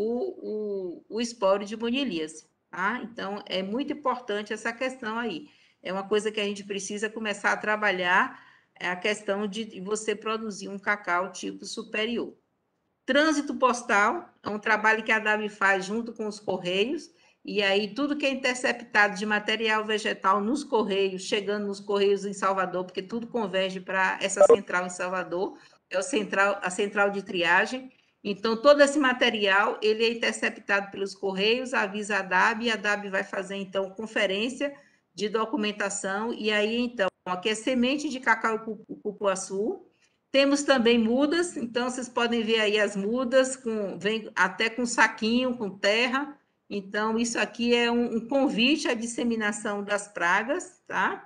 o, o, o esporo de monilíase, tá? Então, é muito importante essa questão aí. É uma coisa que a gente precisa começar a trabalhar, é a questão de você produzir um cacau tipo superior. Trânsito postal é um trabalho que a D A B faz junto com os Correios, e aí tudo que é interceptado de material vegetal nos Correios, chegando nos Correios em Salvador, porque tudo converge para essa central em Salvador, é o central, a central de triagem. Então, todo esse material, ele é interceptado pelos Correios, avisa a D A B, e a D A B vai fazer, então, conferência de documentação, e aí, então, aqui é semente de cacau e cupuaçu. Temos também mudas, então vocês podem ver aí as mudas, com, vem até com saquinho, com terra. Então, isso aqui é um, um convite à disseminação das pragas, tá?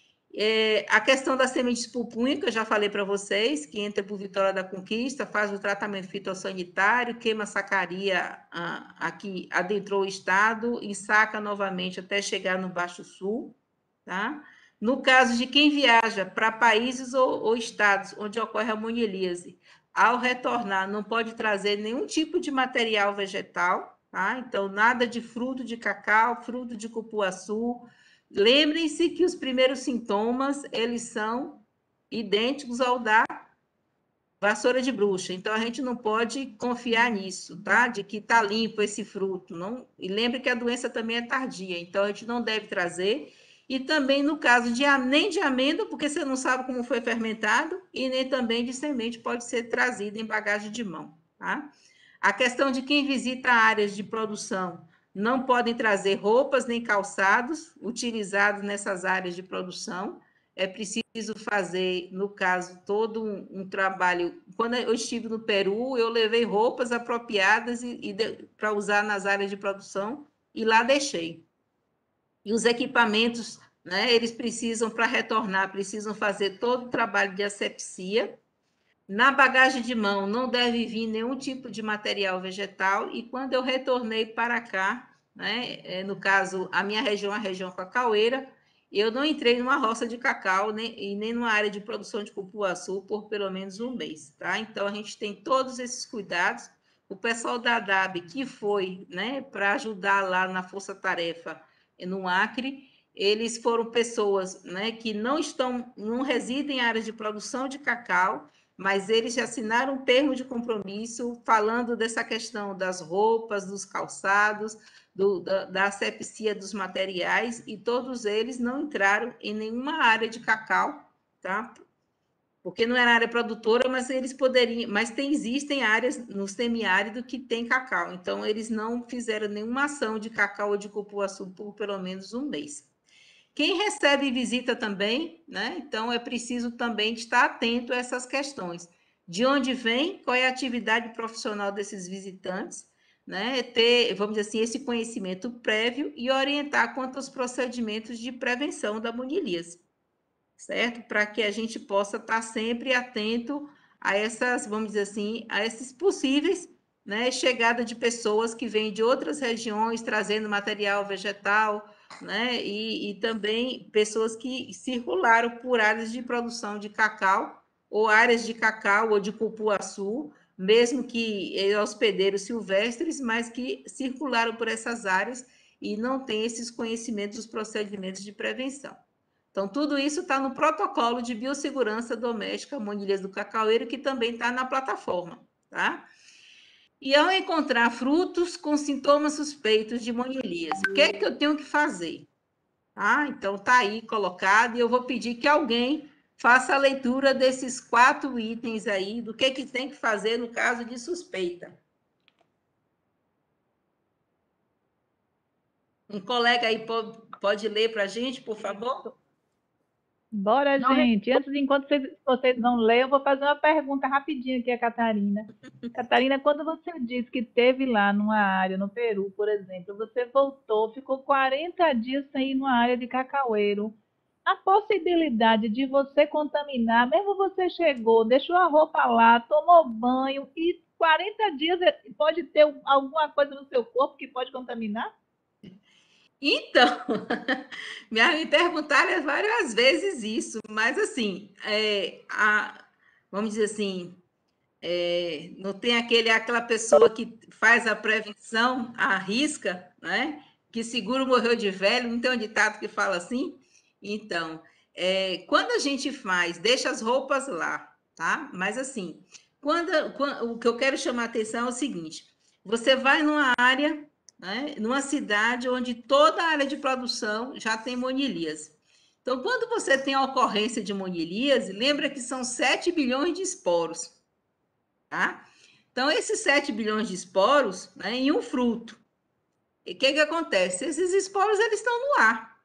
É, a questão das sementes pupunha, que eu já falei para vocês, que entra por Vitória da Conquista, faz o tratamento fitossanitário, queima a sacaria ah, aqui, adentrou o estado, e saca novamente até chegar no Baixo Sul, tá? No caso de quem viaja para países ou, ou estados onde ocorre a monilíase, ao retornar, não pode trazer nenhum tipo de material vegetal, tá? Então, nada de fruto de cacau, fruto de cupuaçu. Lembrem-se que os primeiros sintomas, eles são idênticos ao da vassoura de bruxa. Então, a gente não pode confiar nisso, tá? De que está limpo esse fruto. Não... E lembre que a doença também é tardia, então a gente não deve trazer. E também no caso de nem de amêndoa, porque você não sabe como foi fermentado, e nem também de semente pode ser trazida em bagagem de mão, tá? A questão de quem visita áreas de produção, não podem trazer roupas nem calçados utilizados nessas áreas de produção. É preciso fazer, no caso, todo um, um trabalho. Quando eu estive no Peru, eu levei roupas apropriadas e, e para usar nas áreas de produção, e lá deixei. E os equipamentos, né, eles precisam, para retornar, precisam fazer todo o trabalho de asepsia. Na bagagem de mão não deve vir nenhum tipo de material vegetal, e quando eu retornei para cá, né, no caso, a minha região é a região cacaueira, eu não entrei numa roça de cacau nem, e nem numa área de produção de cupuaçu por pelo menos um mês, tá? Então, a gente tem todos esses cuidados. O pessoal da D A B, que foi, né, para ajudar lá na Força Tarefa no Acre, eles foram pessoas, né, que não estão, não residem em áreas de produção de cacau, mas eles assinaram um termo de compromisso falando dessa questão das roupas, dos calçados, do, da, da asepsia dos materiais, e todos eles não entraram em nenhuma área de cacau, tá? Porque não era área produtora, mas eles poderiam, mas tem, existem áreas no semiárido que tem cacau, então eles não fizeram nenhuma ação de cacau ou de cupuaçu por pelo menos um mês. Quem recebe visita também, né? Então é preciso também estar atento a essas questões. De onde vem, qual é a atividade profissional desses visitantes, né? Ter, vamos dizer assim, esse conhecimento prévio e orientar quanto aos procedimentos de prevenção da monilíase, certo? Para que a gente possa estar sempre atento a essas, vamos dizer assim, a esses possíveis, né, chegada de pessoas que vêm de outras regiões trazendo material vegetal, né, e, e também pessoas que circularam por áreas de produção de cacau, ou áreas de cacau ou de cupuaçu, mesmo que hospedeiros silvestres, mas que circularam por essas áreas e não têm esses conhecimentos dos procedimentos de prevenção. Então, tudo isso está no protocolo de biossegurança doméstica monilhas do cacaueiro, que também está na plataforma, tá? E ao encontrar frutos com sintomas suspeitos de monilíase, o que é que eu tenho que fazer? Ah, então está aí colocado, e eu vou pedir que alguém faça a leitura desses quatro itens aí, do que, que tem que fazer no caso de suspeita. Um colega aí pode, pode ler para a gente, por favor? Bora, Não, gente. Antes, enquanto vocês, vocês vão ler, eu vou fazer uma pergunta rapidinho aqui a Catarina. Catarina, quando você disse que teve lá numa área, no Peru, por exemplo, você voltou, ficou quarenta dias sem ir numa área de cacaueiro. a possibilidade de você contaminar, mesmo você chegou, deixou a roupa lá, tomou banho e quarenta dias pode ter alguma coisa no seu corpo que pode contaminar? Então, me perguntaram várias vezes isso, mas assim, é, a, vamos dizer assim, é, não tem aquele, aquela pessoa que faz a prevenção à risca, né? Que seguro morreu de velho, não tem um ditado que fala assim? Então, é, quando a gente faz, deixa as roupas lá, tá? Mas assim, quando, quando, o que eu quero chamar a atenção é o seguinte: você vai numa área, né, numa cidade onde toda a área de produção já tem monilias. Então, quando você tem a ocorrência de monilias, lembra que são sete bilhões de esporos. Tá? Então, esses sete bilhões de esporos, né, em um fruto. E o que, que acontece? Esses esporos eles estão no ar.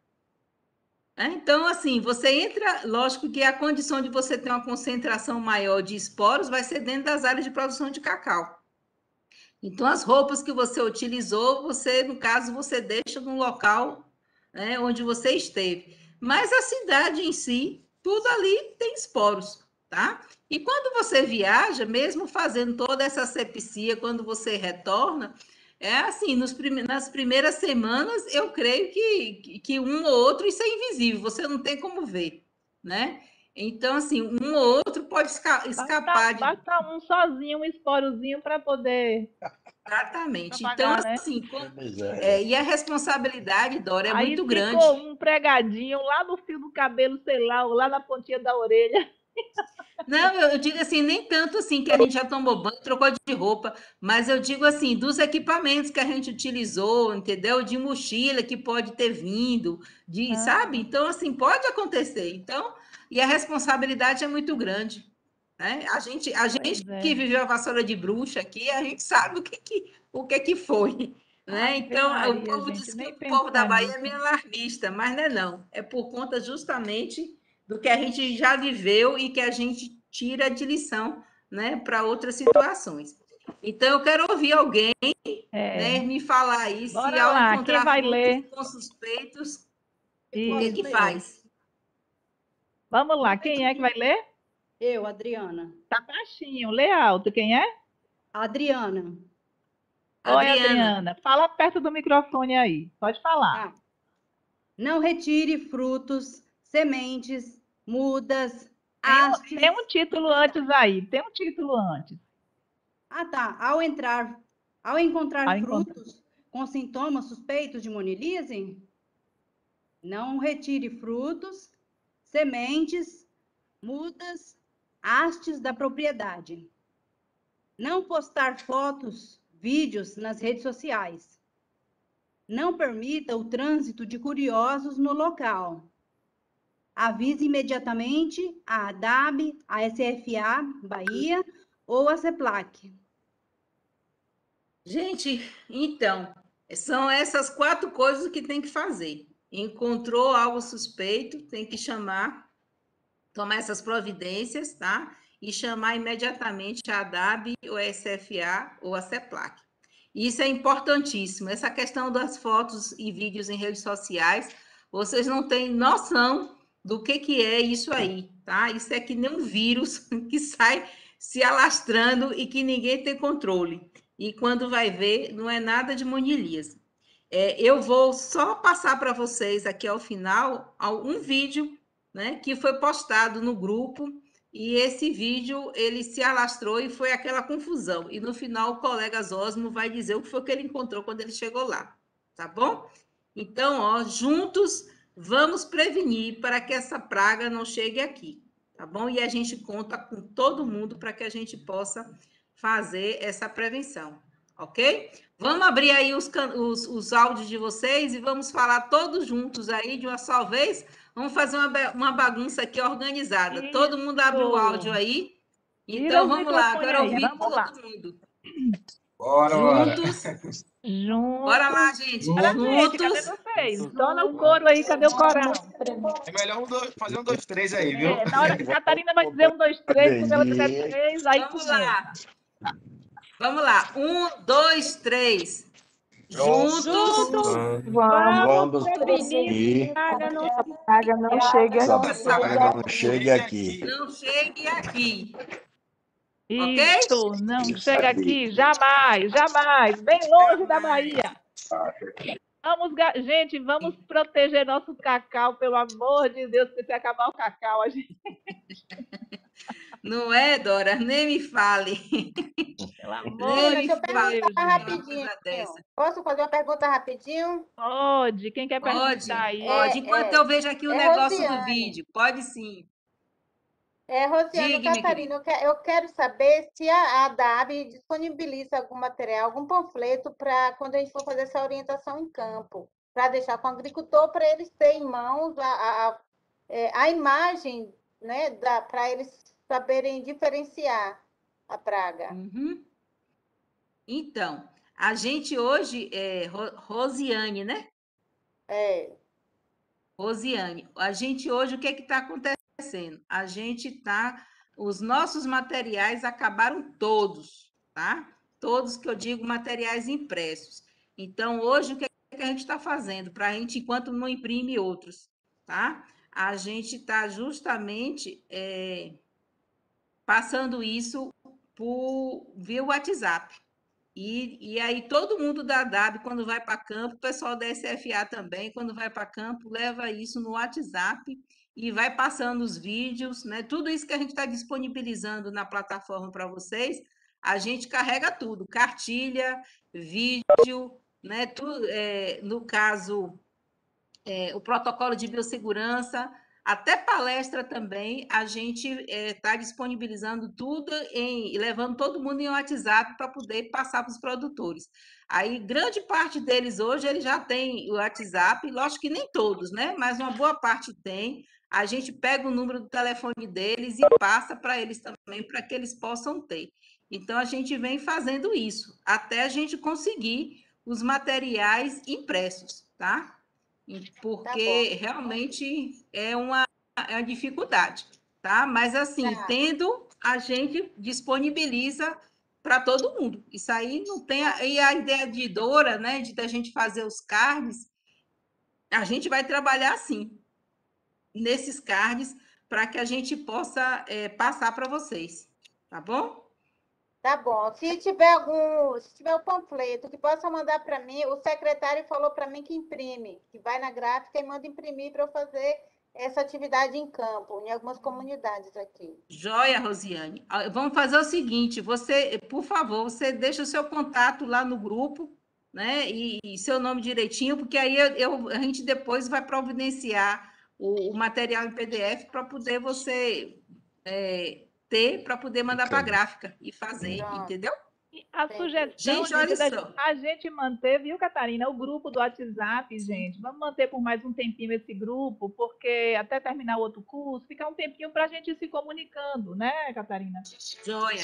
Né? Então, assim, você entra, lógico que a condição de você ter uma concentração maior de esporos vai ser dentro das áreas de produção de cacau. Então, as roupas que você utilizou, você, no caso, você deixa no local, né, onde você esteve. Mas a cidade em si, tudo ali tem esporos, tá? E quando você viaja, mesmo fazendo toda essa asepsia, quando você retorna, é assim, nos prime... nas primeiras semanas, eu creio que, que um ou outro, isso é invisível, você não tem como ver, né? Então, assim, um ou outro pode esca... escapar basta, de... Basta um sozinho, um esporozinho para poder... Exatamente. Propagar, então, né? assim, com... é, e a responsabilidade, Dora, é Aí muito ficou grande. um pregadinho lá no fio do cabelo, sei lá, ou lá na pontinha da orelha. Não, eu digo assim, nem tanto assim que a gente já tomou banho, trocou de roupa, mas eu digo assim, dos equipamentos que a gente utilizou, entendeu? De mochila que pode ter vindo, de, Ah. sabe? Então, assim, pode acontecer. Então, e a responsabilidade é muito grande. Né? A gente, a gente é. que viveu a vassoura de bruxa aqui, a gente sabe o que, que, o que, que foi. Né? Então, Maria, o povo gente, diz que nem o povo da Bahia nisso. é meio alarmista, mas não é não. É por conta justamente do que a gente já viveu e que a gente tira de lição, né, para outras situações. Então, eu quero ouvir alguém é. né, me falar aí, Bora se ao lá, encontrar quem vai ler? com suspeitos, Isso. o que, que faz? Vamos lá, quem é que vai ler? Eu, Adriana. Tá baixinho, lê alto, quem é? Adriana. Oi, Adriana. Adriana. Fala perto do microfone aí, pode falar. Ah. Não retire frutos, sementes, mudas, tem um, tem um título antes aí, tem um título antes. Ah, tá. Ao entrar, ao encontrar ao frutos encontrar. com sintomas suspeitos de monilise, não retire frutos, sementes, mudas, hastes da propriedade. Não postar fotos, vídeos nas redes sociais. Não permita o trânsito de curiosos no local. Avise imediatamente a ADAB, a S F A Bahia ou a CEPLAC. Gente, então, são essas quatro coisas que tem que fazer. Encontrou algo suspeito, tem que chamar, tomar essas providências, tá? E chamar imediatamente a ADAB, ou a S F A ou a CEPLAC. Isso é importantíssimo. Essa questão das fotos e vídeos em redes sociais, vocês não têm noção do que, que é isso aí, tá? Isso é que nem um vírus que sai se alastrando e que ninguém tem controle. E quando vai ver, não é nada de monilias. É, eu vou só passar para vocês aqui ao final um vídeo, né, que foi postado no grupo, e esse vídeo ele se alastrou e foi aquela confusão. E no final o colega Zósimo vai dizer o que foi que ele encontrou quando ele chegou lá, tá bom? Então, ó, juntos vamos prevenir para que essa praga não chegue aqui, tá bom? E a gente conta com todo mundo para que a gente possa fazer essa prevenção, ok? Vamos abrir aí os, os, os áudios de vocês e vamos falar todos juntos aí de uma só vez. Vamos fazer uma, uma bagunça aqui organizada. Isso. Todo mundo abre o áudio aí. Então, vamos lá. Agora ouvir todo lá. mundo. Bora, juntos. Juntos. Bora lá, gente. Bora, gente. Cadê vocês? Dona o coro aí, cadê o corão? É melhor um, dois, fazer um, dois, três aí, viu? É, na hora que a Catarina vai dizer um, dois, três, quando ela dizer três, aí vamos lá. Vamos lá. Um, dois, três. Juntos, Juntos, Vamos vamos prevenir e que praga não essa praga não chega essa aqui. praga não chegue aqui. não chegue aqui. Isso, não Isso chega aí. aqui, jamais, jamais, bem longe da Bahia. Vamos, ga- gente, vamos proteger nosso cacau, pelo amor de Deus, porque se acabar o cacau, a gente, Não é, Dora? Nem me fale. pelo amor Nem de me Deixa eu fale Deus, perguntar uma gente. rapidinho. coisa dessa. Posso fazer uma pergunta rapidinho? Pode, quem quer Pode, perguntar aí? pode. Enquanto É, eu é, vejo aqui o é negócio do Rosiane. vídeo. Pode sim. É, Rosiane, Diga, minha Catarina, querida. eu, que- eu quero saber se a, a D A B disponibiliza algum material, algum panfleto para quando a gente for fazer essa orientação em campo, para deixar com o agricultor, para eles terem em mãos a, a, a, é, a imagem, né, para eles saberem diferenciar a praga. Uhum. Então, a gente hoje é Ro- Rosiane, né? É, Rosiane, a gente hoje, o que que está acontecendo? A gente está, os nossos materiais acabaram todos, tá? Todos que eu digo materiais impressos. Então, hoje, o que que a gente está fazendo? Para a gente, enquanto não imprime outros, tá? A gente está justamente é, passando isso por, via WhatsApp. E, e aí todo mundo da D A B, quando vai para campo, o pessoal da S F A também, quando vai para campo, leva isso no WhatsApp e vai passando os vídeos, né? Tudo isso que a gente está disponibilizando na plataforma para vocês, a gente carrega tudo, cartilha, vídeo, né? Tudo, é, no caso, é, o protocolo de biossegurança, até palestra também, a gente está é, disponibilizando tudo, em, levando todo mundo em WhatsApp para poder passar para os produtores. Aí, grande parte deles hoje, eles já têm o WhatsApp, lógico que nem todos, né? Mas uma boa parte tem. A gente pega o número do telefone deles e passa para eles também, para que eles possam ter. Então, a gente vem fazendo isso, até a gente conseguir os materiais impressos, tá? Porque tá realmente é uma, é uma dificuldade, tá? Mas assim, tá, tendo, a gente disponibiliza para todo mundo. Isso aí não tem. A, e a ideia de Dora, né, de a gente fazer os cards, a gente vai trabalhar assim, nesses cards, para que a gente possa é, passar para vocês, tá bom? tá bom. Se tiver algum, se tiver o panfleto que possa mandar para mim, o secretário falou para mim que imprime, que vai na gráfica e manda imprimir para eu fazer essa atividade em campo, em algumas comunidades aqui. Joia, Rosiane. Ah, vamos fazer o seguinte, você, por favor, você deixa o seu contato lá no grupo, né? E, e seu nome direitinho, porque aí eu, eu- a gente depois vai providenciar o, o material em P D F para poder você é, ter, para poder mandar para a gráfica e fazer, Pronto, entendeu? E a entendi. sugestão, Gente, olha gente, da- só. a gente manter, viu, Catarina, o grupo do WhatsApp, gente. Vamos manter por mais um tempinho esse grupo, porque até terminar o outro curso, ficar um tempinho para a gente ir se comunicando, né, Catarina? Joia.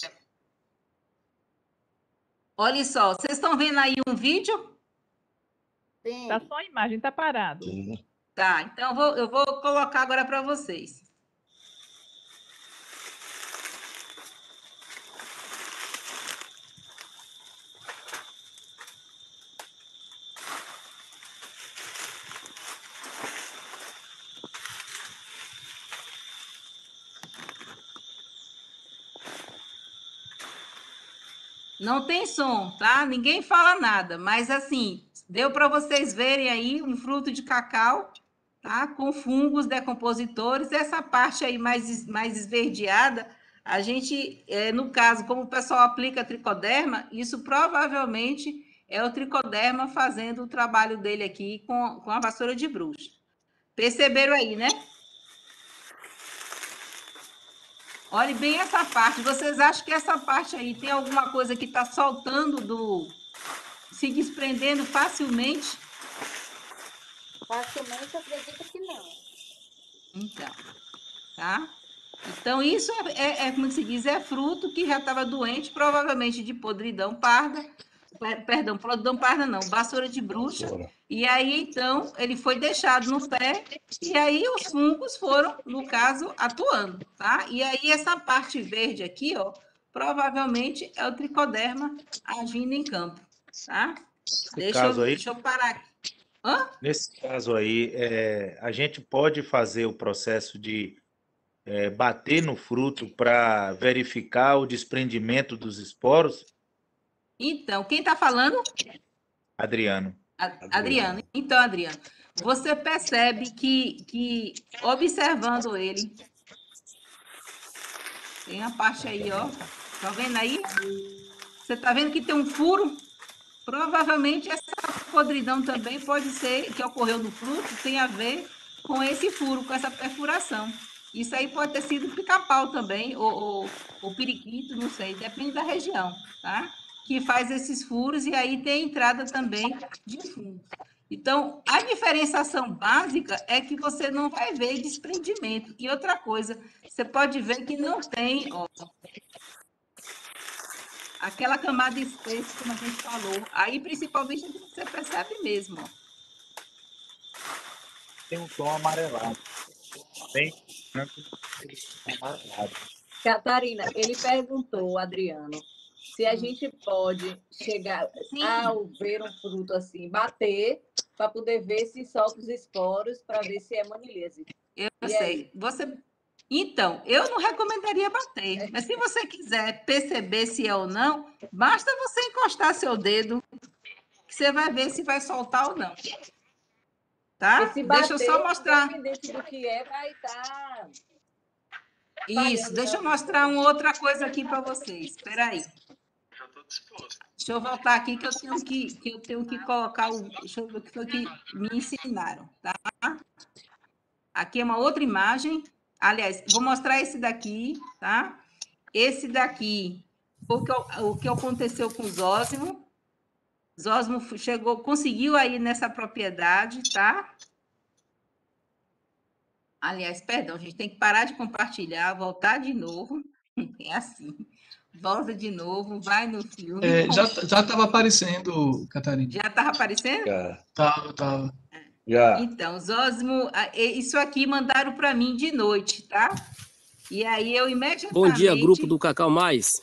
Olha só, vocês estão vendo aí um vídeo? Tá Sim, só a imagem, tá parado. Sim. Tá, então eu vou, eu vou colocar agora para vocês. Não tem som, tá? Ninguém fala nada, mas assim, deu para vocês verem aí um fruto de cacau, tá? Com fungos decompositores. Essa parte aí mais, mais esverdeada, a gente, é, no caso, como o pessoal aplica tricoderma, isso provavelmente é o tricoderma fazendo o trabalho dele aqui com, com a vassoura de bruxa. Perceberam aí, né? Olhe bem essa parte. Vocês acham que essa parte aí tem alguma coisa que está soltando do... se desprendendo facilmente? facilmente eu acredito que não. Então, tá? Então, isso é, é, é como se diz, é fruto que já estava doente, provavelmente de podridão parda, per- perdão, podridão parda não, vassoura de bruxa, e aí, então, ele foi deixado no pé, e aí os fungos foram, no caso, atuando, tá? E aí, essa parte verde aqui, ó, provavelmente é o tricoderma agindo em campo, tá? Deixa, caso eu, aí, deixa eu parar aqui. Hã? nesse caso aí, é, a gente pode fazer o processo de é, bater no fruto para verificar o desprendimento dos esporos? Então, quem está falando? Adriano. Adriano. Então, Adriano, você percebe que, que observando ele, tem a parte aí, ó. Tá vendo aí? Você tá vendo que tem um furo? Provavelmente essa podridão também pode ser que ocorreu no fruto, tem a ver com esse furo, com essa perfuração. Isso aí pode ter sido pica-pau também, ou, ou, ou periquito, não sei, depende da região, tá? Que faz esses furos e aí tem a entrada também de fungos. Então, a diferenciação básica é que você não vai ver desprendimento. E outra coisa, você pode ver que não tem, ó, aquela camada espessa, como a gente falou. Aí, principalmente, você percebe mesmo, ó. Tem um tom amarelado. Bem amarelado. Catarina, ele perguntou, Adriano, se a gente pode chegar Sim. ao ver um fruto assim, bater, para poder ver se solta os esporos, para ver se é manilese. Eu E sei. aí? Você... Então, eu não recomendaria bater, mas se você quiser perceber se é ou não, basta você encostar seu dedo, que você vai ver se vai soltar ou não. Tá? E se bater, Deixa eu só mostrar. independente do que é, vai estar... Isso, deixa eu mostrar uma outra coisa aqui para vocês. Espera aí. Deixa eu voltar aqui que eu tenho que, que eu tenho que colocar o. Deixa eu ver o que foi que me ensinaram, tá? Aqui é uma outra imagem. Aliás, vou mostrar esse daqui, tá? Esse daqui, o que, o que aconteceu com o Zósimo. Zósimo chegou, conseguiu aí nessa propriedade, tá? Aliás, perdão, a gente tem que parar de compartilhar, voltar de novo. É assim. Volta de novo, vai no filme. É, já já estava aparecendo, Catarina. Já estava aparecendo? Já. Tava, tava. Já. Então, Zósimo, isso aqui mandaram para mim de noite, tá? E aí eu imediatamente... Bom dia, grupo do Cacau Mais.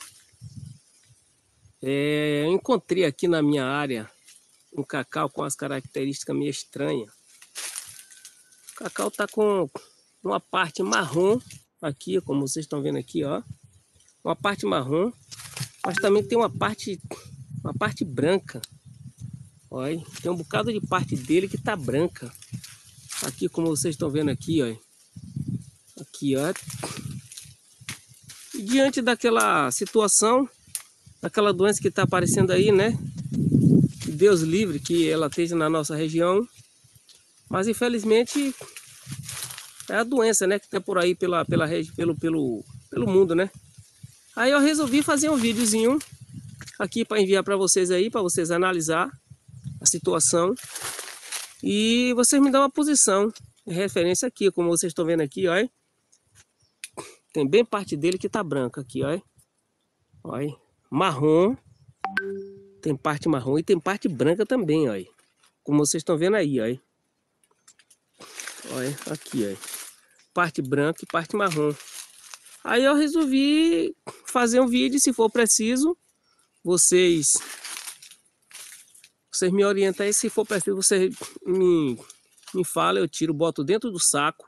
É, eu encontrei aqui na minha área um cacau com as características meio estranhas. O cacau tá com uma parte marrom aqui, como vocês estão vendo aqui, ó. Uma parte marrom, mas também tem uma parte, uma parte branca. Olha, tem um bocado de parte dele que tá branca. Aqui, como vocês estão vendo aqui, ó. Aqui, ó. E diante daquela situação, daquela doença que está aparecendo aí, né? Que Deus livre que ela esteja na nossa região. Mas, infelizmente, é a doença, né? Que está por aí pela, pela, pelo, pelo, pelo mundo, né? Aí eu resolvi fazer um videozinho aqui para enviar para vocês aí, para vocês analisar a situação. E vocês me dão uma posição de referência aqui, como vocês estão vendo aqui, ó. Tem bem parte dele que tá branca aqui, ó. Olha, marrom. Tem parte marrom e tem parte branca também, ó. Como vocês estão vendo aí, ó. Olha, aqui, ó. Parte branca e parte marrom. Aí eu resolvi fazer um vídeo, se for preciso, vocês vocês me orientam aí, se for preciso, vocês me, me falam, eu tiro, boto dentro do saco.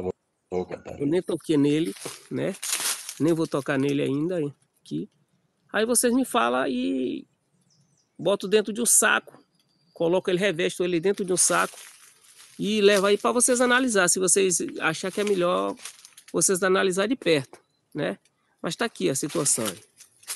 Eu nem toquei nele, né? Nem vou tocar nele ainda, aqui. Aí vocês me falam e boto dentro de um saco, coloco ele, revesto ele dentro de um saco e levo aí para vocês analisar, se vocês achar que é melhor vocês analisar de perto, né? Mas tá aqui a situação. Aí.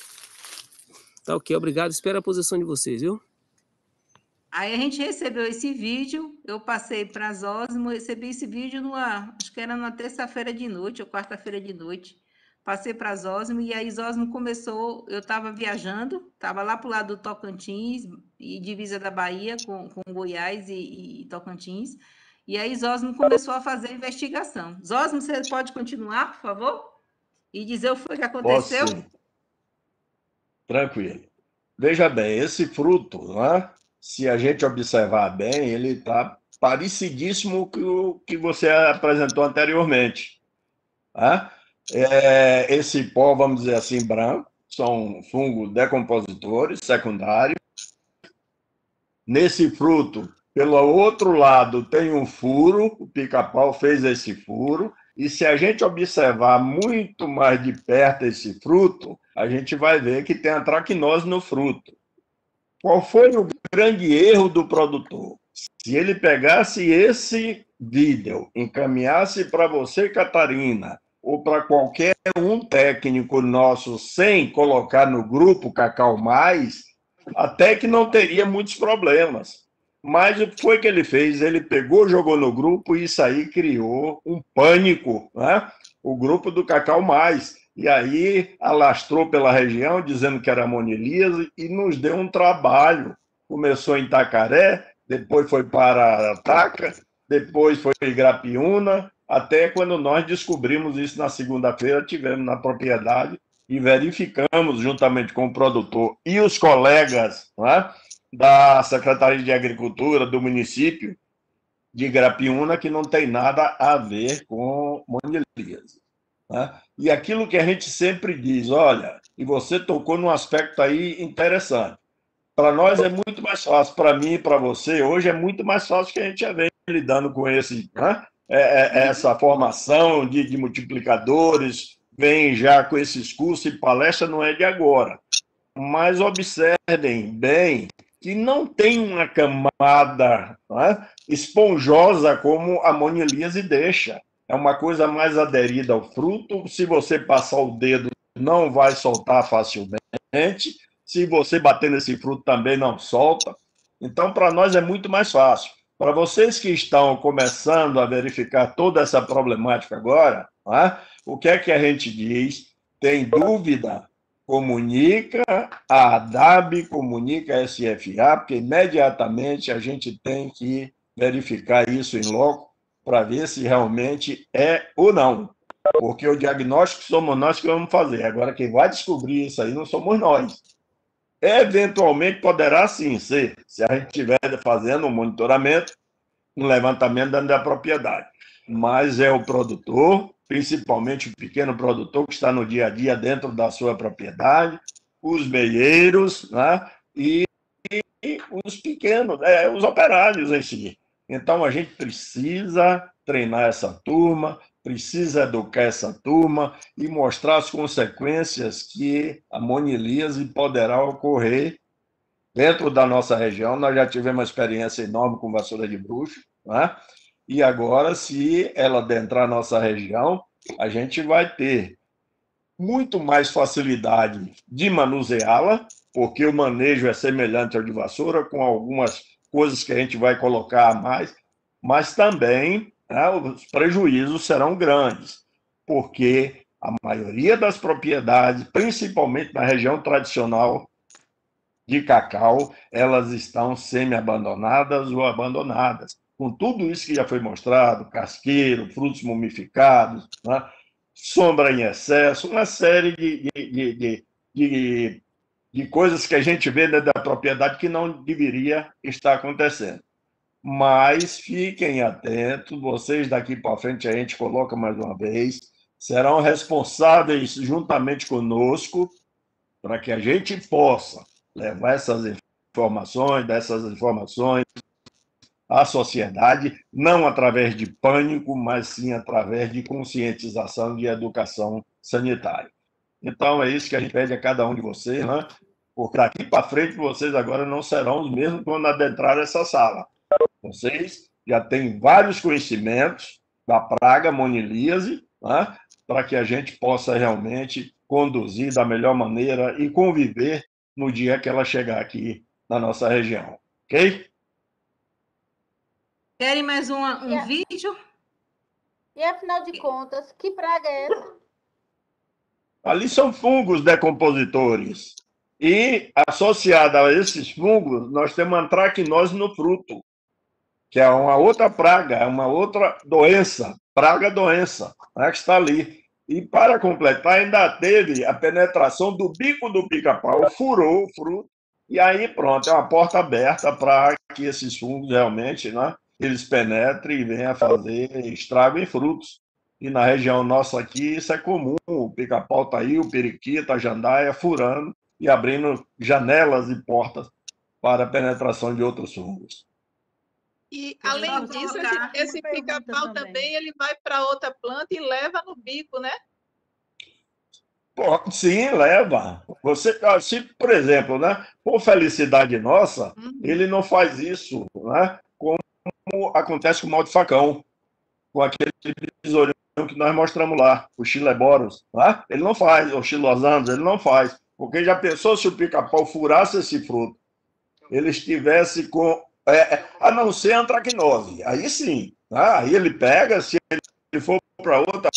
Tá ok, obrigado. Espero a posição de vocês, viu? Aí a gente recebeu esse vídeo, eu passei para Zósimo, recebi esse vídeo numa, acho que era numa terça-feira de noite ou quarta-feira de noite. Passei para Zósimo e aí Zósimo começou, eu estava viajando, estava lá para o lado do Tocantins e divisa da Bahia com, com Goiás e, e Tocantins. E aí Zósimo começou a fazer a investigação. Zósimo, você pode continuar, por favor? E dizer o que foi que aconteceu? Posso sim. Tranquilo. Veja bem, esse fruto, né? Se a gente observar bem, ele está parecidíssimo com o que você apresentou anteriormente. Tá? É, esse pó, vamos dizer assim, branco, são fungos decompositores secundários. Nesse fruto, pelo outro lado, tem um furo, o pica-pau fez esse furo, e se a gente observar muito mais de perto esse fruto, a gente vai ver que tem antracnose no fruto. Qual foi o grande erro do produtor? Se ele pegasse esse vídeo, encaminhasse para você, Catarina, ou para qualquer um técnico nosso, sem colocar no grupo Cacau Mais, até que não teria muitos problemas. Mas o que foi que ele fez? Ele pegou, jogou no grupo e isso aí criou um pânico, né? O grupo do Cacau Mais. E aí alastrou pela região, dizendo que era monilíase, e nos deu um trabalho. Começou em Itacaré, depois foi para Ataca, depois foi em Grapiúna, até quando nós descobrimos isso na segunda-feira, tivemos na propriedade e verificamos, juntamente com o produtor e os colegas, né, da Secretaria de Agricultura do município de Grapiúna, que não tem nada a ver com monilíase. Né? E aquilo que a gente sempre diz, olha, e você tocou num aspecto aí interessante. Para nós é muito mais fácil, para mim e para você, hoje é muito mais fácil que a gente já vem lidando com esse, né? é, é, essa formação de, de multiplicadores, vem já com esses cursos e palestra, não é de agora. Mas observem bem que não tem uma camada, né, esponjosa como a monilíase deixa. É uma coisa mais aderida ao fruto. Se você passar o dedo, não vai soltar facilmente. Se você bater nesse fruto, também não solta. Então, para nós é muito mais fácil. Para vocês que estão começando a verificar toda essa problemática agora, né, o que é que a gente diz? Tem dúvida? Comunica a ADAB, comunica a S F A, porque imediatamente a gente tem que verificar isso em loco para ver se realmente é ou não. Porque o diagnóstico somos nós que vamos fazer. Agora, quem vai descobrir isso aí não somos nós. Eventualmente poderá sim ser, se a gente estiver fazendo um monitoramento, um levantamento dentro da propriedade. Mas é o produtor, principalmente o pequeno produtor que está no dia a dia dentro da sua propriedade, os meieiros, né? e, e os pequenos, é, os operários em si. Então, a gente precisa treinar essa turma, precisa educar essa turma e mostrar as consequências que a monilíase poderá ocorrer dentro da nossa região. Nós já tivemos uma experiência enorme com vassoura de bruxo, né? E agora, se ela adentrar a nossa região, a gente vai ter muito mais facilidade de manuseá-la, porque o manejo é semelhante ao de vassoura, com algumas coisas que a gente vai colocar a mais, mas também, né, os prejuízos serão grandes, porque a maioria das propriedades, principalmente na região tradicional de cacau, elas estão semi-abandonadas ou abandonadas. Com tudo isso que já foi mostrado, casqueiro, frutos mumificados, né, sombra em excesso, uma série de, de, de, de, de, de coisas que a gente vê dentro da propriedade que não deveria estar acontecendo. Mas fiquem atentos, vocês daqui para frente a gente coloca mais uma vez, serão responsáveis juntamente conosco para que a gente possa levar essas informações, dessas informações à sociedade, não através de pânico, mas sim através de conscientização de educação sanitária. Então, é isso que a gente pede a cada um de vocês, né? Porque daqui para frente vocês agora não serão os mesmos quando adentrar essa sala. Vocês já têm vários conhecimentos da praga monilíase, né? Para que a gente possa realmente conduzir da melhor maneira e conviver no dia que ela chegar aqui na nossa região. Ok? Querem mais uma, um E a- vídeo? E afinal de contas, que praga é essa? Ali são fungos decompositores. E, associada a esses fungos, nós temos antracnose no fruto, que é uma outra praga, é uma outra doença, praga-doença, né, que está ali. E, para completar, ainda teve a penetração do bico do pica-pau, furou o fruto, e aí, pronto, é uma porta aberta para que esses fungos realmente, né, eles penetrem e venham a fazer estrago em frutos. E na região nossa aqui, isso é comum, o pica-pau está aí, o periquito, a jandaia, furando e abrindo janelas e portas para a penetração de outros fungos. E, Deixa eu além só disso, esse, colocar esse uma pergunta pica-pau também. também, ele vai para outra planta e leva no bico, né? Pô, sim, leva. Você, ah, se, por exemplo, né, por felicidade nossa, Uhum. ele não faz isso, né, como acontece com o mal de facão, com aquele besourinho que nós mostramos lá, o Chileboros, né? Ele não faz, o Chilosanos, ele não faz. Porque já pensou se o pica-pau furasse esse fruto, ele estivesse com, é, é, a não ser antracnose, aí sim, né? Aí ele pega, se ele for para outra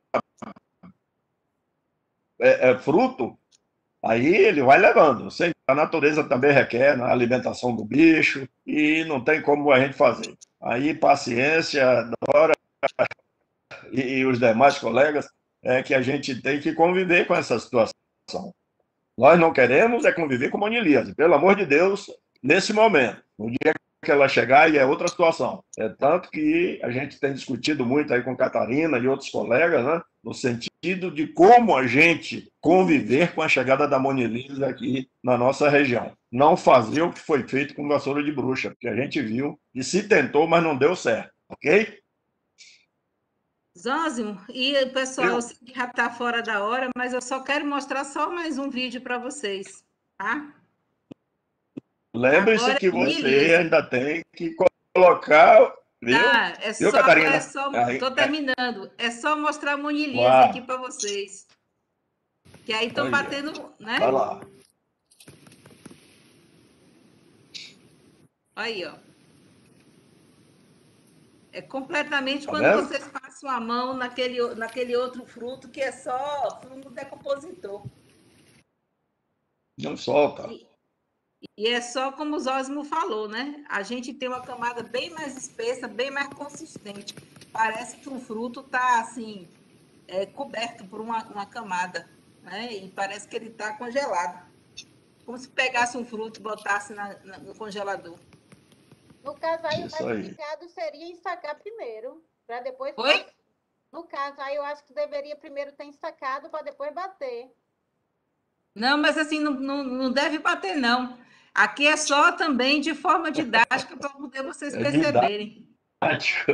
é, é, fruto, aí ele vai levando. A natureza também requer a alimentação do bicho e não tem como a gente fazer. Aí paciência, Dora e, e os demais colegas, é que a gente tem que conviver com essa situação. Nós não queremos é conviver com monilíase, pelo amor de Deus, nesse momento. No dia que ela chegar, aí é outra situação. É tanto que a gente tem discutido muito aí com Catarina e outros colegas, né, no sentido de como a gente conviver com a chegada da monilíase aqui na nossa região. Não fazer o que foi feito com vassoura de bruxa, porque a gente viu e se tentou, mas não deu certo, ok? Zózimo, e o pessoal, Eu- eu sei que já está fora da hora, mas eu só quero mostrar só mais um vídeo para vocês, tá? Lembre-se Agora que é você monilíase. ainda tem que colocar, viu? Tá, é Viu, só, agora é Catarina? só, Aí, tô é, terminando. É só mostrar a monilíase Uau. aqui para vocês. Que aí estão Olha, batendo, né? vai lá. Aí, ó. É completamente Tá quando vendo? vocês passam a mão naquele, naquele outro fruto que é só fungo decompositor. Não solta. E, e é só como o Zósimo falou, né? A gente tem uma camada bem mais espessa, bem mais consistente. Parece que o fruto está assim, é, coberto por uma, uma camada, né? E parece que ele está congelado. Como se pegasse um fruto e botasse na, na, no congelador. No caso aí, o Isso mais aí. indicado seria estacar primeiro, para depois Oi? bater. No caso aí, eu acho que deveria primeiro ter estacado para depois bater. Não, mas assim, não, não, não deve bater, não. Aqui é só também de forma didática para poder vocês É perceberem, didático.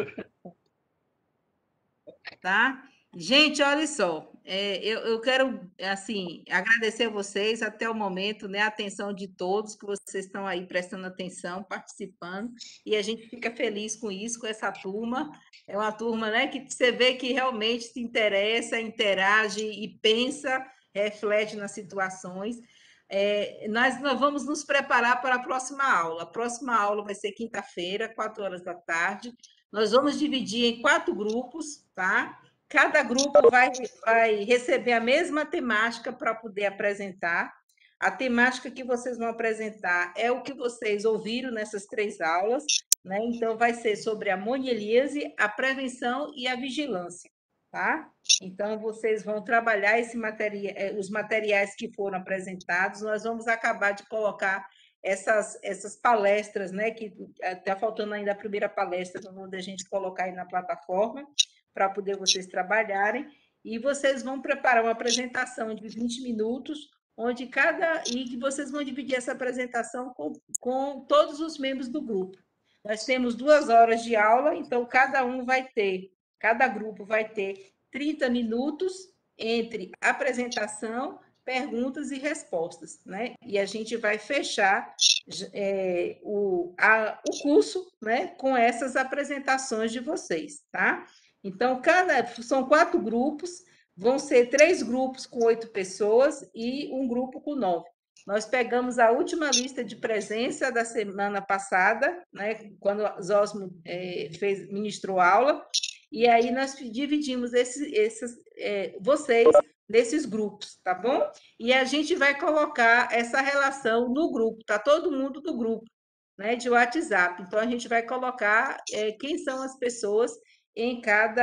tá? Gente, olha só, é, eu, eu quero, assim, agradecer a vocês até o momento, né? A atenção de todos que vocês estão aí prestando atenção, participando, e a gente fica feliz com isso, com essa turma. É uma turma, né, que você vê que realmente se interessa, interage e pensa, reflete nas situações. É, nós, nós vamos nos preparar para a próxima aula. A próxima aula vai ser quinta-feira, quatro horas da tarde. Nós vamos dividir em quatro grupos, tá? Cada grupo vai, vai receber a mesma temática para poder apresentar. A temática que vocês vão apresentar é o que vocês ouviram nessas três aulas, né? Então, vai ser sobre a monilíase, a prevenção e a vigilância, tá? Então, vocês vão trabalhar esse materia, os materiais que foram apresentados. Nós vamos acabar de colocar essas, essas palestras, né? Que está faltando ainda a primeira palestra, onde a gente colocar aí na plataforma, para poder vocês trabalharem, e vocês vão preparar uma apresentação de vinte minutos, onde cada. E que vocês vão dividir essa apresentação com, com todos os membros do grupo. Nós temos duas horas de aula, então cada um vai ter, cada grupo vai ter trinta minutos entre apresentação, perguntas e respostas, né? E a gente vai fechar é, o, a, o curso, né, com essas apresentações de vocês, tá? Então, cada, são quatro grupos, vão ser três grupos com oito pessoas e um grupo com nove. Nós pegamos a última lista de presença da semana passada, né, quando o Zósimo é, fez, ministrou aula, e aí nós dividimos esse, esses, é, vocês nesses grupos, tá bom? E a gente vai colocar essa relação no grupo, tá todo mundo do grupo, né, de WhatsApp. Então, a gente vai colocar é, quem são as pessoas em cada...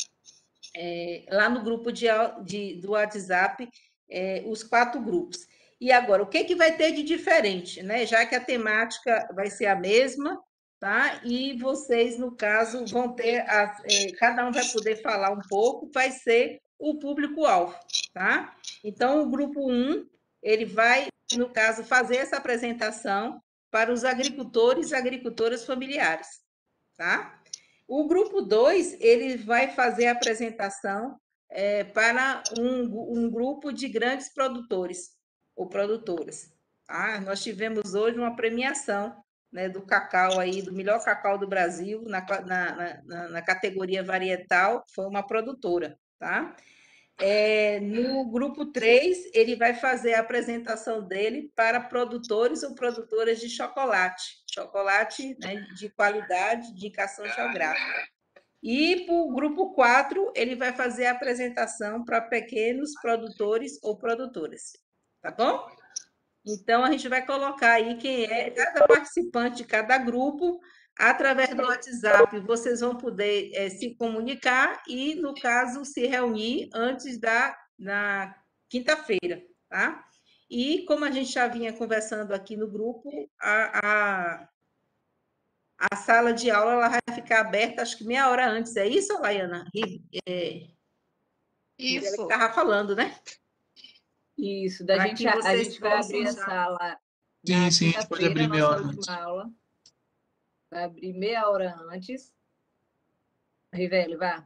É, lá no grupo de, de, do WhatsApp, é, os quatro grupos. E agora, o que, que vai ter de diferente, né? Já que a temática vai ser a mesma, tá? E vocês, no caso, vão ter... A, é, cada um vai poder falar um pouco, vai ser o público-alvo, tá? Então, o grupo um, ele vai, no caso, fazer essa apresentação para os agricultores e agricultoras familiares, tá? O grupo dois, ele vai fazer a apresentação é, para um, um grupo de grandes produtores ou produtoras, tá? Nós tivemos hoje uma premiação, né, do cacau aí, do melhor cacau do Brasil, na, na, na, na categoria varietal, foi uma produtora, tá? É, no grupo três, ele vai fazer a apresentação dele para produtores ou produtoras de chocolate, chocolate, né, de qualidade, de indicação geográfica. E para o grupo quatro, ele vai fazer a apresentação para pequenos produtores ou produtoras, tá bom? Então, a gente vai colocar aí quem é cada participante de cada grupo. Através do WhatsApp, vocês vão poder é, se comunicar e, no caso, se reunir antes da na quinta-feira, tá? E, como a gente já vinha conversando aqui no grupo, a, a, a sala de aula ela vai ficar aberta, acho que meia hora antes. É isso, Laiana? É, Isso. Ela que estava falando, né? Isso, da Pra gente, que a vocês gente vai abrir a possam já- sala Sim, na sim, a gente pode quinta-feira, abrir meia nossa hora última antes. aula. Vai abrir meia hora antes. Rivelli, vá.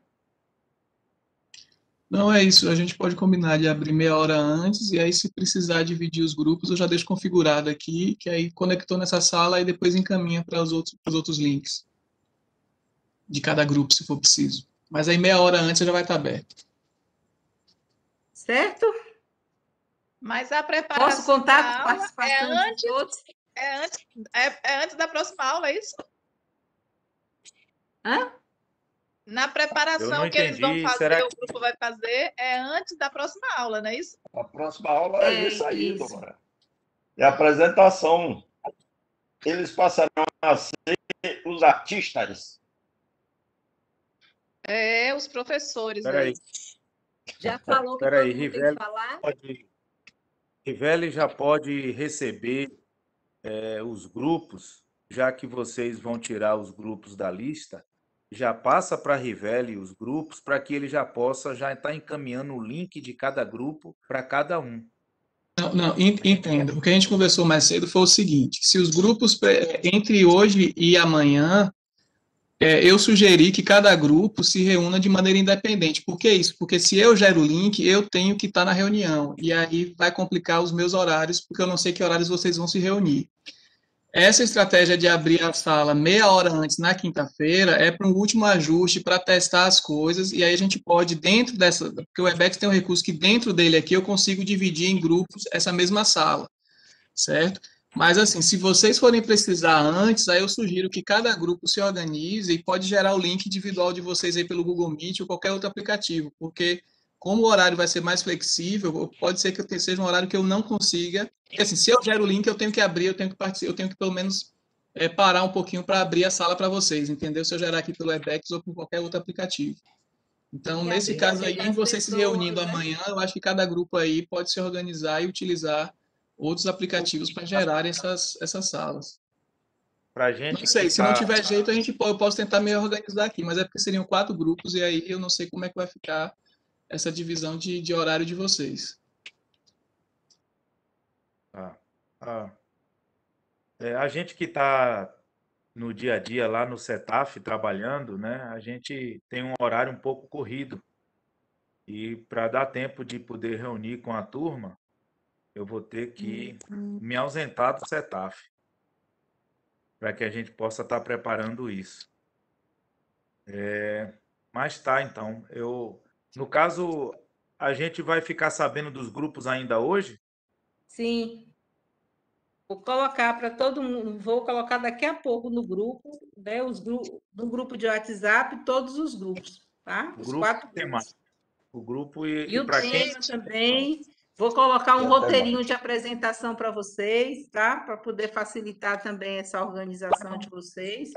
Não é isso, a gente pode combinar de abrir meia hora antes, e aí se precisar dividir os grupos, eu já deixo configurado aqui, que aí conectou nessa sala e depois encaminha para os outros, para os outros links de cada grupo, se for preciso. Mas aí meia hora antes já vai estar aberto. Certo? Mas a preparação Posso contar da com a aula é participação de antes, todos? é, antes, é, é antes da próxima aula, é isso? Hã? Na Eu não preparação que eles vão entendi. fazer, Será o que grupo vai fazer, é antes da próxima aula, não é isso? A próxima aula é É isso aí, isso. Dora. É a apresentação. Eles passarão a ser os artistas. É, os professores Peraí, aí. Já falou que peraí, todo mundo tem que Rivelli falar? pode, Rivelli já pode receber é, os grupos, já que vocês vão tirar os grupos da lista, já passa para Rivelli os grupos para que ele já possa já estar encaminhando o link de cada grupo para cada um. Não, não, en- entenda. O que a gente conversou mais cedo foi o seguinte: se os grupos pre- entre hoje e amanhã, é, eu sugeri que cada grupo se reúna de maneira independente. Por que isso? Porque se eu gero o link, eu tenho que estar na reunião. E aí vai complicar os meus horários, porque eu não sei que horários vocês vão se reunir. Essa estratégia de abrir a sala meia hora antes, na quinta-feira, é para um último ajuste, para testar as coisas, e aí a gente pode, dentro dessa, porque o Webex tem um recurso que dentro dele aqui eu consigo dividir em grupos essa mesma sala, certo? Mas assim, se vocês forem precisar antes, aí eu sugiro que cada grupo se organize e pode gerar o link individual de vocês aí pelo Google Meet ou qualquer outro aplicativo, porque como o horário vai ser mais flexível, pode ser que eu tenha- seja um horário que eu não consiga. Porque assim, se eu gero o link, eu tenho que abrir, eu tenho que participar, eu tenho que pelo menos é, parar um pouquinho para abrir a sala para vocês, entendeu? Se eu gerar aqui pelo Webex ou por qualquer outro aplicativo. Então, E nesse assim, caso aí, aceitar em as vocês se pessoas, reunindo né? amanhã, eu acho que cada grupo aí pode se organizar e utilizar outros aplicativos para gerar essas, essas salas. Para a Não gente que sei, se não está. tiver jeito, a gente pode, eu posso tentar me organizar aqui, mas é porque seriam quatro grupos e aí eu não sei como é que vai ficar essa divisão de, de horário de vocês. Ah, ah, é, a gente que está no dia a dia lá no CETAF trabalhando, né? A gente tem um horário um pouco corrido. E para dar tempo de poder reunir com a turma, eu vou ter que me ausentar do CETAF, para que a gente possa estar preparando isso. É, mas tá, então. Eu, no caso, a gente vai ficar sabendo dos grupos ainda hoje? Sim. Vou colocar para todo mundo, vou colocar daqui a pouco no grupo, né? Os gru no grupo de WhatsApp, todos os grupos, tá? O Os grupo quatro tem grupos. mais. O grupo e, E e o para quem. tema também. Vou colocar um E até roteirinho mais. de apresentação para vocês, tá? Para poder facilitar também essa organização de vocês.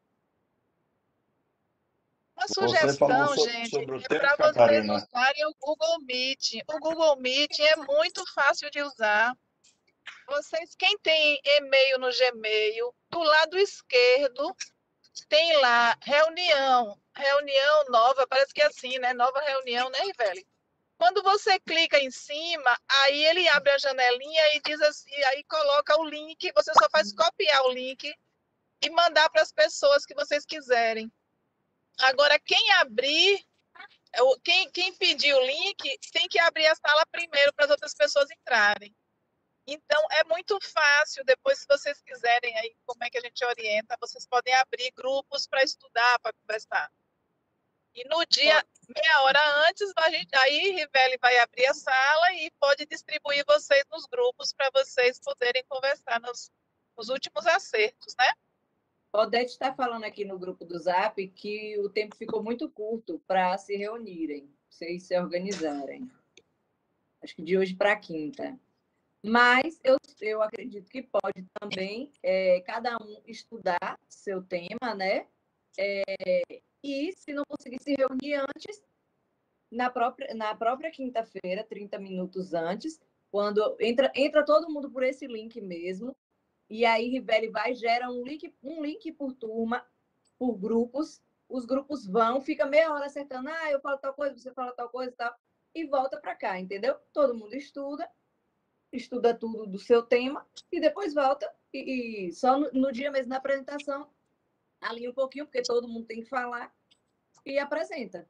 Uma Você falou sugestão, so- gente, sobre o é tempo, para vocês Catarina. usarem o Google Meet. O Google Meet é muito fácil de usar. Vocês, quem tem e-mail no Gmail, do lado esquerdo tem lá reunião, reunião nova, parece que é assim, né? Nova reunião, né, Rivelli? Quando você clica em cima, aí ele abre a janelinha e diz assim, e aí coloca o link, você só faz copiar o link e mandar para as pessoas que vocês quiserem. Agora, quem abrir, quem, quem pedir o link, tem que abrir a sala primeiro para as outras pessoas entrarem. Então, é muito fácil, depois, se vocês quiserem, aí como é que a gente orienta, vocês podem abrir grupos para estudar, para conversar. E no dia, meia hora antes, a gente, aí Rivelli vai abrir a sala e pode distribuir vocês nos grupos para vocês poderem conversar nos, nos últimos acertos, né? Odete está falando aqui no grupo do Zap que o tempo ficou muito curto para se reunirem, vocês se organizarem. Acho que de hoje para quinta. Mas eu, eu acredito que pode também é, cada um estudar seu tema, né? É, e se não conseguir se reunir antes, na própria, na própria quinta-feira, trinta minutos antes, quando entra, entra todo mundo por esse link mesmo, e aí Rivelli vai, gera um link, um link por turma, por grupos, os grupos vão, fica meia hora acertando, ah, eu falo tal coisa, você fala tal coisa e tal, e volta para cá, entendeu? Todo mundo estuda, estuda tudo do seu tema e depois volta e, e só no, no dia mesmo da apresentação alinha um pouquinho, porque todo mundo tem que falar e apresenta.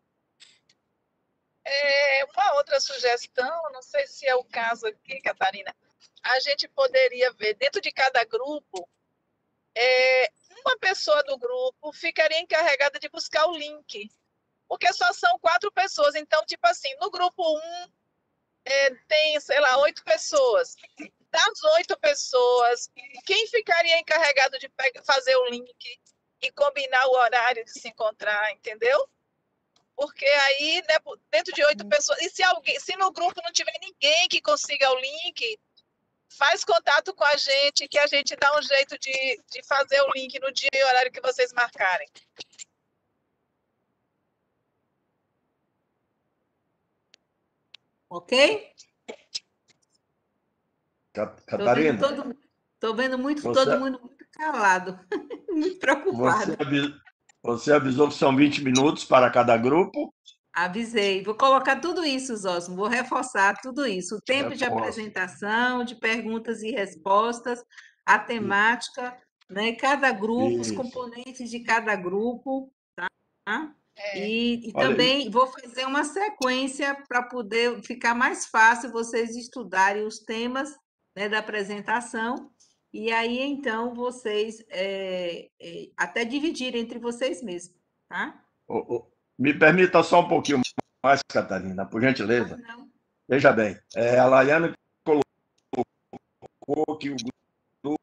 É, uma outra sugestão, não sei se é o caso aqui, Catarina, a gente poderia ver dentro de cada grupo, é, uma pessoa do grupo ficaria encarregada de buscar o link, porque só são quatro pessoas, então, tipo assim, no grupo um, É, tem, sei lá, oito pessoas. Das oito pessoas, quem ficaria encarregado de fazer o link e combinar o horário de se encontrar, entendeu? Porque aí, né, dentro de oito pessoas, e se, alguém, se no grupo não tiver ninguém que consiga o link, faz contato com a gente, que a gente dá um jeito de, de fazer o link no dia e horário que vocês marcarem. Ok? Catarina. Estou vendo, todo, vendo muito, você, todo mundo muito calado, muito preocupado. Você avisou, você avisou que são vinte minutos para cada grupo? Avisei. Vou colocar tudo isso, Zósimo, vou reforçar tudo isso. O tempo de apresentação, de perguntas e respostas, a temática, né? Cada grupo, isso. Os componentes de cada grupo, tá? É. E, e também vou fazer uma sequência para poder ficar mais fácil vocês estudarem os temas, né, da apresentação, e aí, então, vocês é, é, até dividirem entre vocês mesmos, tá? Oh, oh, me permita só um pouquinho mais, Catarina, por gentileza. Não, não. Veja bem, é, a Laiane colocou que o grupo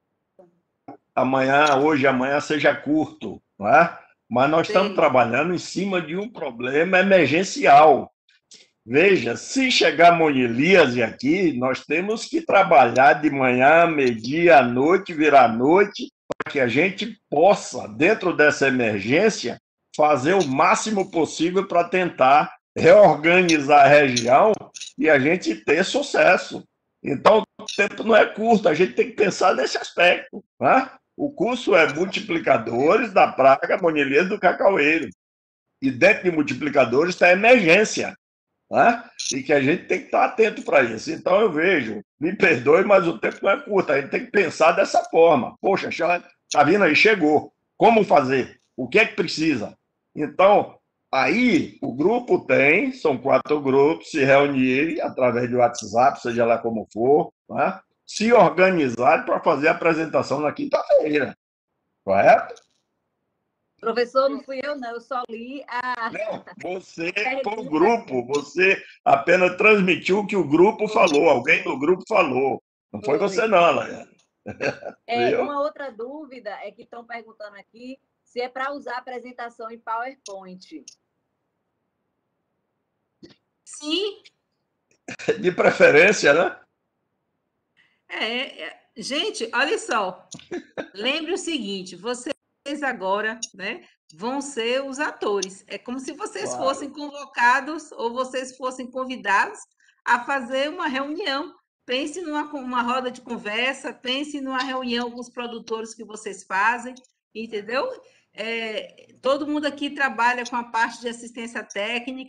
amanhã, hoje e amanhã seja curto, não é? Mas nós Sim. estamos trabalhando em cima de um problema emergencial. Veja, se chegar monilíase aqui, nós temos que trabalhar de manhã, meio-dia, à noite, virar noite, para que a gente possa, dentro dessa emergência, fazer o máximo possível para tentar reorganizar a região e a gente ter sucesso. Então, o tempo não é curto, a gente tem que pensar nesse aspecto, né? O curso é multiplicadores da praga monilíase do cacaueiro. E dentro de multiplicadores está a emergência, né? E que a gente tem que estar atento para isso. Então eu vejo, me perdoe, mas o tempo não é curto, a gente tem que pensar dessa forma. Poxa, está vindo aí, chegou. Como fazer? O que é que precisa? Então, aí o grupo tem, são quatro grupos, se reunirem através do WhatsApp, seja lá como for, né? Se organizar para fazer a apresentação na quinta-feira, correto? Professor, não fui eu, não, eu só li a... Não, você, o grupo, você apenas transmitiu o que o grupo falou, alguém do grupo falou. Não foi, foi você não, Laiane. É, uma outra dúvida é que estão perguntando aqui se é para usar a apresentação em PowerPoint. Sim. De preferência, né? É, é, gente, olha só, lembre o seguinte, vocês agora, né, vão ser os atores, é como se vocês claro. fossem convocados ou vocês fossem convidados a fazer uma reunião, pense numa uma roda de conversa, pense numa reunião com os produtores que vocês fazem, entendeu? É, todo mundo aqui trabalha com a parte de assistência técnica,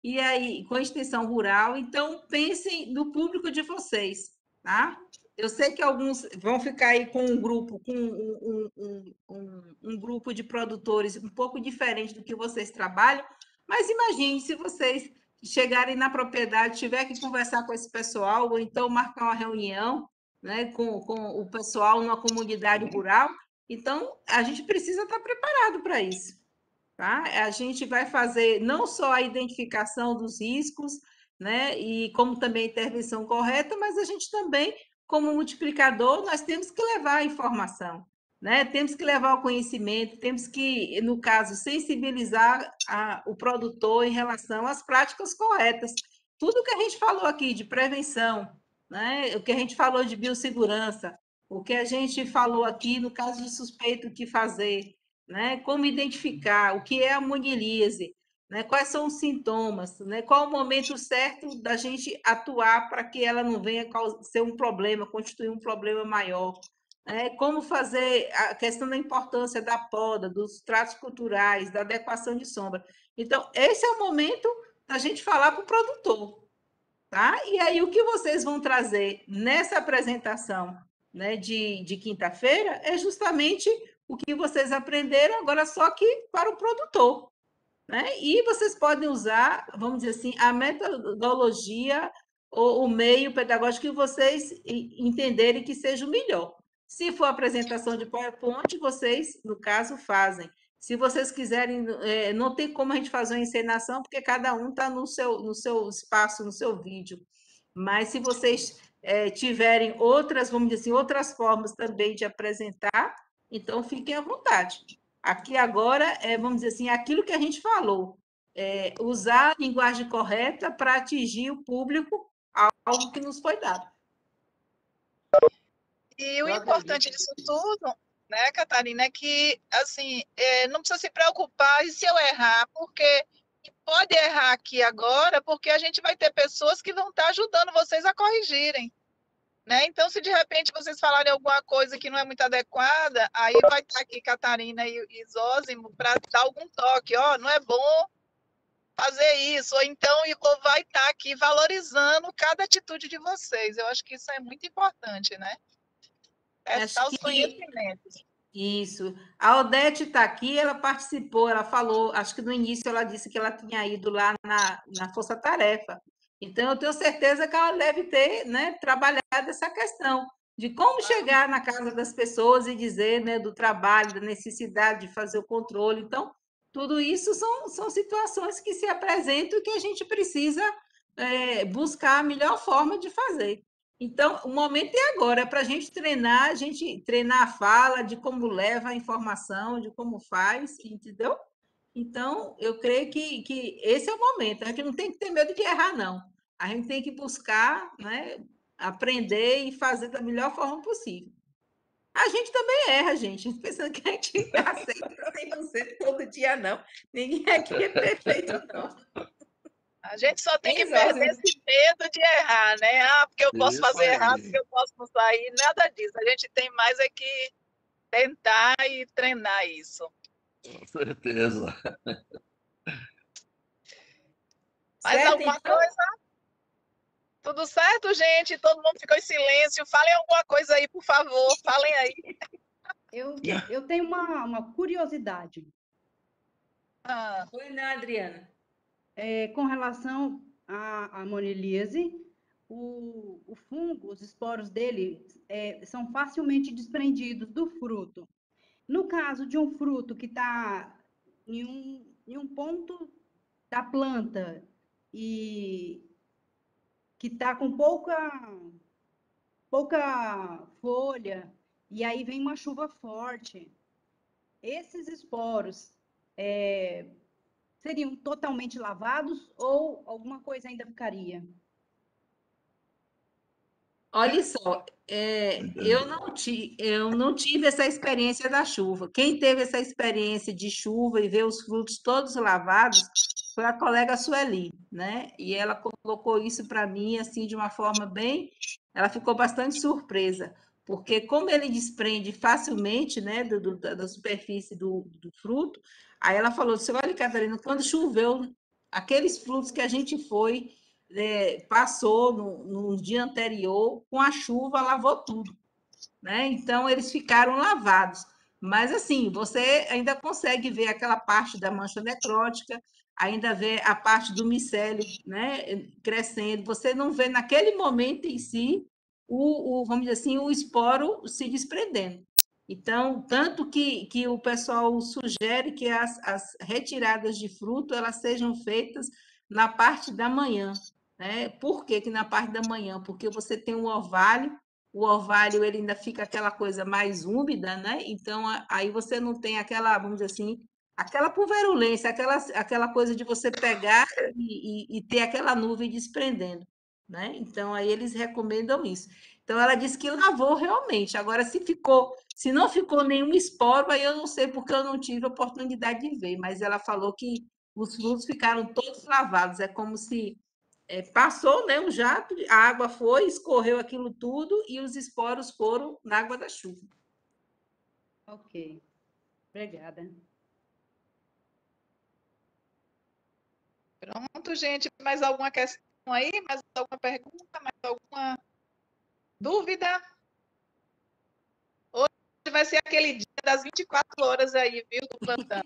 e aí com a extensão rural. Então, pensem no público de vocês, tá? Eu sei que alguns vão ficar aí com um grupo, com um, um, um, um grupo de produtores um pouco diferente do que vocês trabalham, mas imagine se vocês chegarem na propriedade, tiver que conversar com esse pessoal, ou então marcar uma reunião, né, com, com o pessoal numa comunidade rural. Então, a gente precisa estar preparado para isso. Tá? A gente vai fazer não só a identificação dos riscos, né, e como também a intervenção correta, mas a gente também, como multiplicador, nós temos que levar a informação, né? Temos que levar o conhecimento, temos que, no caso, sensibilizar a, o produtor em relação às práticas corretas. Tudo que a gente falou aqui de prevenção, né? O que a gente falou de biossegurança, o que a gente falou aqui no caso de suspeito, o que fazer, né? Como identificar o que é a monilíase, né? Quais são os sintomas, né? Qual o momento certo da gente atuar para que ela não venha ser um problema, constituir um problema maior, né? Como fazer a questão da importância da poda, dos tratos culturais, da adequação de sombra. Então, esse é o momento da gente falar para o produtor, tá? E aí, o que vocês vão trazer nessa apresentação, né, de, de quinta-feira é justamente o que vocês aprenderam, agora só que para o produtor, né? E vocês podem usar, vamos dizer assim, a metodologia ou o meio pedagógico que vocês entenderem que seja o melhor. Se for apresentação de PowerPoint, vocês, no caso, fazem. Se vocês quiserem, é, não tem como a gente fazer uma encenação, porque cada um está no seu, no seu espaço, no seu vídeo. Mas se vocês é, tiverem outras, vamos dizer assim, outras formas também de apresentar, então fiquem à vontade. Aqui agora, é, vamos dizer assim, aquilo que a gente falou, é, usar a linguagem correta para atingir o público, algo que nos foi dado. E o importante disso tudo, né, Catarina, é que, assim, é, não precisa se preocupar e se eu errar, porque pode errar aqui agora, porque a gente vai ter pessoas que vão estar ajudando vocês a corrigirem. Né? Então, se de repente vocês falarem alguma coisa que não é muito adequada, aí vai estar aqui Catarina e, e Zósimo para dar algum toque, ó, oh, não é bom fazer isso, ou então ou vai estar aqui valorizando cada atitude de vocês. Eu acho que isso é muito importante, né? Testar os conhecimentos. Isso. A Odete está aqui, ela participou, ela falou, acho que no início ela disse que ela tinha ido lá na, na Força Tarefa. Então, eu tenho certeza que ela deve ter, né, trabalhado essa questão de como chegar na casa das pessoas e dizer, né, do trabalho, da necessidade de fazer o controle. Então, tudo isso são, são situações que se apresentam e que a gente precisa é, buscar a melhor forma de fazer. Então, o momento é agora, é para a gente treinar, a gente treinar a fala, de como leva a informação, de como faz, entendeu? Então, eu creio que, que esse é o momento. A gente não tem que ter medo de errar, não. A gente tem que buscar, né, aprender e fazer da melhor forma possível. A gente também erra, gente, pensando que a gente aceita cem por cento todo dia, não. Ninguém aqui é perfeito, não. A gente só tem que perder esse medo de errar, né? Ah, porque eu posso fazer errado, porque eu posso não sair. Nada disso. A gente tem mais é que tentar e treinar isso. Com certeza. Mais certo, alguma então? coisa? Tudo certo, gente? Todo mundo ficou em silêncio. Falem alguma coisa aí, por favor. Falem aí. Eu, eu tenho uma, uma curiosidade. Ah. Oi, né, Adriana? É, com relação à, à monilíase, o, o fungo, os esporos dele é, são facilmente desprendidos do fruto. No caso de um fruto que está em um, em um ponto da planta e que está com pouca, pouca folha, e aí vem uma chuva forte, esses esporos é, seriam totalmente lavados ou alguma coisa ainda ficaria? Olha só, é, eu, não ti, eu não tive essa experiência da chuva. Quem teve essa experiência de chuva e ver os frutos todos lavados foi a colega Sueli, né? E ela colocou isso para mim assim de uma forma bem... Ela ficou bastante surpresa, porque como ele desprende facilmente, né, do, do, da superfície do, do fruto, aí ela falou assim, olha, Catarina, quando choveu aqueles frutos que a gente foi, é, passou no, no dia anterior, com a chuva, lavou tudo, né? Então, eles ficaram lavados. Mas, assim, você ainda consegue ver aquela parte da mancha necrótica, ainda vê a parte do micélio, né, crescendo. Você não vê, naquele momento em si, o, o, vamos dizer assim, o esporo se desprendendo. Então, tanto que, que o pessoal sugere que as, as retiradas de fruto elas sejam feitas na parte da manhã, né? Por que, que na parte da manhã? Porque você tem um orvalho, o orvalho ele ainda fica aquela coisa mais úmida, né? Então, aí você não tem aquela, vamos dizer assim, aquela pulverulência, aquela, aquela coisa de você pegar e, e, e ter aquela nuvem desprendendo, né? Então, aí eles recomendam isso. Então, ela disse que lavou realmente. Agora, se ficou, se não ficou nenhum esporo, aí eu não sei porque eu não tive a oportunidade de ver, mas ela falou que os frutos ficaram todos lavados. É como se é, passou, né, um jato, a água foi, escorreu aquilo tudo e os esporos foram na água da chuva. Ok. Obrigada. Pronto, gente. Mais alguma questão aí? Mais alguma pergunta? Mais alguma dúvida? Hoje vai ser aquele dia das vinte e quatro horas aí, viu, do plantão.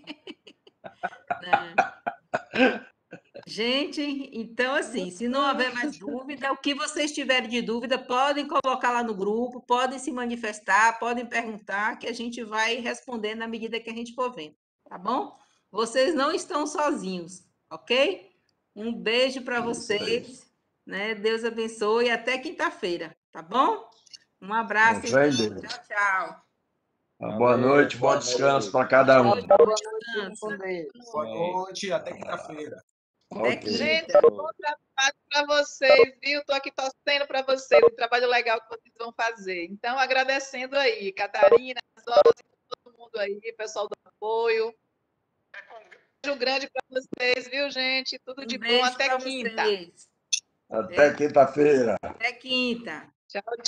É. Gente, então, assim, se não houver mais dúvida, o que vocês tiverem de dúvida, podem colocar lá no grupo, podem se manifestar, podem perguntar, que a gente vai responder na medida que a gente for vendo, tá bom? Vocês não estão sozinhos, ok? Um beijo para vocês, né? Deus abençoe e até quinta-feira, tá bom? Um abraço, então. Tchau, tchau. Boa noite, bom descanso para cada um. Boa noite, Boa noite, até quinta-feira. Ok. Gente, bom trabalho para vocês, viu? Estou aqui torcendo para vocês, o trabalho legal que vocês vão fazer. Então, agradecendo aí, Catarina, todo mundo aí, pessoal do apoio. Um beijo grande para vocês, viu, gente? Tudo de bom. Até quinta. Até quinta-feira. Até quinta. Tchau, tchau.